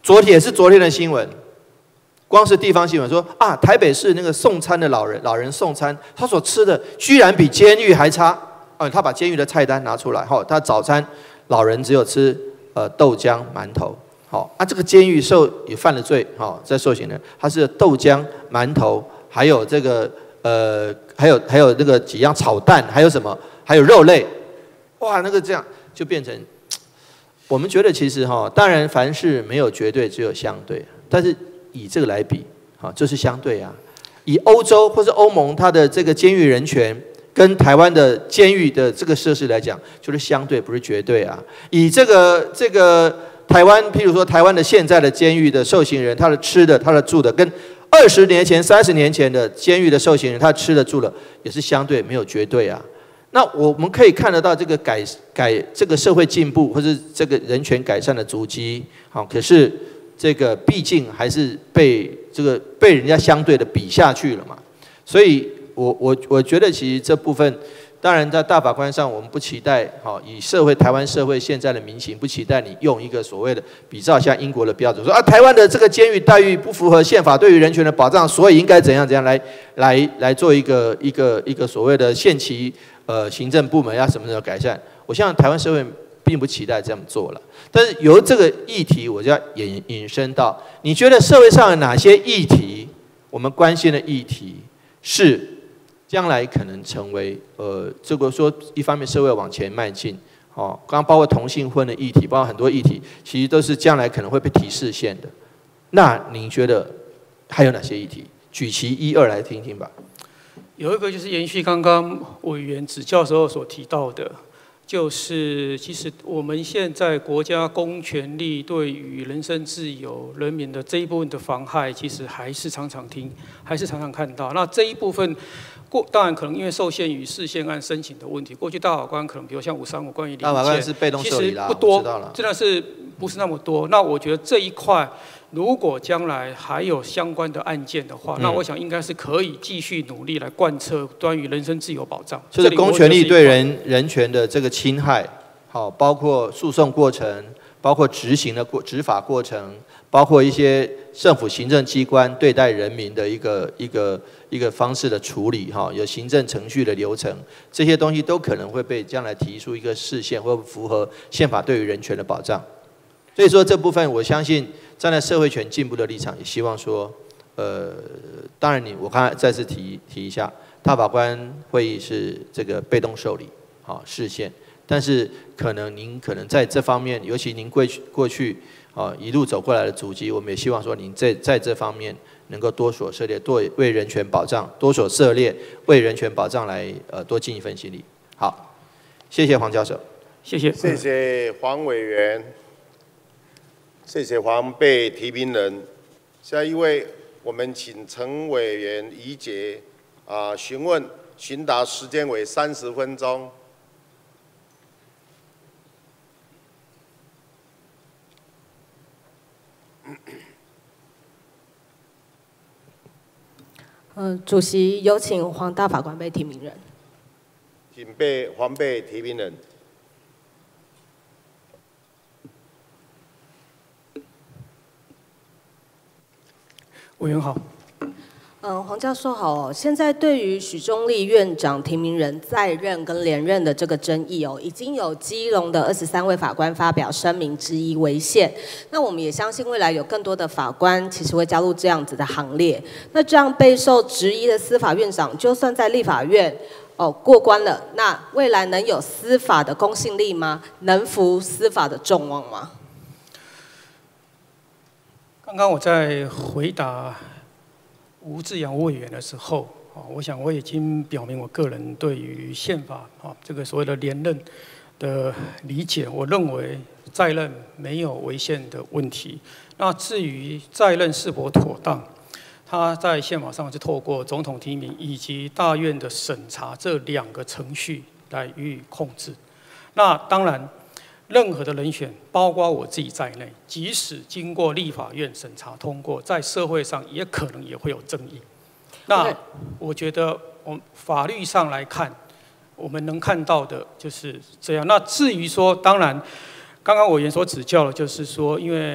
昨天也是昨天的新闻，光是地方新闻说啊，台北市那个送餐的老人，老人送餐，他所吃的居然比监狱还差。啊，他把监狱的菜单拿出来，哈，他早餐老人只有吃呃豆浆、馒头，好，啊，这个监狱受也犯了罪，哈，在受刑人他是豆浆、馒头，还有这个呃，还有还有那个几样炒蛋，还有什么，还有肉类，哇，那个这样就变成，我们觉得其实哈，当然凡事没有绝对，只有相对，但是以这个来比，啊，就是相对啊，以欧洲或是欧盟它的这个监狱人权。跟台湾的监狱的这个设施来讲，就是相对，不是绝对啊。以这个这个台湾，譬如说台湾的现在的监狱的受刑人，他的吃的、他的住的，跟二十年前、三十年前的监狱的受刑人，他吃的、住的也是相对，没有绝对啊。那我们可以看得到这个改改这个社会进步，或是这个人权改善的足迹，好，可是这个毕竟还是被这个被人家相对的比下去了嘛，所以。我我我觉得其实这部分，当然在大法官上，我们不期待，好以社会台湾社会现在的民情，不期待你用一个所谓的比照像英国的标准，说啊台湾的这个监狱待遇不符合宪法对于人权的保障，所以应该怎样怎样来来来做一个一个一个所谓的限期呃行政部门要什么的改善。我相信台湾社会并不期待这样做了，但是由这个议题，我就要引引申到，你觉得社会上有哪些议题，我们关心的议题是？将来可能成为呃，这个说一方面社会往前迈进，哦，刚刚包括同性婚的议题，包括很多议题，其实都是将来可能会被提示线的。那您觉得还有哪些议题？举其一二来听听吧。 有一个就是延续刚刚委员指教时候所提到的，就是其实我们现在国家公权力对于人身自由、人民的这一部分的妨害，其实还是常常听，还是常常看到。那这一部分。过当然可能因为受限于释宪案申请的问题，过去大法官可能比如像五三五关于大法官是被动受理啦， 其实不多，真的是不是那么多。那我觉得这一块，如果将来还有相关的案件的话，嗯、那我想应该是可以继续努力来贯彻关于人身自由保障。 就是公权力对人人权的这个侵害，好，包括诉讼过程，包括执行的过执法过程，包括一些政府行政机关对待人民的一个一个。一个方式的处理，哈，有行政程序的流程，这些东西都可能会被将来提出一个释宪或符合宪法对于人权的保障。所以说这部分，我相信站在社会权进步的立场，也希望说，呃，当然你我刚才再次提提一下，大法官会议是这个被动受理，好释宪，但是可能您可能在这方面，尤其您过去过去啊一路走过来的足迹，我们也希望说您在在这方面。能够多所涉猎，多为人权保障多所涉猎，为人权保障来呃多尽一份心力。好，谢谢黄教授， 谢谢， 谢谢黄委员，谢谢黄被提名人。下一位，我们请陈委员怡姐啊询问，询答时间为三十分钟。 嗯、呃，主席有请黄大法官被提名人。 请被黄被提名人。 委员好。 嗯，黄教授好哦。现在对于许宗力院长提名人在任跟连任的这个争议哦，已经有基隆的二十三位法官发表声明质疑违宪。那我们也相信未来有更多的法官其实会加入这样子的行列。那这样备受质疑的司法院长，就算在立法院哦过关了，那未来能有司法的公信力吗？能服司法的众望吗？ 刚刚我在回答吴志阳委员的时候，啊，我想我已经表明我个人对于宪法啊这个所谓的连任的理解，我认为在任没有违宪的问题。那至于在任是否妥当，他在宪法上是透过总统提名以及大院的审查这两个程序来予以控制。那当然，任何的人选，包括我自己在内，即使经过立法院审查通过，在社会上也可能也会有争议。那我觉得，我们法律上来看，我们能看到的就是这样。那至于说，当然，刚刚委员所指教的，就是说，因为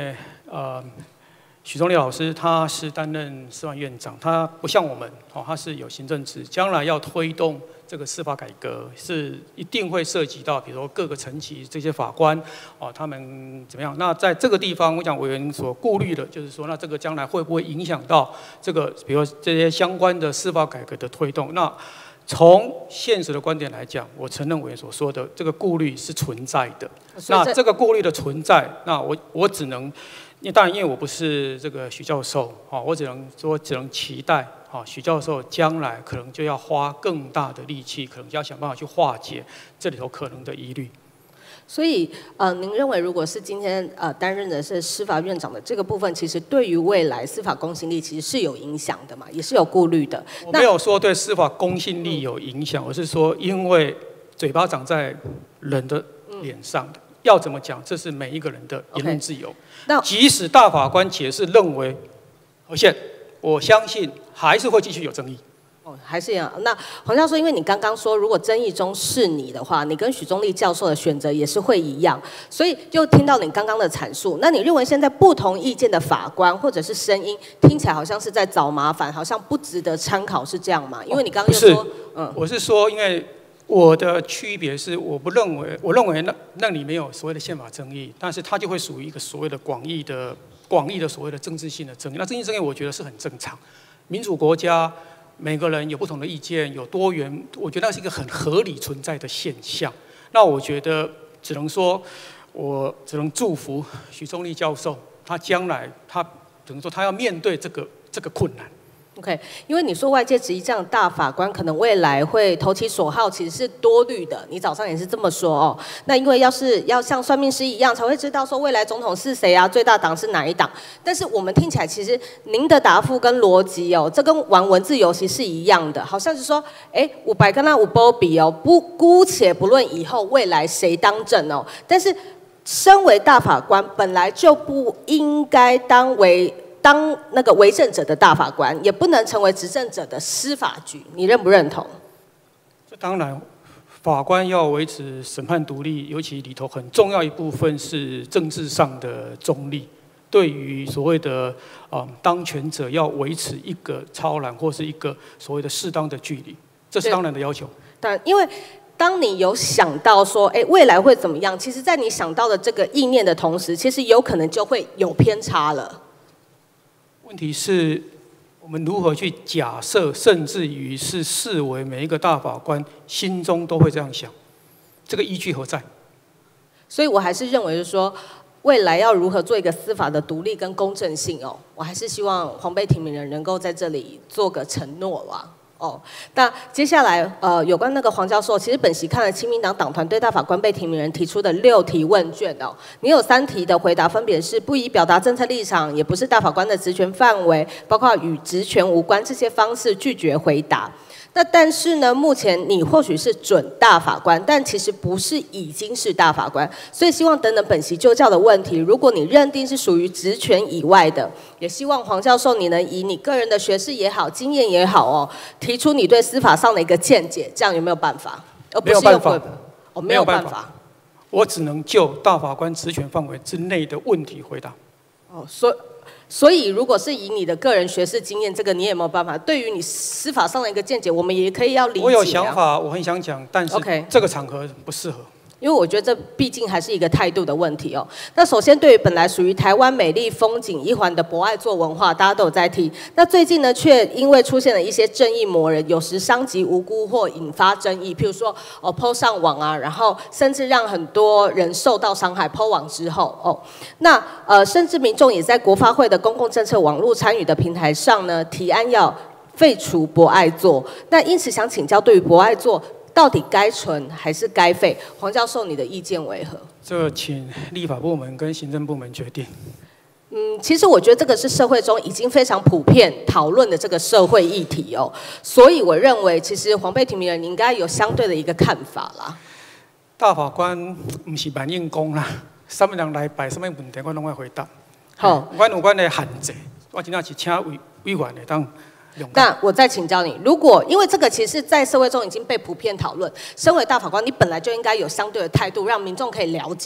呃，许宗力老师他是担任司法院长，他不像我们，哦，他是有行政职，将来要推动这个司法改革，是一定会涉及到，比如说各个层级这些法官，哦，他们怎么样？那在这个地方，我想委员所顾虑的就是说，那这个将来会不会影响到这个，比如说这些相关的司法改革的推动？那从现实的观点来讲，我承认委员所说的这个顾虑是存在的。那这个顾虑的存在，那我我只能，因为当然因为我不是这个许教授，啊，我只能说只能期待，啊，许教授将来可能就要花更大的力气，可能就要想办法去化解这里头可能的疑虑。 所以，呃，您认为如果是今天呃担任的是司法院长的这个部分，其实对于未来司法公信力其实是有影响的嘛，也是有顾虑的。 我没有说对司法公信力有影响，我是说因为嘴巴长在人的脸上的，要怎么讲，这是每一个人的言论自由。那即使大法官解释认为合宪，我相信还是会继续有争议。 哦，还是一样。那黄教授，因为你刚刚说，如果争议中是你的话，你跟许宗力教授的选择也是会一样，所以就听到你刚刚的阐述。那你认为现在不同意见的法官或者是声音，听起来好像是在找麻烦，好像不值得参考，是这样吗？因为你刚刚又说， 嗯，我是说，因为我的区别是，我不认为，我认为那那里没有所谓的宪法争议，但是它就会属于一个所谓的广义的广义的所谓的政治性的争议。那政治争议，我觉得是很正常，民主国家。每个人有不同的意见，有多元，我觉得那是一个很合理存在的现象。那我觉得只能说，我只能祝福许宗力教授，他将来他只能说他要面对这个这个困难。 OK， 因为你说外界质疑这样大法官可能未来会投其所好，其实是多虑的。你早上也是这么说哦。那因为要是要像算命师一样，才会知道说未来总统是谁啊，最大党是哪一党。但是我们听起来，其实您的答复跟逻辑哦，这跟玩文字游戏是一样的，好像是说，哎，我百跟他五波比哦，不姑且不论以后未来谁当政哦，但是身为大法官，本来就不应该当为。当那个为政者的大法官，也不能成为执政者的司法局，你认不认同？ 这当然，法官要维持审判独立，尤其里头很重要一部分是政治上的中立。对于所谓的啊、呃、当权者，要维持一个超然或是一个所谓的适当的距离，这是当然的要求。 但因为当你有想到说，哎，未来会怎么样？其实，在你想到的这个意念的同时，其实有可能就会有偏差了。 问题是，我们如何去假设，甚至于是视为每一个大法官心中都会这样想，这个依据何在？ 所以我还是认为，就是说，未来要如何做一个司法的独立跟公正性哦，我还是希望黄贝提名人能够在这里做个承诺啦。哦，那接下来呃，有关那个黄教授，其实本席看了亲民党党团对大法官被提名人提出的六题问卷哦，你有三题的回答分别是不宜表达政策立场，也不是大法官的职权范围，包括与职权无关这些方式拒绝回答。那但是呢，目前你或许是准大法官，但其实不是已经是大法官，所以希望等等本席就教的问题，如果你认定是属于职权以外的，也希望黄教授你能以你个人的学识也好、经验也好哦，提出你对司法上的一个见解，这样有没有办法？而不是没有办法， 哦，没有办法， 我只能就大法官职权范围之内的问题回答。 哦，所以。所以，如果是以你的个人学识经验，这个你也没有办法。对于你司法上的一个见解，我们也可以要理解、啊。 我有想法，我很想讲，但是这个场合不适合。 因为我觉得这毕竟还是一个态度的问题哦。那首先，对于本来属于台湾美丽风景一环的博爱座文化，大家都有在提。那最近呢，却因为出现了一些正义魔人，有时伤及无辜或引发争议，譬如说哦 po 上网啊，然后甚至让很多人受到伤害。po 网之后哦，那呃，甚至民众也在国发会的公共政策网络参与的平台上呢，提案要废除博爱座。那因此想请教，对于博爱座，到底该存还是该废？黄教授，你的意见为何？ 这请立法部门跟行政部门决定。 嗯，其实我觉得这个是社会中已经非常普遍讨论的这个社会议题哦，所以我认为其实黄贝提名人你应该有相对的一个看法啦。 大法官不是万应公啦，什么人来摆什么问题，我拢会回答。 好， 我有我的限制，我今仔是请委委员来当。 那我再请教你，如果因为这个其实，在社会中已经被普遍讨论，身为大法官，你本来就应该有相对的态度，让民众可以了解。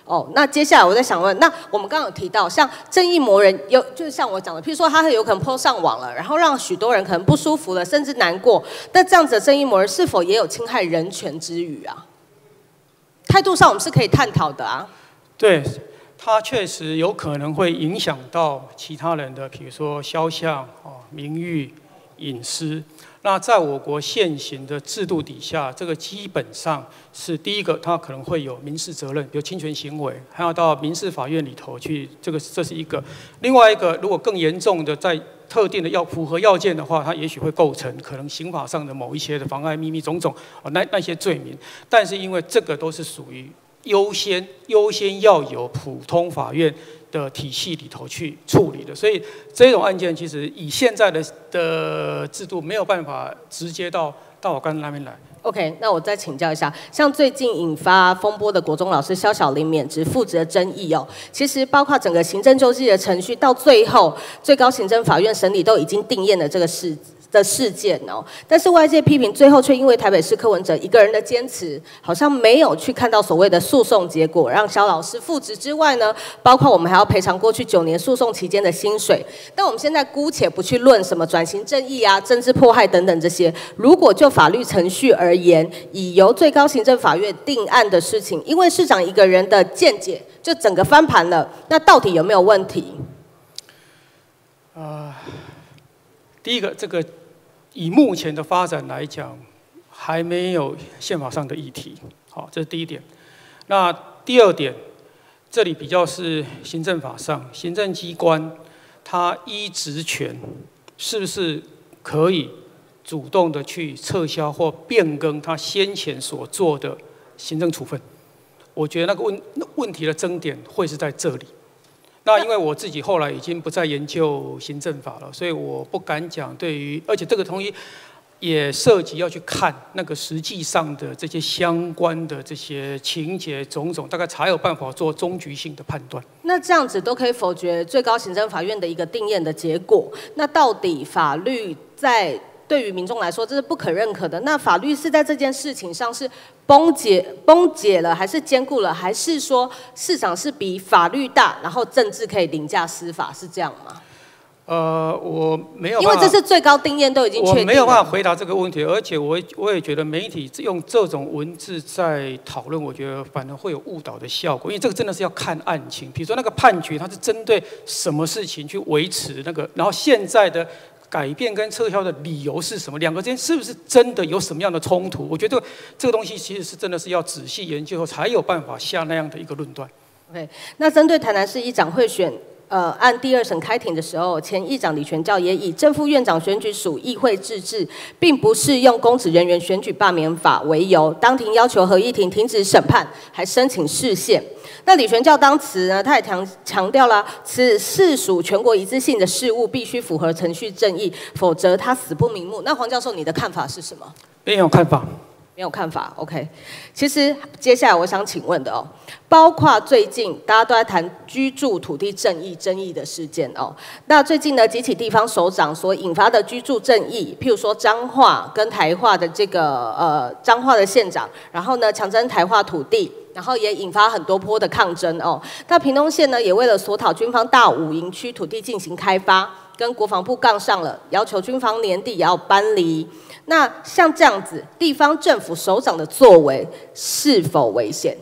哦，那接下来我在想问，那我们刚刚有提到，像正义魔人有，就是像我讲的，譬如说他有可能 po 上网了，然后让许多人可能不舒服了，甚至难过。那这样子的正义魔人是否也有侵害人权之余啊？态度上我们是可以探讨的啊。 对，它确实有可能会影响到其他人的，比如说肖像、哦名誉、隐私。那在我国现行的制度底下，这个基本上是第一个，它可能会有民事责任，比如侵权行为，还要到民事法院里头去，这个这是一个。另外一个，如果更严重的，在特定的要符合要件的话，它也许会构成可能刑法上的某一些的妨碍秘密种种哦那那些罪名。但是因为这个都是属于优先优先要由普通法院的体系里头去处理的，所以这种案件其实以现在的的制度没有办法直接到大法官那边来。 OK， 那我再请教一下，像最近引发风波的国中老师萧小林免职复职的争议哦，其实包括整个行政救济的程序，到最后最高行政法院审理都已经定验了这个事的事件哦，但是外界批评最后却因为台北市柯文哲一个人的坚持，好像没有去看到所谓的诉讼结果，让萧老师复职之外呢，包括我们还要赔偿过去九年诉讼期间的薪水。但我们现在姑且不去论什么转型正义啊、政治迫害等等这些，如果就法律程序而言，以由最高行政法院定案的事情，因为市长一个人的见解就整个翻盘了，那到底有没有问题？ 呃，第一个，这个以目前的发展来讲，还没有宪法上的议题，好，这是第一点。那第二点，这里比较是行政法上，行政机关它依职权，是不是可以主动的去撤销或变更他先前所做的行政处分？我觉得那个问问题的争点会是在这里。那因为我自己后来已经不再研究行政法了，所以我不敢讲对于，而且这个东西也涉及要去看那个实际上的这些相关的这些情节种种，大概才有办法做终局性的判断。 那这样子都可以否决最高行政法院的一个定验的结果。那到底法律在对于民众来说这是不可认可的？那法律是在这件事情上是崩解崩解了，还是兼顾了，还是说市场是比法律大，然后政治可以凌驾司法，是这样吗？ 呃，我没有办法， 因为这是最高定验都已经确定了， 我没有办法回答这个问题，而且我我也觉得媒体用这种文字在讨论，我觉得反而会有误导的效果，因为这个真的是要看案情，比如说那个判决它是针对什么事情去维持那个，然后现在的改变跟撤销的理由是什么？两个之间是不是真的有什么样的冲突？我觉得这个东西其实是真的是要仔细研究后才有办法下那样的一个论断。 OK， 那针对台南市议长贿选。呃，按第二审开庭的时候，前议长李全教也以正副院长选举属议会自治，并不适用公职人员选举罢免法为由，当庭要求合议庭停止审判，还申请释宪。那李全教当时呢，他也强强调了，此事属全国一致性的事务，必须符合程序正义，否则他死不瞑目。那黄教授，你的看法是什么？ 没有看法。 没有看法 ，OK。其实接下来我想请问的哦，包括最近大家都在谈居住土地正义争议的事件哦。那最近呢，几起地方首长所引发的居住正义，譬如说彰化跟台化的这个呃彰化的县长，然后呢强征台化土地。然后也引发很多波的抗争哦。那屏东县呢，也为了索讨军方大武营区土地进行开发，跟国防部杠上了，要求军方年底也要搬离。那像这样子，地方政府首长的作为是否危险？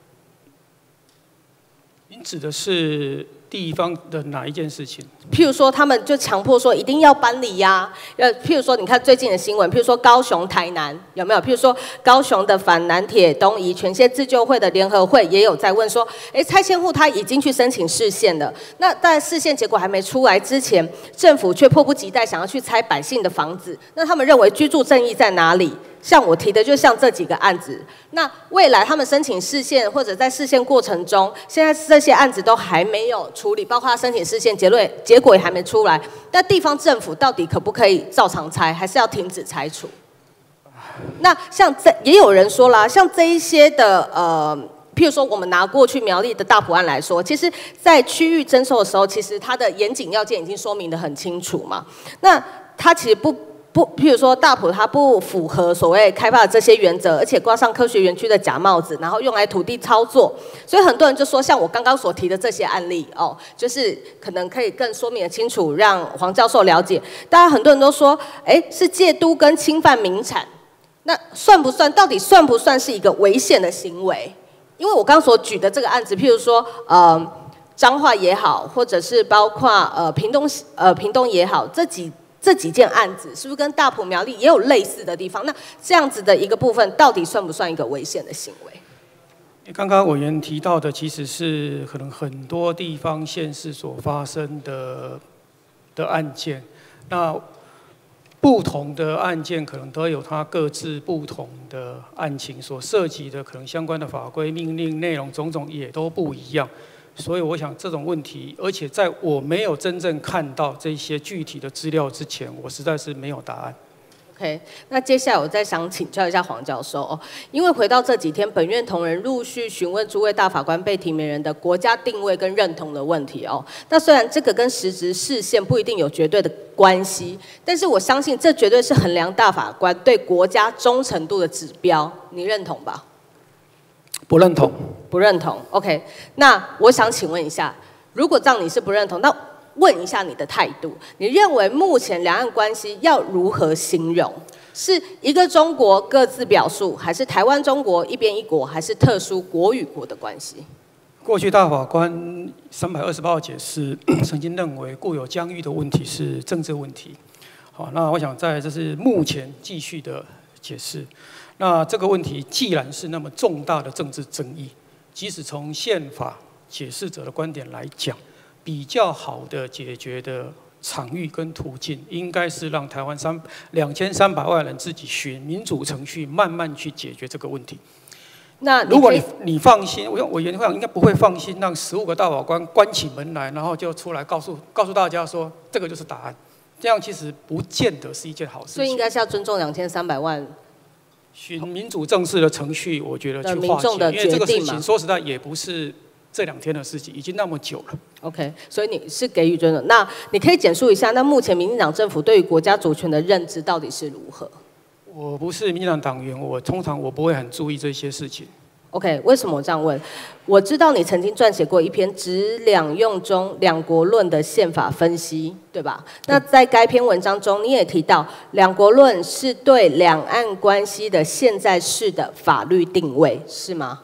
您指的是地方的哪一件事情？ 譬如说，他们就强迫说一定要搬离呀、啊。呃，譬如说，你看最近的新闻，譬如说高雄、台南有没有？譬如说高雄的反南铁东移全县自救会的联合会也有在问说，哎，拆迁户他已经去申请释宪了，那在释宪结果还没出来之前，政府却迫不及待想要去拆百姓的房子，那他们认为居住正义在哪里？像我提的，就像这几个案子，那未来他们申请释宪或者在释宪过程中，现在这些案子都还没有处理，包括他申请释宪结论结果也还没出来。那地方政府到底可不可以照常拆，还是要停止拆除？那像这也有人说啦，像这一些的呃，譬如说我们拿过去苗栗的大埔案来说，其实在区域征收的时候，其实它的严谨要件已经说明得很清楚嘛。那它其实不。 不，譬如说大埔它不符合所谓开发的这些原则，而且挂上科学园区的假帽子，然后用来土地操作，所以很多人就说，像我刚刚所提的这些案例哦，就是可能可以更说明的清楚，让黄教授了解。大家很多人都说，哎，是借都跟侵犯民产，那算不算？到底算不算是一个违宪的行为？因为我刚刚所举的这个案子，譬如说，呃，彰化也好，或者是包括呃屏东呃屏东也好，这几。这几件案子是不是跟大埔苗栗也有类似的地方？那这样子的一个部分，到底算不算一个违宪的行为？ 刚刚委员提到的，其实是可能很多地方县市所发生的的案件。那不同的案件可能都有它各自不同的案情，所涉及的可能相关的法规、命令内容种种也都不一样。所以我想这种问题，而且在我没有真正看到这些具体的资料之前，我实在是没有答案。 OK， 那接下来我再想请教一下黄教授哦，因为回到这几天，本院同仁陆续询问诸位大法官被提名人的国家定位跟认同的问题哦。那虽然这个跟实质释宪不一定有绝对的关系，但是我相信这绝对是衡量大法官对国家忠诚度的指标，你认同吧？ 不认同。 不认同 ，OK。那我想请问一下，如果这样你是不认同，那问一下你的态度，你认为目前两岸关系要如何形容？是一个中国各自表述，还是台湾中国一边一国，还是特殊国与国的关系？ 过去大法官三百二十八号解释曾经认为固有疆域的问题是政治问题。好，那我想在这是目前继续的解释。那这个问题既然是那么重大的政治争议，即使从宪法解释者的观点来讲，比较好的解决的场域跟途径，应该是让台湾三两千三百万人自己循民主程序慢慢去解决这个问题。 那如果你你放心，我我原想应该不会放心让十五个大法官关起门来，然后就出来告诉告诉大家说这个就是答案，这样其实不见得是一件好事情。 所以应该是要尊重两千三百万。 循民主正式的程序，我觉得去化解，因为这个事情说实在也不是这两天的事情，已经那么久了。 OK， 所以你是给予尊重。那你可以简述一下，那目前民进党政府对于国家主权的认知到底是如何？ 我不是民进党党员，我通常我不会很注意这些事情。 OK， 为什么我这样问？我知道你曾经撰写过一篇《指两用中两国论》的宪法分析，对吧？那在该篇文章中，你也提到两国论是对两岸关系的现在式的法律定位，是吗？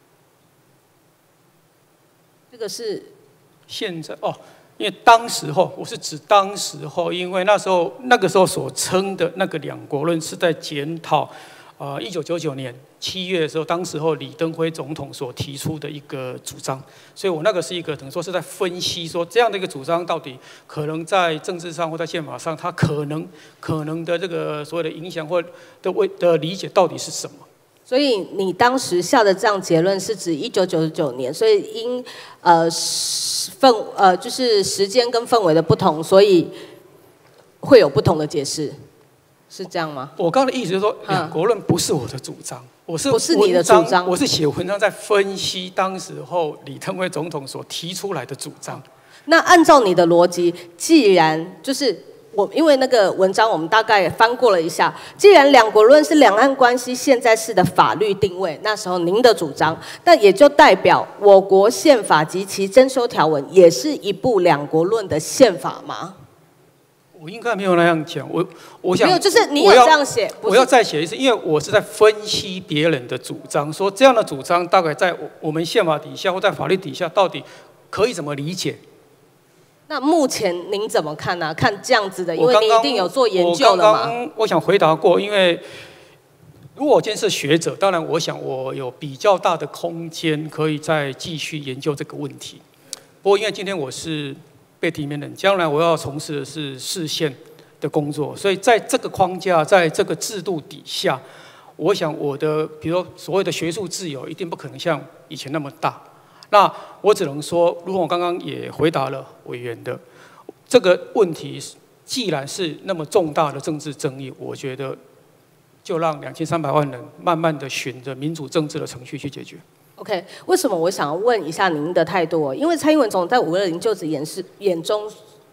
这个是现在哦，因为当时候我是指当时候，因为那时候那个时候所称的那个两国论是在检讨。呃，一九九九年七月的时候，当时候李登辉总统所提出的一个主张，所以我那个是一个等于说是在分析说这样的一个主张到底可能在政治上或在宪法上，它可能可能的这个所谓的影响或的为的理解到底是什么？ 所以你当时下的这样结论是指一九九九年，所以因呃氛呃就是时间跟氛围的不同，所以会有不同的解释。是这样吗？ 我刚刚的意思是说，两国论不是我的主张，我是不是你的主张， 我是写文章在分析当时候李登辉总统所提出来的主张。 那按照你的逻辑，既然就是我因为那个文章我们大概翻过了一下，既然两国论是两岸关系现在式的法律定位，那时候您的主张，那也就代表我国宪法及其增修条文也是一部两国论的宪法吗？ 我应该没有那样讲，我我想没有，就是你有这样写。 我要再写一次，因为我是在分析别人的主张，说这样的主张大概在我们宪法底下或在法律底下，到底可以怎么理解？ 那目前您怎么看呢、啊？看这样子的，因为你一定有做研究了嘛。 我刚刚我想回答过，因为如果我今天是学者，当然我想我有比较大的空间可以再继续研究这个问题。不过因为今天我是被提名人，将来我要从事的是释宪的工作，所以在这个框架，在这个制度底下，我想我的比如说所谓的学术自由，一定不可能像以前那么大。那我只能说，如果我刚刚也回答了委员的这个问题，既然是那么重大的政治争议，我觉得就让两千三百万人慢慢的循着民主政治的程序去解决。 OK， 为什么我想要问一下您的态度？因为蔡英文总统在五二零就职演示演中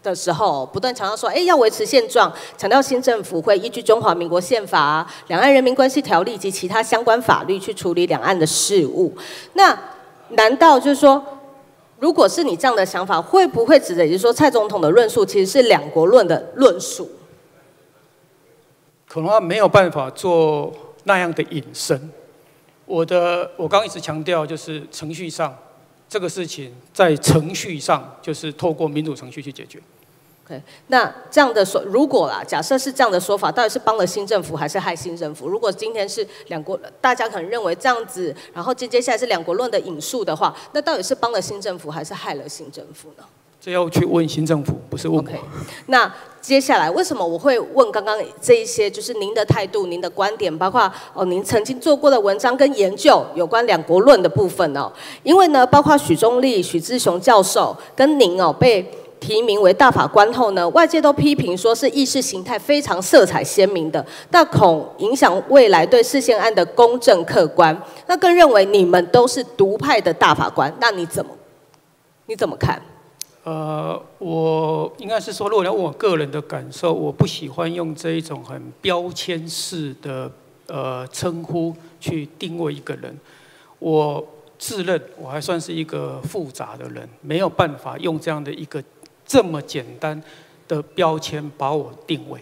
的时候，不断强调说，哎，要维持现状，强调新政府会依据中华民国宪法、啊、两岸人民关系条例及其他相关法律去处理两岸的事务。那难道就是说，如果是你这样的想法，会不会指的也就是说，蔡总统的论述其实是两国论的论述？ 可能他没有办法做那样的引申。我的，我刚一直强调，就是程序上这个事情，在程序上就是透过民主程序去解决。 OK， 那这样的说，如果啦，假设是这样的说法，到底是帮了新政府还是害新政府？如果今天是两国，大家可能认为这样子，然后接接下来是两国论的引述的话，那到底是帮了新政府还是害了新政府呢？ 这要去问新政府，不是问我。 Okay. 那接下来为什么我会问刚刚这一些，就是您的态度、您的观点，包括哦您曾经做过的文章跟研究有关两国论的部分哦？因为呢，包括许宗力、许志雄教授跟您哦被提名为大法官后呢，外界都批评说是意识形态非常色彩鲜明的，那恐影响未来对释宪案的公正客观。那更认为你们都是独派的大法官，那你怎么你怎么看？ 呃，我应该是说，如果要问我个人的感受，我不喜欢用这一种很标签式的呃称呼去定位一个人。我自认我还算是一个复杂的人，没有办法用这样的一个这么简单的标签把我定位。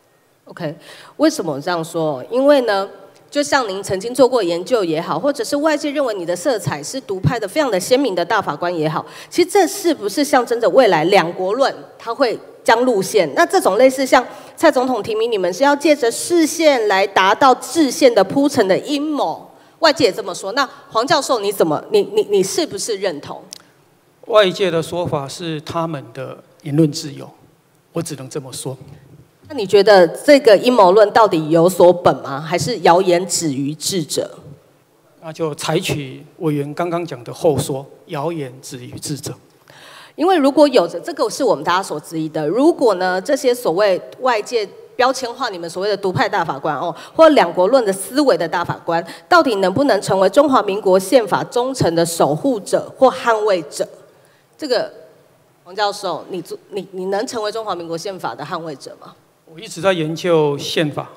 OK， 为什么我这样说？因为呢，就像您曾经做过研究也好，或者是外界认为你的色彩是独派的、非常的鲜明的大法官也好，其实这是不是象征着未来两国论它会将路线？那这种类似像蔡总统提名你们是要借着释宪来达到制宪的铺陈的阴谋，外界也这么说。那黄教授你怎么你你你是不是认同？ 外界的说法是他们的言论自由，我只能这么说。 那你觉得这个阴谋论到底有所本吗？还是谣言止于智者？ 那就采取委员刚刚讲的后说，谣言止于智者。 因为如果有着这个是我们大家所质疑的，如果呢这些所谓外界标签化你们所谓的独派大法官哦，或两国论的思维的大法官，到底能不能成为中华民国宪法忠诚的守护者或捍卫者？这个王教授，你你你能成为中华民国宪法的捍卫者吗？ 我一直在研究宪法，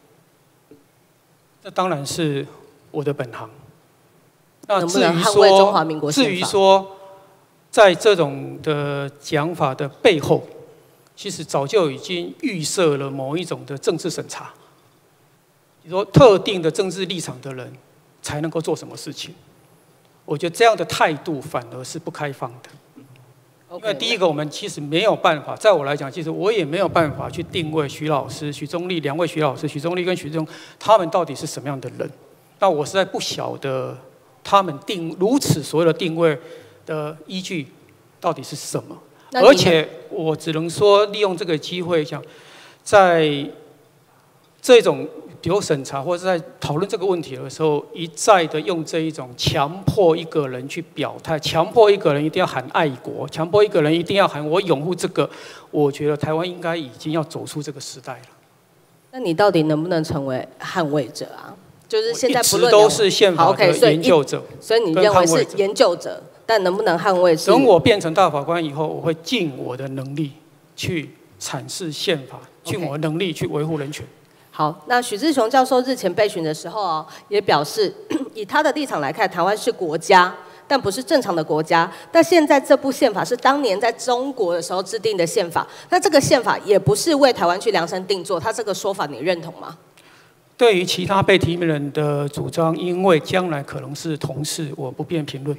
这当然是我的本行。那至于说，至于说，在这种的讲法的背后，其实早就已经预设了某一种的政治审查。你说特定的政治立场的人才能够做什么事情？我觉得这样的态度反而是不开放的。因为第一个，我们其实没有办法，在我来讲，其实我也没有办法去定位徐老师、许宗力两位徐老师，许宗力跟许志忠他们到底是什么样的人。那我实在不晓得他们定如此所谓的定位的依据到底是什么。而且我只能说，利用这个机会讲，在这种比如审查或者在讨论这个问题的时候，一再的用这一种强迫一个人去表态，强迫一个人一定要喊爱国，强迫一个人一定要喊我拥护这个，我觉得台湾应该已经要走出这个时代了。 那你到底能不能成为捍卫者啊？就是现在不论一直都是宪法的研究者， 所以你认为是研究者，但能不能捍卫？ 等我变成大法官以后，我会尽我的能力去阐释宪法，尽我的能力去维护人权。 好，那许志雄教授日前备询的时候啊，也表示，以他的立场来看，台湾是国家，但不是正常的国家。但现在这部宪法是当年在中国的时候制定的宪法，那这个宪法也不是为台湾去量身定做，他这个说法你认同吗？ 对于其他被提名人的主张，因为将来可能是同事，我不便评论。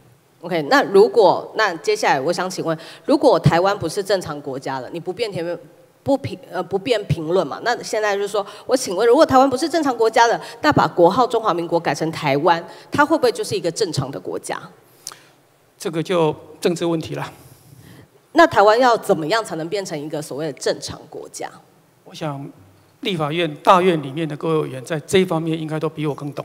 OK， 那如果那接下来我想请问，如果台湾不是正常国家了，你不便评论？不评呃不便评论嘛？那现在就是说，我请问，如果台湾不是正常国家的，那把国号中华民国改成台湾，它会不会就是一个正常的国家？ 这个就政治问题了。 那台湾要怎么样才能变成一个所谓的正常国家？ 我想，立法院大院里面的各位委员在这一方面应该都比我更懂。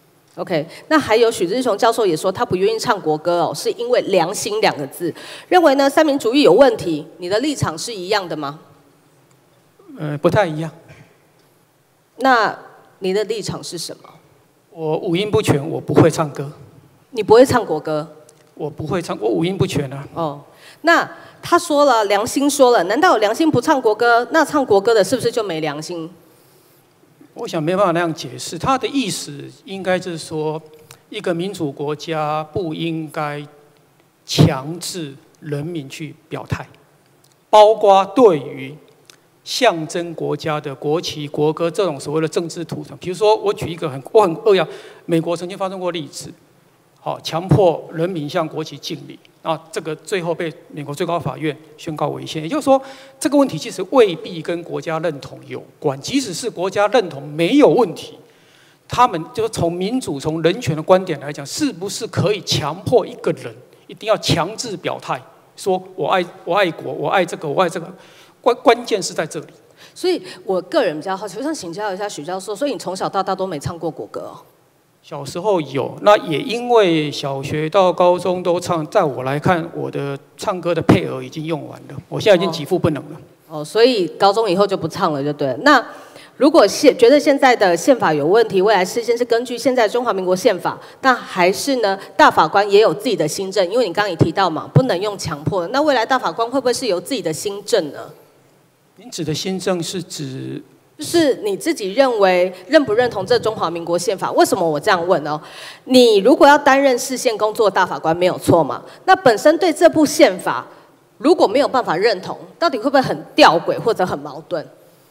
OK， 那还有许志雄教授也说，他不愿意唱国歌哦，是因为良心两个字，认为呢三民主义有问题。你的立场是一样的吗？ 呃，不太一样。 那你的立场是什么？ 我五音不全，我不会唱歌。 你不会唱国歌？ 我不会唱，我五音不全啊。 哦，那他说了，良心说了，难道有良心不唱国歌？那唱国歌的是不是就没良心？ 我想没办法那样解释，他的意思应该就是说，一个民主国家不应该强制人民去表态，包括对于象征国家的国旗、国歌这种所谓的政治图腾。比如说，我举一个很我很扼要，美国曾经发生过例子，好，强迫人民向国旗敬礼。啊，这个最后被美国最高法院宣告违宪。也就是说，这个问题其实未必跟国家认同有关，即使是国家认同没有问题，他们就是从民主、从人权的观点来讲，是不是可以强迫一个人一定要强制表态，说我爱我爱国，我爱这个，我爱这个？关关键是在这里。 所以我个人比较好奇，我想请教一下许教授，所以你从小到大都没唱过国歌哦？ 小时候有，那也因为小学到高中都唱，在我来看，我的唱歌的配额已经用完了，我现在已经给付不能了。 哦，所以高中以后就不唱了，就对了。那如果现觉得现在的宪法有问题，未来事先是根据现在中华民国宪法，但还是呢，大法官也有自己的新政，因为你刚刚也提到嘛，不能用强迫。那未来大法官会不会是有自己的新政呢？ 您指的新政是指？ 就是你自己认为认不认同这中华民国宪法？为什么我这样问哦？你如果要担任市县工作的大法官，没有错嘛？那本身对这部宪法如果没有办法认同，到底会不会很吊诡或者很矛盾？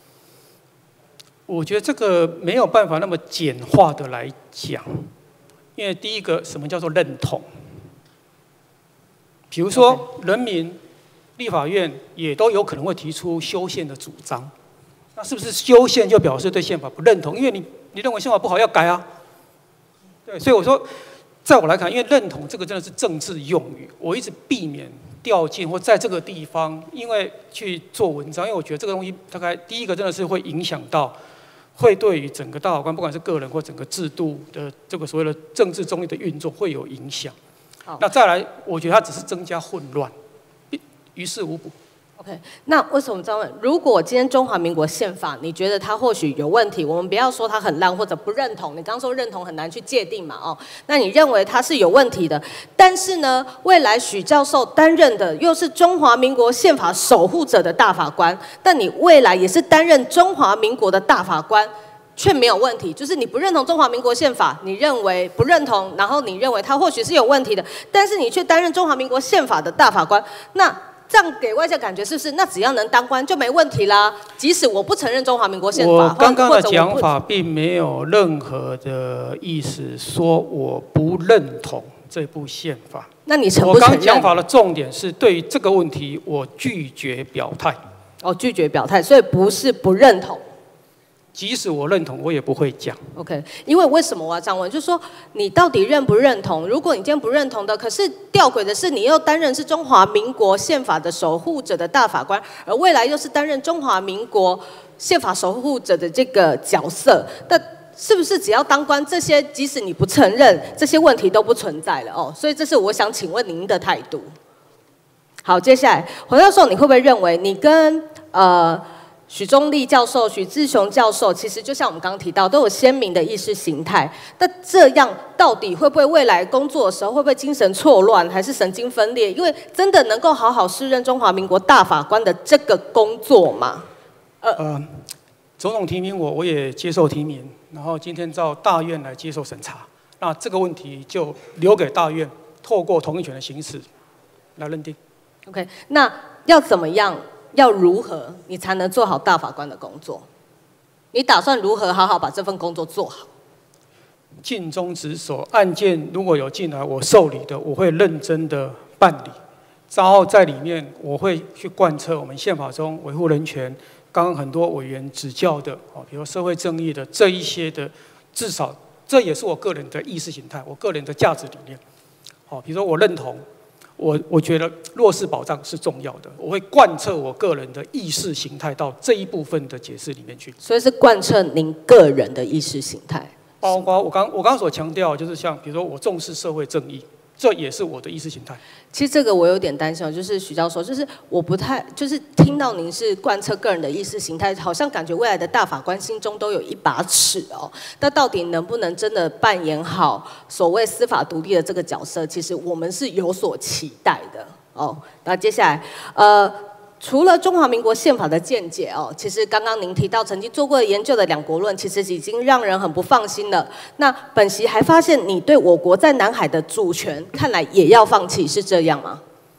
我觉得这个没有办法那么简化的来讲，因为第一个，什么叫做认同？比如说，人民、立法院也都有可能会提出修宪的主张。那是不是修宪就表示对宪法不认同？因为你你认为宪法不好要改啊，对，所以我说，在我来看，因为认同这个真的是政治用语，我一直避免掉进或在这个地方，因为去做文章，因为我觉得这个东西大概第一个真的是会影响到，会对于整个大法官不管是个人或整个制度的这个所谓的政治中立的运作会有影响。那再来，我觉得它只是增加混乱，于事无补。 OK， 那为什么这样问？如果今天中华民国宪法，你觉得它或许有问题，我们不要说它很烂或者不认同。你刚刚说认同很难去界定嘛，哦，那你认为它是有问题的，但是呢，未来许教授担任的又是中华民国宪法守护者的大法官，但你未来也是担任中华民国的大法官，却没有问题，就是你不认同中华民国宪法，你认为不认同，然后你认为它或许是有问题的，但是你却担任中华民国宪法的大法官，那这样给外界感觉是不是？那只要能当官就没问题啦？即使我不承认中华民国宪法， 我刚刚的讲法并没有任何的意思，说我不认同这部宪法。 那你承不承认？ 我刚讲法的重点是对于这个问题，我拒绝表态。 哦，拒绝表态，所以不是不认同。 即使我认同，我也不会讲。 OK， 因为为什么我要这样问？就是说，你到底认不认同？如果你今天不认同的，可是吊诡的是，你又担任是中华民国宪法的守护者的大法官，而未来又是担任中华民国宪法守护者的这个角色，那是不是只要当官，这些即使你不承认，这些问题都不存在了哦？所以这是我想请问您的态度。好，接下来黄教授，你会不会认为你跟呃？许宗力教授、许志雄教授，其实就像我们刚刚提到，都有鲜明的意识形态。那这样到底会不会未来工作的时候，会不会精神错乱，还是神经分裂？因为真的能够好好胜任中华民国大法官的这个工作吗？ 呃，呃总统提名我，我也接受提名，然后今天照大院来接受审查。那这个问题就留给大院，透过同意权的行使来认定。 OK， 那要怎么样？要如何你才能做好大法官的工作？你打算如何好好把这份工作做好？ 尽忠职守，案件如果有进来我受理的，我会认真的办理。然后在里面我会去贯彻我们宪法中维护人权，刚刚很多委员指教的，比如社会正义的这一些的，至少这也是我个人的意识形态，我个人的价值理念。好，比如说我认同。我我觉得弱势保障是重要的，我会贯彻我个人的意识形态到这一部分的解释里面去。 所以是贯彻您个人的意识形态， 包括我刚我刚刚所强调，就是像比如说我重视社会正义，这也是我的意识形态。 其实这个我有点担心，就是许教授，就是我不太就是听到您是贯彻个人的意识形态，好像感觉未来的大法官心中都有一把尺哦。那到底能不能真的扮演好所谓司法独立的这个角色，其实我们是有所期待的。 哦。那接下来，呃。除了中华民国宪法的见解哦，其实刚刚您提到曾经做过研究的两国论，其实已经让人很不放心了。那本席还发现你对我国在南海的主权，看来也要放弃，是这样吗？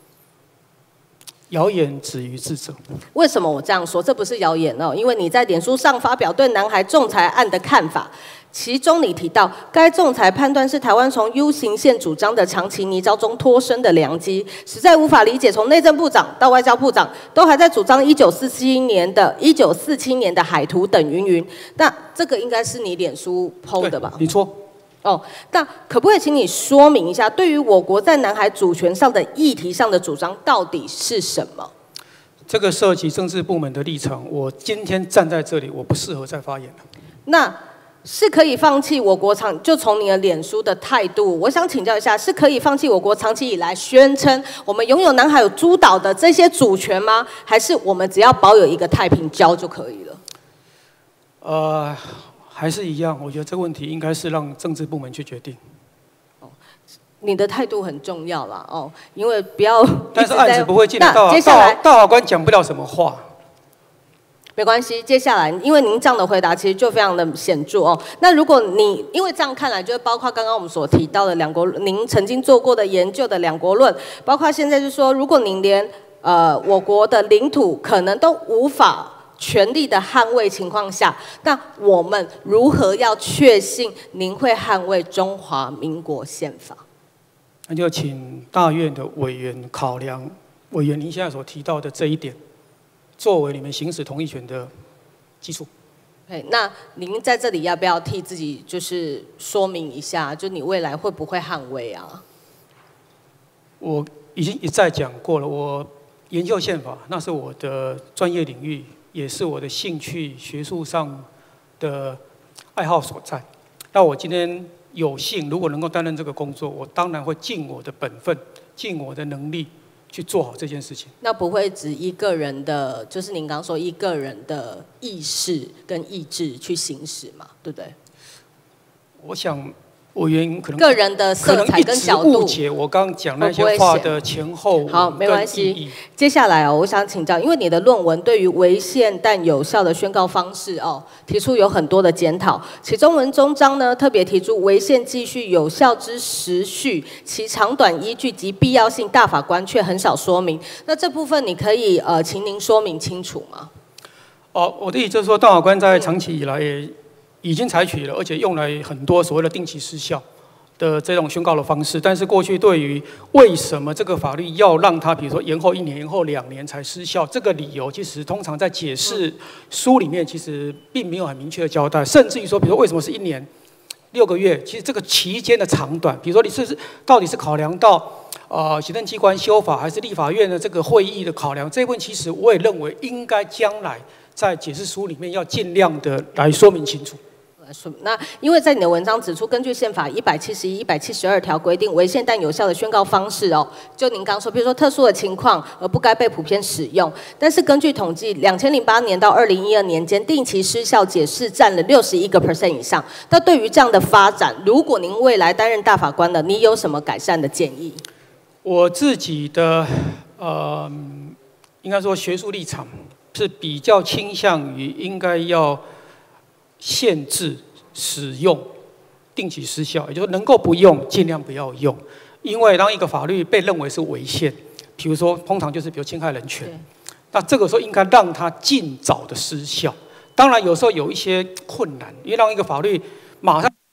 谣言止于智者。 为什么我这样说？这不是谣言哦，因为你在脸书上发表对南海仲裁案的看法。其中你提到，该仲裁判断是台湾从 U 型线主张的长期泥沼中脱身的良机，实在无法理解，从内政部长到外交部长，都还在主张一九四七年的一九四七年的海图等云云。那这个应该是你脸书 P O 的吧？ 没错。 哦，那可不可以请你说明一下，对于我国在南海主权上的议题上的主张到底是什么？ 这个涉及政治部门的立场，我今天站在这里，我不适合再发言了。 那是可以放弃我国长，就从你的脸书的态度，我想请教一下，是可以放弃我国长期以来宣称我们拥有南海有诸岛的这些主权吗？还是我们只要保有一个太平礁就可以了？ 呃，还是一样，我觉得这个问题应该是让政治部门去决定。 你的态度很重要啦，哦，因为不要。 但是案子不会进来， 接下来大法官讲不了什么话。 没关系，接下来因为您这样的回答其实就非常的显著哦。那如果你因为这样看来，就包括刚刚我们所提到的两国，您曾经做过的研究的两国论，包括现在就说，如果您连呃我国的领土可能都无法全力的捍卫情况下，那我们如何要确信您会捍卫中华民国宪法？ 那就请大院的委员考量委员您现在所提到的这一点，作为你们行使同意权的基础。 对，那您在这里要不要替自己就是说明一下，就你未来会不会捍卫啊？ 我已经一再讲过了，我研究宪法那是我的专业领域，也是我的兴趣、学术上的爱好所在。那我今天有幸，如果能够担任这个工作，我当然会尽我的本分，尽我的能力去做好这件事情。 那不会只一个人的，就是您刚刚说一个人的意识跟意志去行使嘛，对不对？ 我想委员可能个人的色彩跟角度误解我刚刚讲那些话的前后。 好，没关系。接下来哦，我想请教，因为你的论文对于违宪但有效的宣告方式哦，提出有很多的检讨，其中文中章呢特别提出违宪继续有效之时序、其长短依据及必要性，大法官却很少说明。那这部分你可以呃，请您说明清楚吗？ 哦，我的意思就是说，大法官在长期以来也已经采取了，而且用来很多所谓的定期失效的这种宣告的方式，但是过去对于为什么这个法律要让它，比如说延后一年、延后两年才失效，这个理由其实通常在解释书里面其实并没有很明确的交代，甚至于说，比如说为什么是一年、六个月，其实这个期间的长短，比如说你是到底是考量到呃行政机关修法，还是立法院的这个会议的考量，这一部分其实我也认为应该将来在解释书里面要尽量的来说明清楚。 那因为在你的文章指出，根据宪法一百七十一、一百七十二条规定，违宪但有效的宣告方式哦，就您刚说，比如说特殊的情况而不该被普遍使用。但是根据统计，两千零八年到二零一二年间，定期失效解释占了六十一个 percent 以上。那对于这样的发展，如果您未来担任大法官的，你有什么改善的建议？ 我自己的呃，应该说学术立场是比较倾向于应该要限制使用定期失效，也就是能够不用尽量不要用，因为当一个法律被认为是违宪，比如说通常就是比如侵害人权，那这个时候应该让它尽早的失效。当然有时候有一些困难，因为让一个法律马上。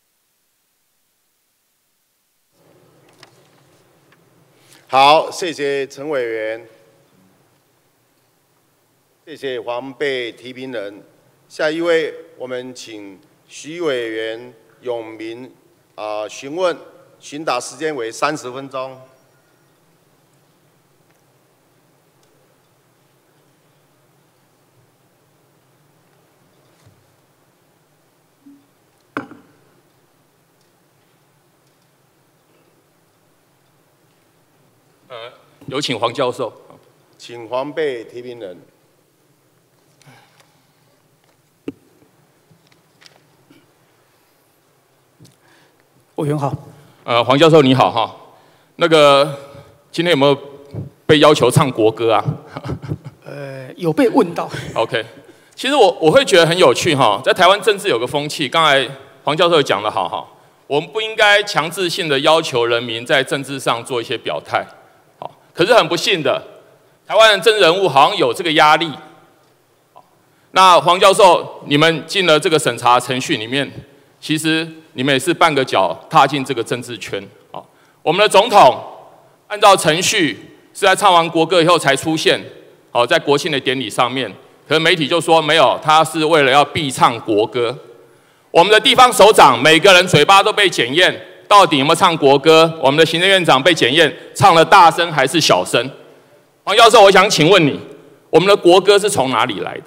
好，谢谢陈委员，谢谢黄备提名人。下一位，我们请徐委员永明啊、呃、询问，询答时间为三十分钟。 呃，有请黄教授。 请黄备提名人。 委员好。 呃，黄教授你好哈。那个今天有没有被要求唱国歌啊？ 呃，有被问到。 OK， 其实我我会觉得很有趣哈，在台湾政治有个风气，刚才黄教授讲得好哈，我们不应该强制性的要求人民在政治上做一些表态，好，可是很不幸的，台湾的政治人物好像有这个压力。那黄教授，你们进了这个审查程序里面，其实你们也是半个脚踏进这个政治圈。好，我们的总统按照程序是在唱完国歌以后才出现，好，在国庆的典礼上面，可是媒体就说没有，他是为了要必唱国歌。我们的地方首长每个人嘴巴都被检验，到底有没有唱国歌？我们的行政院长被检验，唱了大声还是小声？黄教授，我想请问你，我们的国歌是从哪里来的？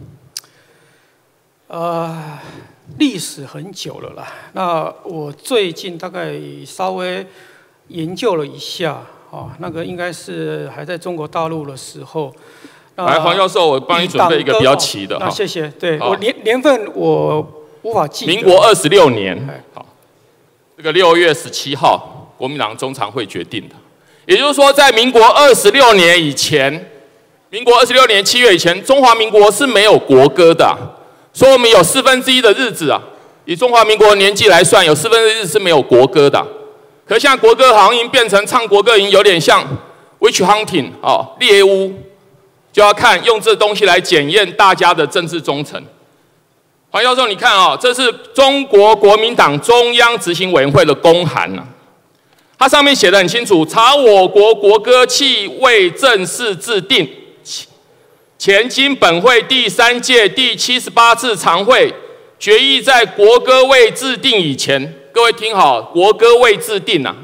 呃，历史很久了啦。那我最近大概稍微研究了一下，哦，那个应该是还在中国大陆的时候。 来，黄教授，我帮你准备一个比较齐的哈。 那谢谢。对我年年份我无法记得。 民国二十六年，好，这个六月十七号，国民党中常会决定的。也就是说，在民国二十六年以前，民国二十六年七月以前，中华民国是没有国歌的啊。所以我们有四分之一的日子啊，以中华民国的年纪来算，有四分之一日是没有国歌的。可是现在国歌好像已经变成唱国歌，已经有点像 witch hunting 哦，猎巫，就要看用这东西来检验大家的政治忠诚。黄教授，你看哦，这是中国国民党中央执行委员会的公函啊，它上面写得很清楚，查我国国歌契未正式制定。前经本会第三届第七十八次常会决议，在国歌未制定以前，各位听好，国歌未制定啊，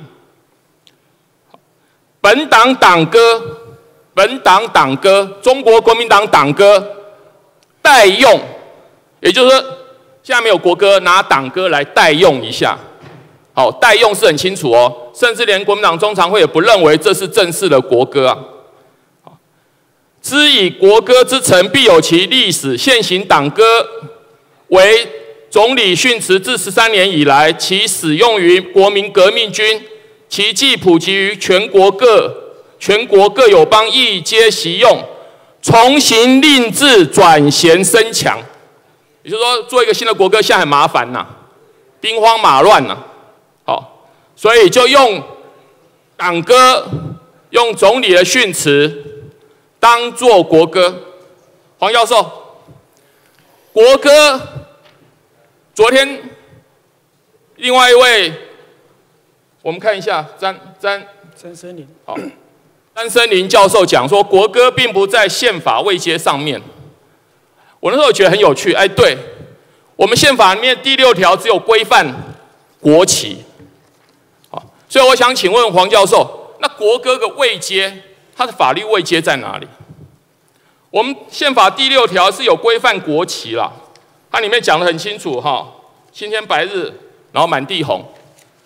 本党党歌，本党党歌，中国国民党党歌代用，也就是说，现在没有国歌，拿党歌来代用一下。好，代用是很清楚哦，甚至连国民党中常会也不认为这是正式的国歌啊。知以国歌之成，必有其历史。现行党歌为总理训词自十三年以来，其使用于国民革命军，其既普及于全国各全国各友邦，亦皆习用。重行令制，转贤升强。也就是说，做一个新的国歌现在很麻烦呐、啊，兵荒马乱呐、啊。好，所以就用党歌，用总理的训词。当作国歌，黄教授，国歌，昨天另外一位，我们看一下詹詹詹森林， 好，詹森林教授讲说，国歌并不在宪法位阶上面。我那时候觉得很有趣，哎，对，我们宪法里面第六条只有规范国旗，好，所以我想请问黄教授，那国歌的位阶？它的法律位阶在哪里？我们宪法第六条是有规范国旗啦，它里面讲得很清楚哈，青天白日，然后满地红。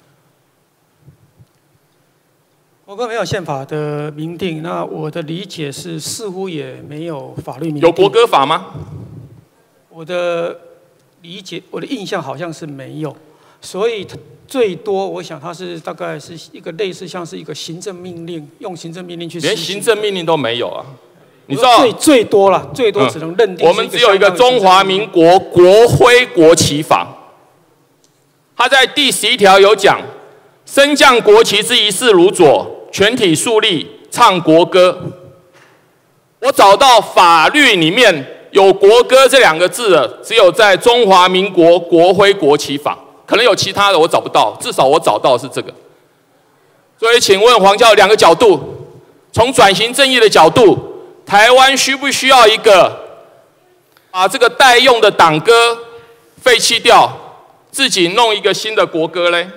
国歌没有宪法的明定，那我的理解是似乎也没有法律明定。 有国歌法吗？ 我的理解，我的印象好像是没有，所以最多，我想它是大概是一个类似像是一个行政命令，用行政命令去。 连行政命令都没有啊！你知道最最多了，最多只能认定、 嗯。我们只有一个中华民国国徽国旗法，它在第十一条有讲，升降国旗之仪式如左，全体肃立，唱国歌。我找到法律里面有国歌这两个字的，只有在中华民国国徽国旗法。可能有其他的我找不到，至少我找到的是这个。所以请问黄教授，两个角度，从转型正义的角度，台湾需不需要一个把这个代用的党歌废弃掉，自己弄一个新的国歌嘞？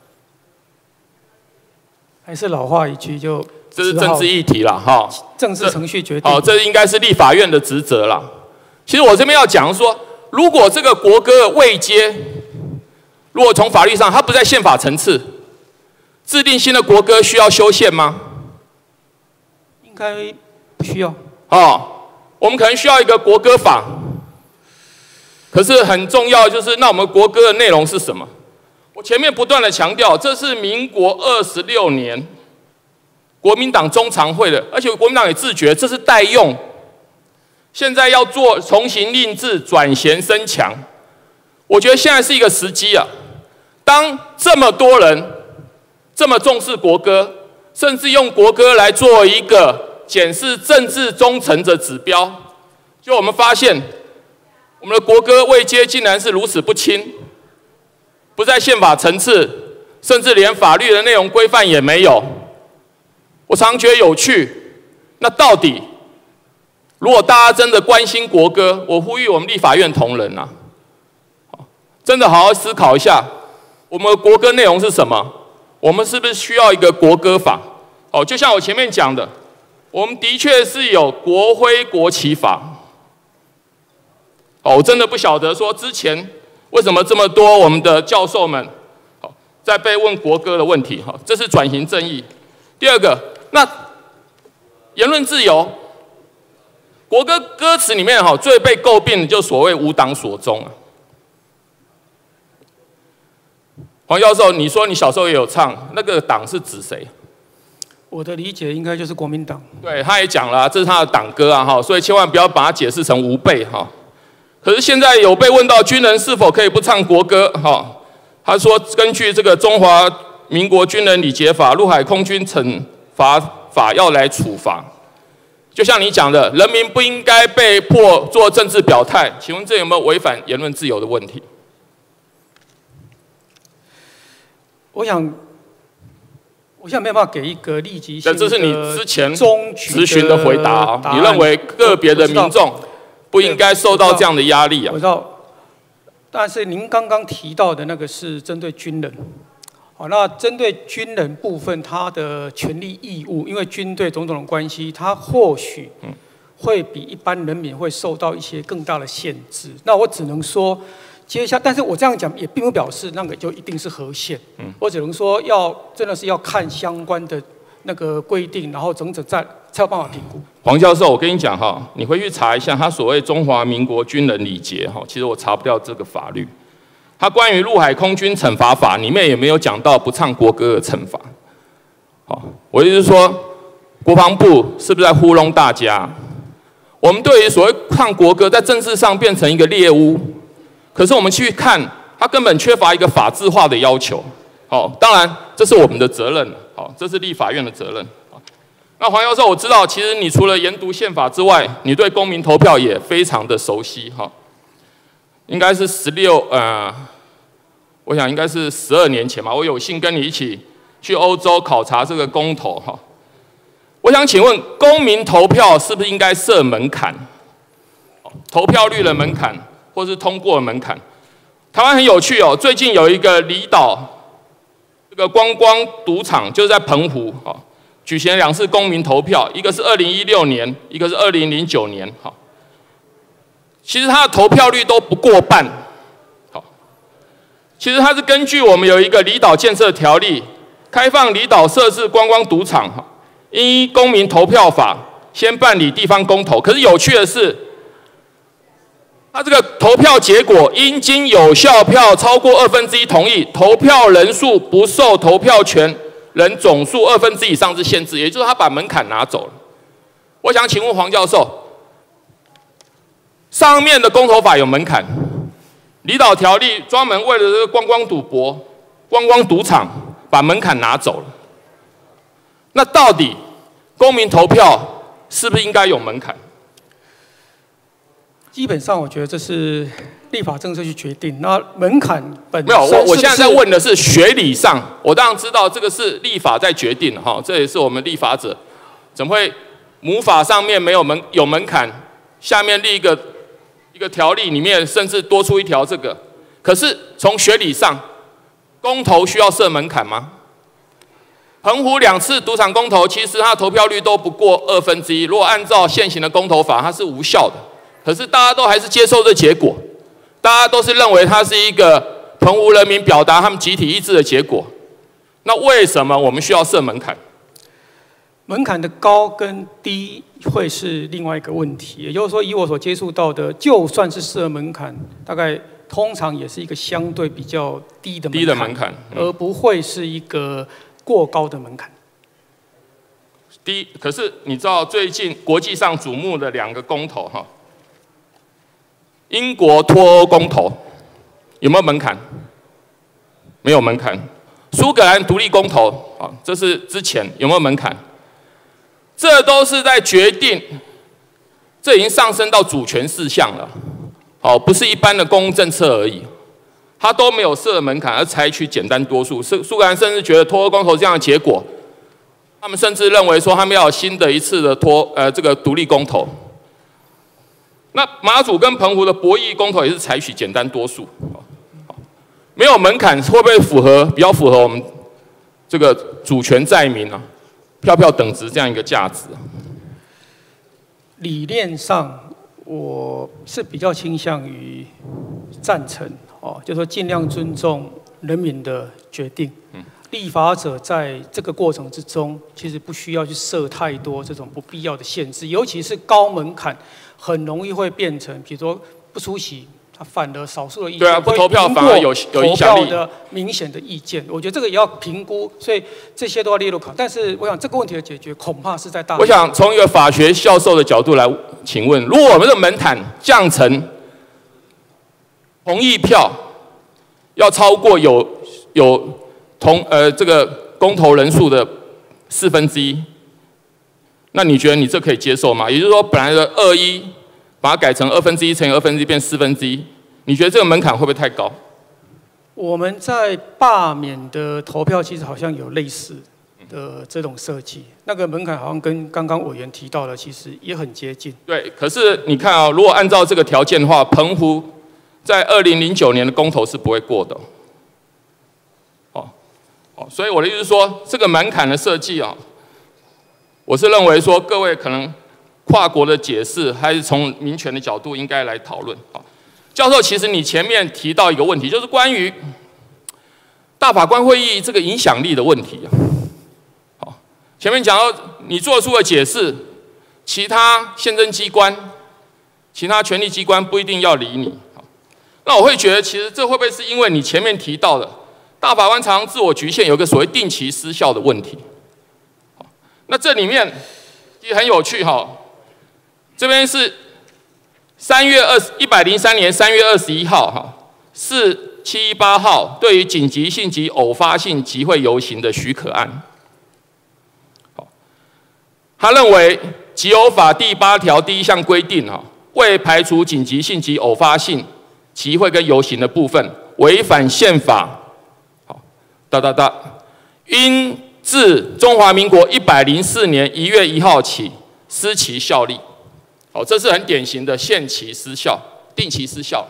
还是老话一句就，就这是政治议题啦，哈， 政治程序决定。 好，这应该是立法院的职责啦。其实我这边要讲说，如果这个国歌位阶，如果从法律上它不在宪法层次，制定新的国歌需要修宪吗？ 应该不需要。 哦，我们可能需要一个国歌法。可是很重要就是，那我们国歌的内容是什么？我前面不断的强调，这是民国二十六年国民党中常会的，而且国民党也自觉这是代用。现在要做重新令制，转贤升强，我觉得现在是一个时机啊。当这么多人这么重视国歌，甚至用国歌来做一个检视政治忠诚的指标，就我们发现，我们的国歌位阶竟然是如此不清，不在宪法层次，甚至连法律的内容规范也没有。我常觉得有趣，那到底如果大家真的关心国歌，我呼吁我们立法院同仁啊，真的好好思考一下，我们的国歌内容是什么？我们是不是需要一个国歌法？哦，就像我前面讲的，我们的确是有国徽国旗法。哦，我真的不晓得说之前为什么这么多我们的教授们，哦，在被问国歌的问题，哈，这是转型正义。第二个，那言论自由，国歌歌词里面哈最被诟病的就所谓无党所宗啊。黄教授，你说你小时候也有唱，那个党是指谁？ 我的理解应该就是国民党。 对，他也讲了，这是他的党歌啊，哈，所以千万不要把它解释成吾辈哈。可是现在有被问到军人是否可以不唱国歌哈，他说根据这个中华民国军人礼节法、陆海空军惩罚法要来处罚。就像你讲的，人民不应该被迫做政治表态，请问这有没有违反言论自由的问题？ 我想，我现在没有办法给一个立即性的。 这是你之前咨咨询的回答啊。你认为个别的民众不应该受到这样的压力啊？ 我知道，但是您刚刚提到的那个是针对军人。好，那针对军人部分，他的权利义务，因为军队种种的关系，他或许会比一般人民会受到一些更大的限制。那我只能说。接下，但是我这样讲也并不表示那个就一定是合宪。嗯，我只能说要真的是要看相关的那个规定，然后整整再才有办法评估。 黄教授，我跟你讲哈，你回去查一下他所谓中华民国军人礼节哈，其实我查不掉这个法律。他关于陆海空军惩罚法里面也没有讲到不唱国歌的惩罚。好，我意思是说，国防部是不是在糊弄大家？我们对于所谓唱国歌，在政治上变成一个猎物。可是我们去看，它根本缺乏一个法制化的要求。好，当然这是我们的责任，好，这是立法院的责任。那黄教授，我知道，其实你除了研读宪法之外，你对公民投票也非常的熟悉，哈。应该是十六，呃，我想应该是十二年前吧，我有幸跟你一起去欧洲考察这个公投，哈。我想请问，公民投票是不是应该设门槛？投票率的门槛？或是通过的门槛，台湾很有趣哦。最近有一个离岛这个观光赌场，就是在澎湖啊，举行了两次公民投票，一个是二零一六年，一个是二零零九年。好，其实它的投票率都不过半。好，其实它是根据我们有一个离岛建设条例，开放离岛设置观光赌场，依公民投票法先办理地方公投。可是有趣的是。他这个投票结果，应经有效票超过二分之一同意，投票人数不受投票权人总数二分之一以上之限制，也就是他把门槛拿走了。我想请问黄教授，上面的公投法有门槛，离岛条例专门为了这个观光赌博、观光赌场把门槛拿走了，那到底公民投票是不是应该有门槛？ 基本上，我觉得这是立法政策去决定。那门槛本身没有，我我现在在问的是学理上，我当然知道这个是立法在决定的哈，这也是我们立法者怎么会母法上面没有门有门槛，下面立一个一个条例里面甚至多出一条这个，可是从学理上，公投需要设门槛吗？澎湖两次赌场公投，其实它的投票率都不过二分之一，如果按照现行的公投法，它是无效的。可是大家都还是接受这结果，大家都是认为它是一个澎湖人民表达他们集体意志的结果。那为什么我们需要设门槛？ 门槛的高跟低会是另外一个问题。也就是说，以我所接触到的，就算是设门槛，大概通常也是一个相对比较低的门槛， 低的门槛， 嗯、而不会是一个过高的门槛。 第一，可是你知道最近国际上瞩目的两个公投哈，英国脱欧公投有没有门槛？没有门槛。苏格兰独立公投啊，这是之前有没有门槛？这都是在决定，这已经上升到主权事项了，哦，不是一般的公共政策而已。它都没有设门槛，而采取简单多数。苏苏格兰甚至觉得脱欧公投这样的结果，他们甚至认为说他们要有新的一次的脱呃这个独立公投。那马祖跟澎湖的博弈公投也是采取简单多数。没有门槛会不会符合比较符合我们这个主权在民啊，票票等值这样一个价值？ 理念上，我是比较倾向于赞成哦，就说尽量尊重人民的决定。嗯，立法者在这个过程之中，其实不需要去设太多这种不必要的限制，尤其是高门槛，很容易会变成，比如说不出席。反而少数的意见， 对啊，不投票反而有有影响力的明显的意见，我觉得这个也要评估，所以这些都要列入考。但是我想这个问题的解决，恐怕是在大。 我想从一个法学教授的角度来请问，如果我们的门槛降成同意票要超过有有同呃这个公投人数的四分之一，那你觉得你这可以接受吗？也就是说，本来的二一。把它改成二分之一乘以二分之一变四分之一，你觉得这个门槛会不会太高？ 我们在罢免的投票其实好像有类似的这种设计，那个门槛好像跟刚刚委员提到的其实也很接近。 对，可是你看啊、哦，如果按照这个条件的话，澎湖在二零零九年的公投是不会过的。哦哦，所以我的意思是说，这个门槛的设计啊、哦，我是认为说各位可能。跨国的解释，还是从民权的角度应该来讨论。好，教授，其实你前面提到一个问题，就是关于大法官会议这个影响力的问题。好，前面讲到你做出的解释，其他宪政机关、其他权力机关不一定要理你。好，那我会觉得，其实这会不会是因为你前面提到的大法官常常自我局限，有个所谓定期失效的问题？好，那这里面其实很有趣哈。这边是三月二一百零三年三月二十一号，哈，四七一八号对于紧急性及偶发性集会游行的许可案。好，他认为集偶法第八条第一项规定，哈，未排除紧急性及偶发性集会跟游行的部分，违反宪法。好，哒哒哒，应自中华民国一百零四年一月一号起失其效力。好，这是很典型的限期失效、定期失效。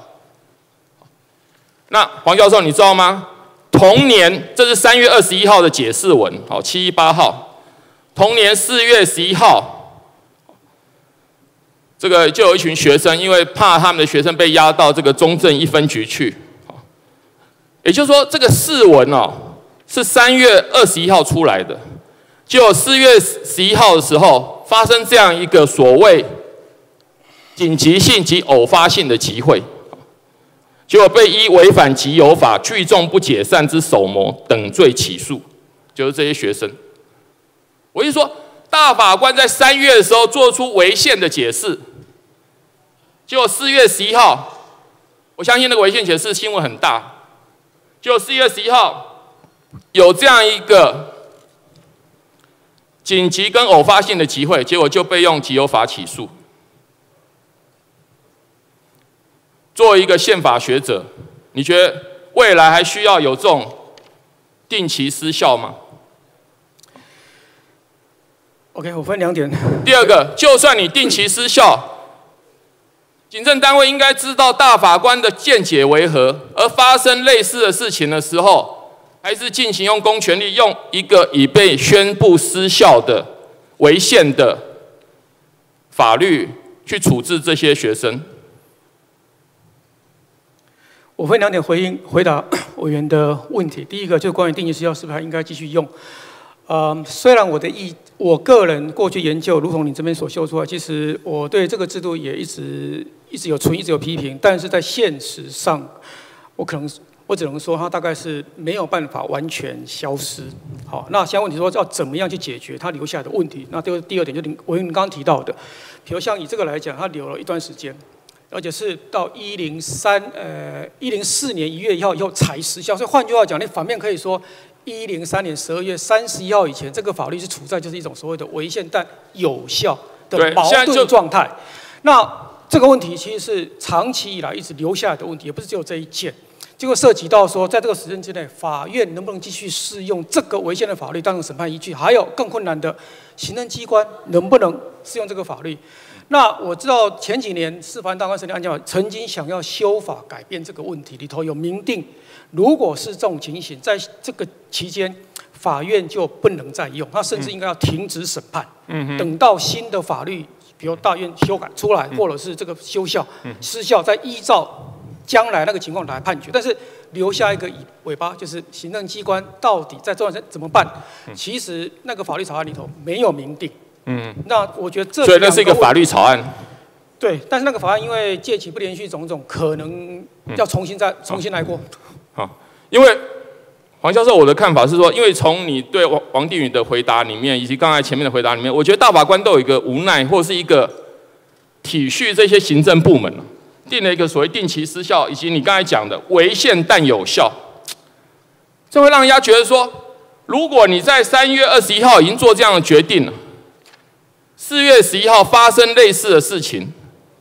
那黄教授，你知道吗？同年，这是三月二十一号的解释文，好，七一八号。同年四月十一号，这个就有一群学生，因为怕他们的学生被押到这个中正一分局去，也就是说，这个释文哦是三月二十一号出来的，结果四月十一号的时候发生这样一个所谓紧急性及偶发性的集会，结果被依违反集邮法、聚众不解散之首谋等罪起诉，就是这些学生。我就说，大法官在三月的时候做出违宪的解释，结果四月十一号，我相信那个违宪解释新闻很大，结果四月十一号有这样一个紧急跟偶发性的集会，结果就被用集邮法起诉。作为一个宪法学者，你觉得未来还需要有这种定期失效吗 ？OK， 我分两点。 第二个，就算你定期失效，警政单位应该知道大法官的见解为何，而发生类似的事情的时候，还是进行用公权力，用一个已被宣布失效的违宪的法律去处置这些学生。 我分两点回应回答委员的问题。第一个就是关于定期失效是不是还应该继续用？呃，虽然我的意，我个人过去研究，如同你这边所秀出来，其实我对这个制度也一直一直有存，一直有批评，但是在现实上，我可能我我只能说它大概是没有办法完全消失。好，那现在问题说要怎么样去解决它留下来的问题？那这个第二点就是我刚刚提到的，比如像以这个来讲，它留了一段时间，而且是到一零三呃一零四年一月一号以后才失效。所以换句话讲，你反面可以说，一零三年十二月三十一号以前，这个法律是处在就是一种所谓的违宪但有效的矛盾状态。那这个问题其实是长期以来一直留下来的问题，也不是只有这一件。结果涉及到说，在这个时间之内，法院能不能继续适用这个违宪的法律当成审判依据？还有更困难的，行政机关能不能适用这个法律？那我知道前几年司法院大官审理案件法曾经想要修法改变这个问题，里头有明定，如果是这种情形，在这个期间，法院就不能再用，它甚至应该要停止审判，嗯、等到新的法律，比如大院修改出来，或者是这个修效、失效，再依照将来那个情况来判决，但是留下一个尾巴，就是行政机关到底在这段时间怎么办？嗯、其实那个法律草案里头没有明定。嗯，那我觉得这所以那是一个法律草案。 对，但是那个法案因为届期不连续种种，可能要重新再、嗯、重新来过。 好，因为黄教授，我的看法是说，因为从你对王王定宇的回答里面，以及刚才前面的回答里面，我觉得大法官都有一个无奈，或是一个体恤这些行政部门。定了一个所谓定期失效，以及你刚才讲的违宪但有效，这会让人家觉得说，如果你在三月二十一号已经做这样的决定了，四月十一号发生类似的事情，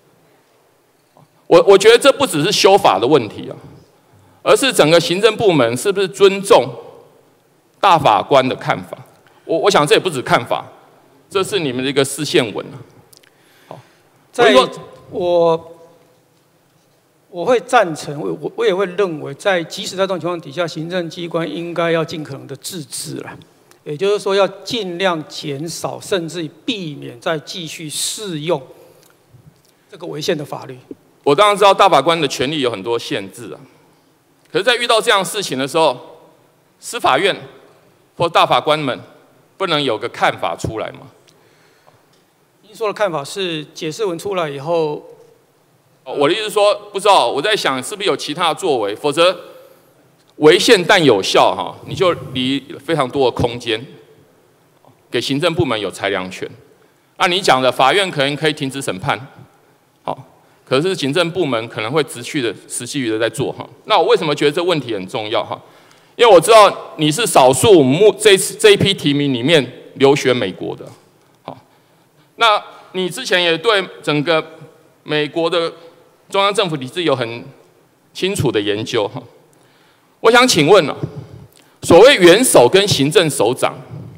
我我觉得这不只是修法的问题啊，而是整个行政部门是不是尊重大法官的看法？我我想这也不止看法，这是你们的一个释宪文啊。好， 在我。我会赞成，我我我也会认为，在即使在这种情况底下，行政机关应该要尽可能的自治了，也就是说，要尽量减少，甚至避免再继续适用这个违宪的法律。 我当然知道大法官的权力有很多限制啊，可是，在遇到这样事情的时候，司法院或大法官们不能有个看法出来吗？ 您说的看法是解释文出来以后。 我的意思是说，不知道我在想是不是有其他的作为，否则违宪但有效哈，你就离非常多的空间给行政部门有裁量权。按你讲的，法院可能可以停止审判，好，可是行政部门可能会持续的、持续的在做哈。那我为什么觉得这问题很重要哈？因为我知道你是少数目这这一批提名里面留学美国的，好，那你之前也对整个美国的中央政府体制有很清楚的研究哈，我想请问啊，所谓元首跟行政首长，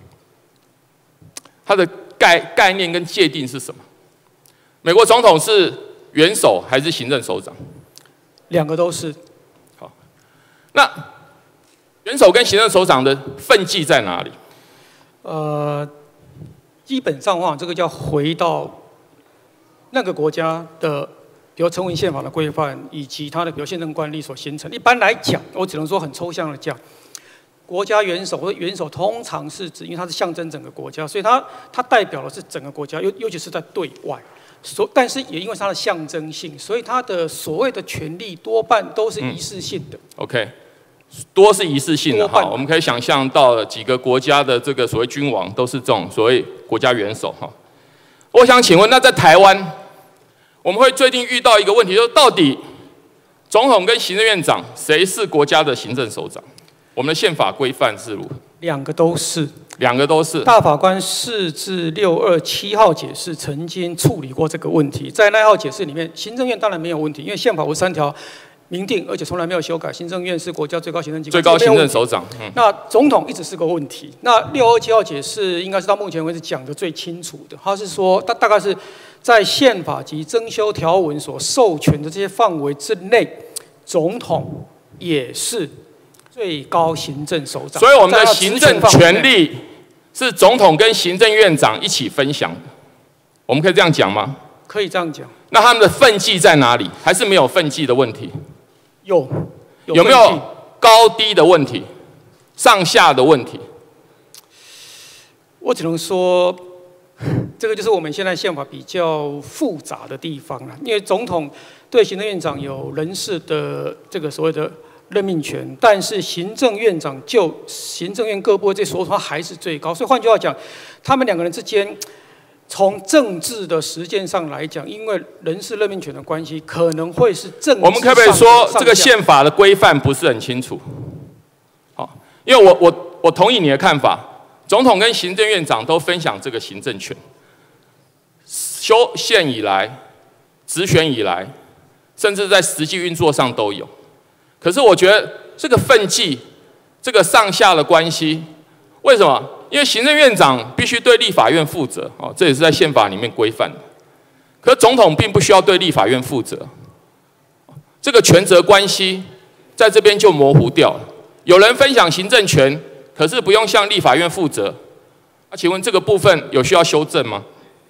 它的概概念跟界定是什么？美国总统是元首还是行政首长？ 两个都是。 好，那元首跟行政首长的分际在哪里？ 呃，基本上的话，这个叫回到那个国家的。比如成文宪法的规范，以及它的比如宪政惯例所形成。一般来讲，我只能说很抽象的讲，国家元首或者元首通常是指，因为它是象征整个国家，所以它它代表的是整个国家，尤尤其是在对外。所但是也因为它的象征性，所以它的所谓的权力多半都是仪式性的。 嗯、OK， 多是仪式性的哈，我们可以想象到几个国家的这个所谓君王都是这种所谓国家元首哈。我想请问，那在台湾？我们会最近遇到一个问题，就是到底总统跟行政院长谁是国家的行政首长？我们的宪法规范是如何？ 两个都是。 两个都是。 大法官四至六二七号解释曾经处理过这个问题，在那号解释里面，行政院当然没有问题，因为宪法五十三条明定，而且从来没有修改，行政院是国家最高行政机关， 最高行政首长。 嗯、那总统一直是个问题。那六二七号解释应该是到目前为止讲的最清楚的，他是说，大大概是。在宪法及增修条文所授权的这些范围之内，总统也是最高行政首长。 所以我们的行政权力是总统跟行政院长一起分享的，我们可以这样讲吗？ 可以这样讲。 那他们的分际在哪里？还是没有分际的问题？ 有，有, 有没有高低的问题？上下的问题？ 我只能说。这个就是我们现在宪法比较复杂的地方了，因为总统对行政院长有人事的这个所谓的任命权，但是行政院长就行政院各部这说法还是最高。所以换句话讲，他们两个人之间，从政治的实践上来讲，因为人事任命权的关系，可能会是政治。 我们可不可以说这个宪法的规范不是很清楚？好，因为我我我同意你的看法，总统跟行政院长都分享这个行政权，修宪以来、直选以来，甚至在实际运作上都有。可是我觉得这个分际，这个上下的关系，为什么？因为行政院长必须对立法院负责，哦，这也是在宪法里面规范的。可是总统并不需要对立法院负责，这个权责关系在这边就模糊掉了。有人分享行政权，可是不用向立法院负责。那请问这个部分有需要修正吗？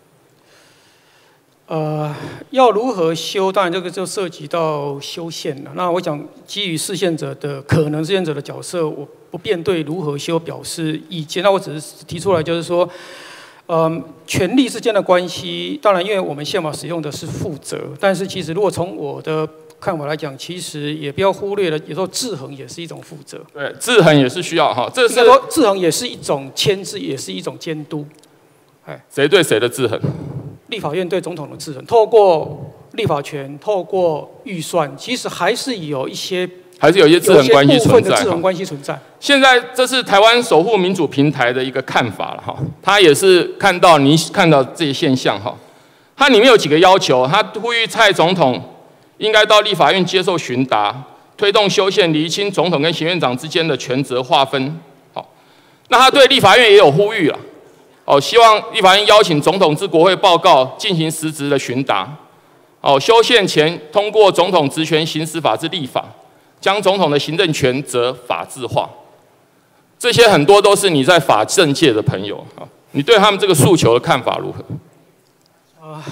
呃，要如何修？当然，这个就涉及到修宪了。那我想，基于释宪者的可能释宪者的角色，我不便对如何修表示意见。那我只是提出来，就是说，嗯，权力之间的关系，当然，因为我们宪法使用的是负责，但是其实如果从我的看法来讲，其实也不要忽略了，有时候制衡也是一种负责。 对，制衡也是需要哈，这是说制衡也是一种牵制，也是一种监督。哎， 谁对谁的制衡？ 立法院对总统的制衡，透过立法权，透过预算，其实还是有一些， 还是有一些制衡关系存在。 制衡关系存在。 现在这是台湾守护民主平台的一个看法了哈，他也是看到你看到这些现象哈，它里面有几个要求，他呼吁蔡总统应该到立法院接受询答，推动修宪，厘清总统跟行院长之间的权责划分。好，那他对立法院也有呼吁了。哦，希望立法院邀请总统至国会报告，进行实质的询答。哦，修宪前通过总统职权行使法之立法，将总统的行政权责法制化。这些很多都是你在法政界的朋友啊，你对他们这个诉求的看法如何？ 啊，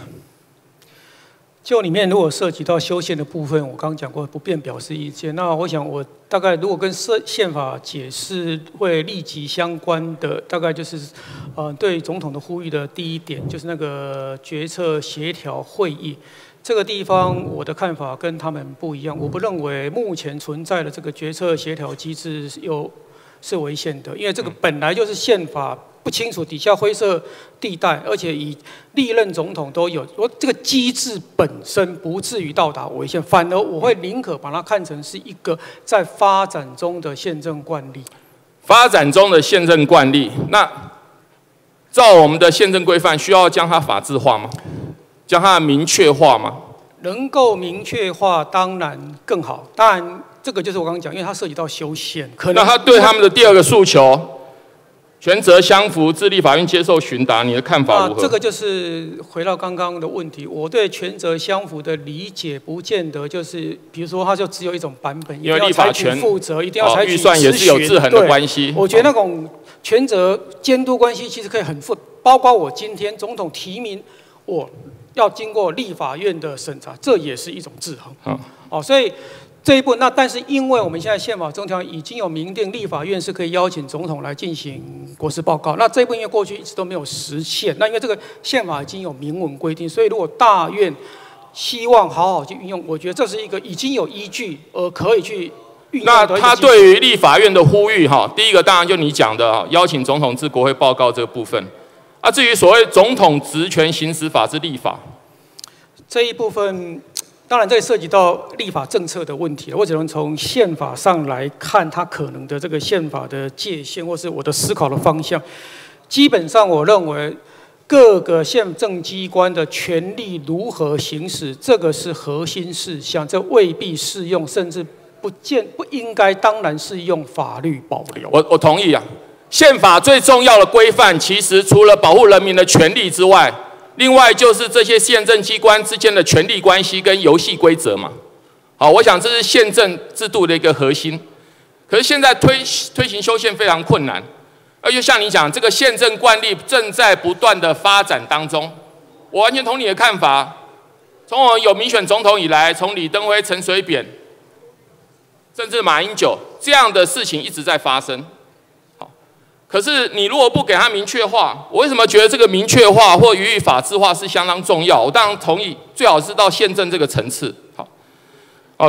就里面如果涉及到修宪的部分，我刚刚讲过不便表示意见。那我想我大概如果跟宪法解释会立即相关的，大概就是，呃，对总统的呼吁的第一点，就是那个决策协调会议。这个地方我的看法跟他们不一样，我不认为目前存在的这个决策协调机制有是违宪的，因为这个本来就是宪法不清楚底下灰色地带，而且以历任总统都有，说这个机制本身不至于到达违宪，反而我会宁可把它看成是一个在发展中的宪政惯例。 发展中的宪政惯例，那照我们的宪政规范，需要将它法制化吗？将它明确化吗？ 能够明确化，当然更好。当然，这个就是我刚刚讲，因为它涉及到修宪，可能那他对他们的第二个诉求，权责相符，至立法院接受询答，你的看法如何？ 啊、这个就是回到刚刚的问题，我对权责相符的理解，不见得就是，比如说它就只有一种版本， 因为立法权负责，一定要采取预算也是有制衡的关系。 我觉得那种权责监督关系其实可以很复，包括我今天总统提名我。要经过立法院的审查，这也是一种制衡。嗯，哦，所以这一步，那但是因为我们现在宪法中条已经有明定，立法院是可以邀请总统来进行国事报告。那这一步因为过去一直都没有实现，那因为这个宪法已经有明文规定，所以如果大院希望好好去运用，我觉得这是一个已经有依据而可以去运用的。 那他对于立法院的呼吁，哈，第一个当然就你讲的，邀请总统至国会报告这个部分。啊，至于所谓总统职权行使法之立法， 这一部分当然这涉及到立法政策的问题了。我只能从宪法上来看它可能的这个宪法的界限，或是我的思考的方向。基本上，我认为各个宪政机关的权力如何行使，这个是核心事项，这未必适用，甚至不见不应该，当然是用法律保留。 我我同意啊。宪法最重要的规范，其实除了保护人民的权利之外，另外就是这些宪政机关之间的权力关系跟游戏规则嘛。好，我想这是宪政制度的一个核心。可是现在推推行修宪非常困难，而且像你讲，这个宪政惯例正在不断的发展当中。我完全同意你的看法。从我有民选总统以来，从李登辉、陈水扁，甚至马英九这样的事情一直在发生。可是你如果不给他明确化，我为什么觉得这个明确化或予以法制化是相当重要？我当然同意，最好是到宪政这个层次。好，哦，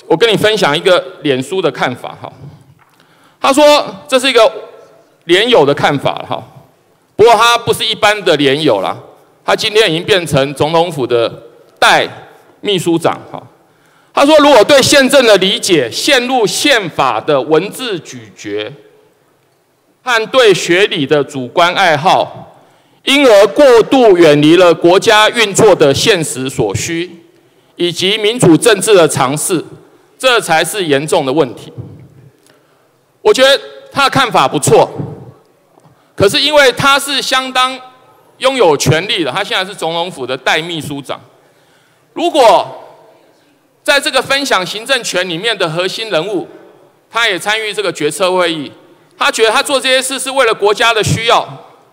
我跟你分享一个脸书的看法哈。他说这是一个连友的看法哈，不过他不是一般的连友啦，他今天已经变成总统府的代秘书长哈。他说，如果对宪政的理解陷入宪法的文字咀嚼，和对学理的主观爱好，因而过度远离了国家运作的现实所需，以及民主政治的常识，这才是严重的问题。我觉得他的看法不错，可是因为他是相当拥有权力的，他现在是总统府的代秘书长，如果在这个分享行政权里面的核心人物，他也参与这个决策会议，他觉得他做这些事是为了国家的需要。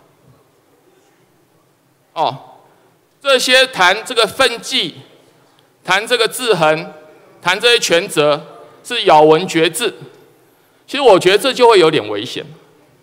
哦，这些谈这个分际，谈这个制衡，谈这些权责是咬文嚼字，其实我觉得这就会有点危险。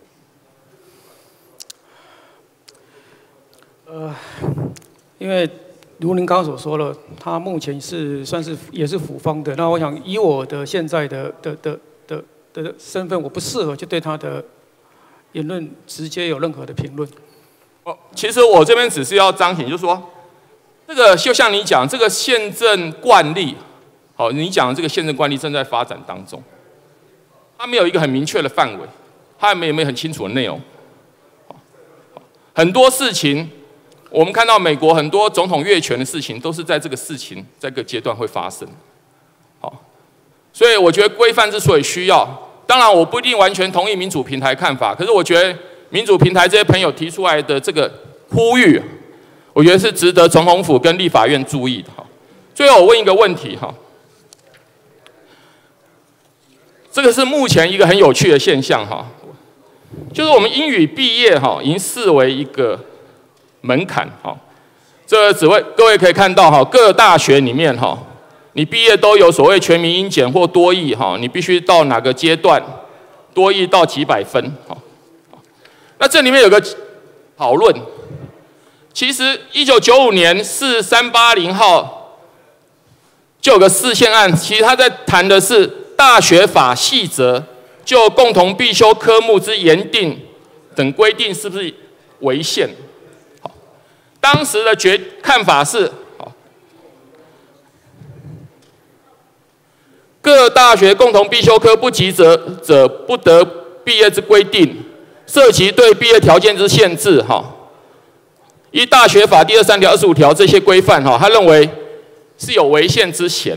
呃，因为如您刚刚所说了，他目前是算是也是府方的。那我想以我的现在的的的的的身份，我不适合去对他的言论直接有任何的评论。 哦，其实我这边只是要彰显，就是说，这个就像你讲，这个宪政惯例，好，你讲的这个宪政惯例正在发展当中，它没有一个很明确的范围，它也没有没有很清楚的内容。很多事情。我们看到美国很多总统越权的事情，都是在这个事情这个阶段会发生。好，所以我觉得规范之所以需要，当然我不一定完全同意民主平台看法，可是我觉得民主平台这些朋友提出来的这个呼吁，我觉得是值得总统府跟立法院注意的。哈，最后我问一个问题哈，这个是目前一个很有趣的现象哈，就是我们英语毕业哈，已经视为一个门槛哈，这只会各位可以看到哈，各大学里面哈，你毕业都有所谓全民英检或多益哈，你必须到哪个阶段，多益到几百分哈。那这里面有个讨论，其实一九九五年四三八零号就有个释宪案，其实他在谈的是大学法细则就共同必修科目之研定等规定是不是违宪？当时的决看法是，各大学共同必修科不及者者不得毕业之规定，涉及对毕业条件之限制，哈，依大学法第二三条、二十五条这些规范，哈，他认为是有违宪之嫌。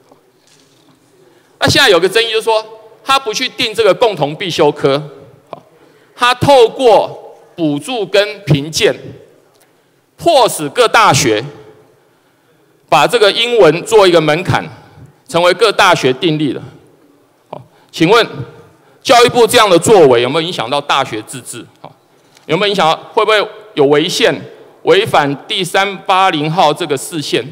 那现在有个争议，就是说他不去定这个共同必修科，他透过补助跟评鉴。迫使各大学把这个英文做一个门槛，成为各大学订立的。好，请问教育部这样的作为有没有影响到大学自治？好，有没有影响到？会不会有违宪、违反第三八零号这个释宪？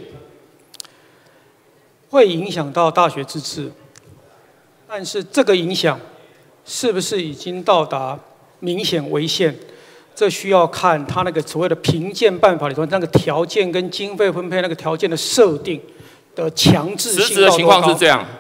会影响到大学自治，但是这个影响是不是已经到达明显违宪？这需要看他那个所谓的评鉴办法里头那个条件跟经费分配那个条件的设定的强制性。 实质的情况是这样，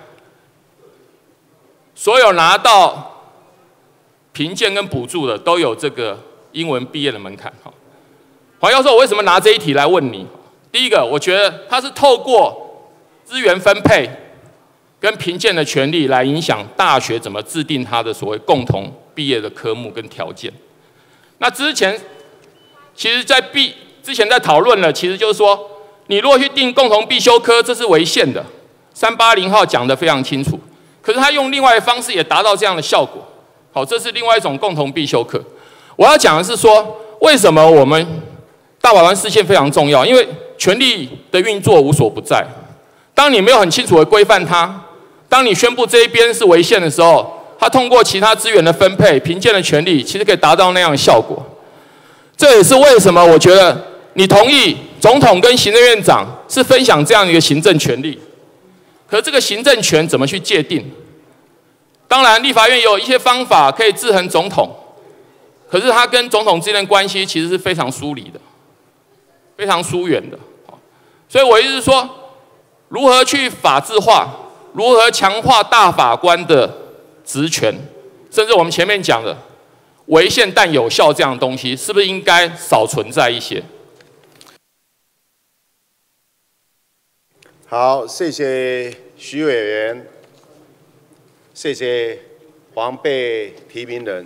所有拿到评鉴跟补助的都有这个英文毕业的门槛。黄教授，我为什么拿这一题来问你？第一个，我觉得他是透过资源分配跟评鉴的权利来影响大学怎么制定他的所谓共同毕业的科目跟条件。那之前，其实在必之前在讨论了，其实就是说，你如果去定共同必修科，这是违宪的。三八零号讲得非常清楚，可是他用另外的方式也达到这样的效果。好，这是另外一种共同必修课。我要讲的是说，为什么我们大法官释宪非常重要？因为权力的运作无所不在。当你没有很清楚的规范它，当你宣布这一边是违宪的时候，他通过其他资源的分配、评鉴的权利，其实可以达到那样的效果。这也是为什么我觉得你同意总统跟行政院长是分享这样的一个行政权利，可是这个行政权怎么去界定？当然，立法院有一些方法可以制衡总统，可是他跟总统之间的关系其实是非常疏离的，非常疏远的。所以我意思是说，如何去法制化如何强化大法官的职权，甚至我们前面讲的违宪但有效这样的东西，是不是应该少存在一些？ 好，谢谢徐委员，谢谢黄被提名人。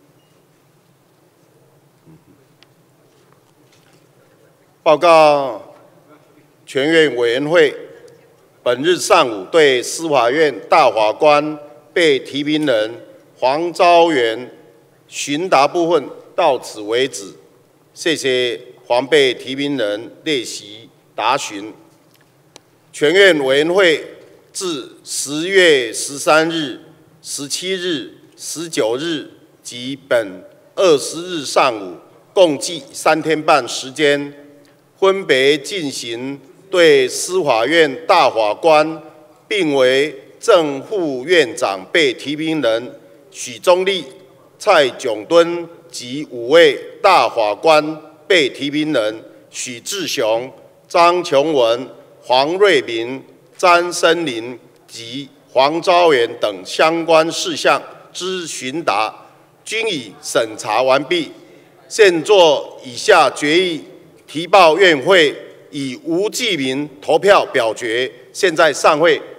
报告全院委员会，本日上午对司法院大法官被提名人黄昭元询答部分到此为止。谢谢黄被提名人列席答询。全院委员会自十月十三日、十七日、十九日及本二十日上午，共计三天半时间，分别进行对司法院大法官并为正副院长被提名人许宗力、蔡炯敦及五位大法官被提名人许志雄、张琼文、黄瑞明、詹森林及黄昭元等相关事项之询答，均已审查完毕。现作以下决议，提报院会以无记名投票表决。现在散会。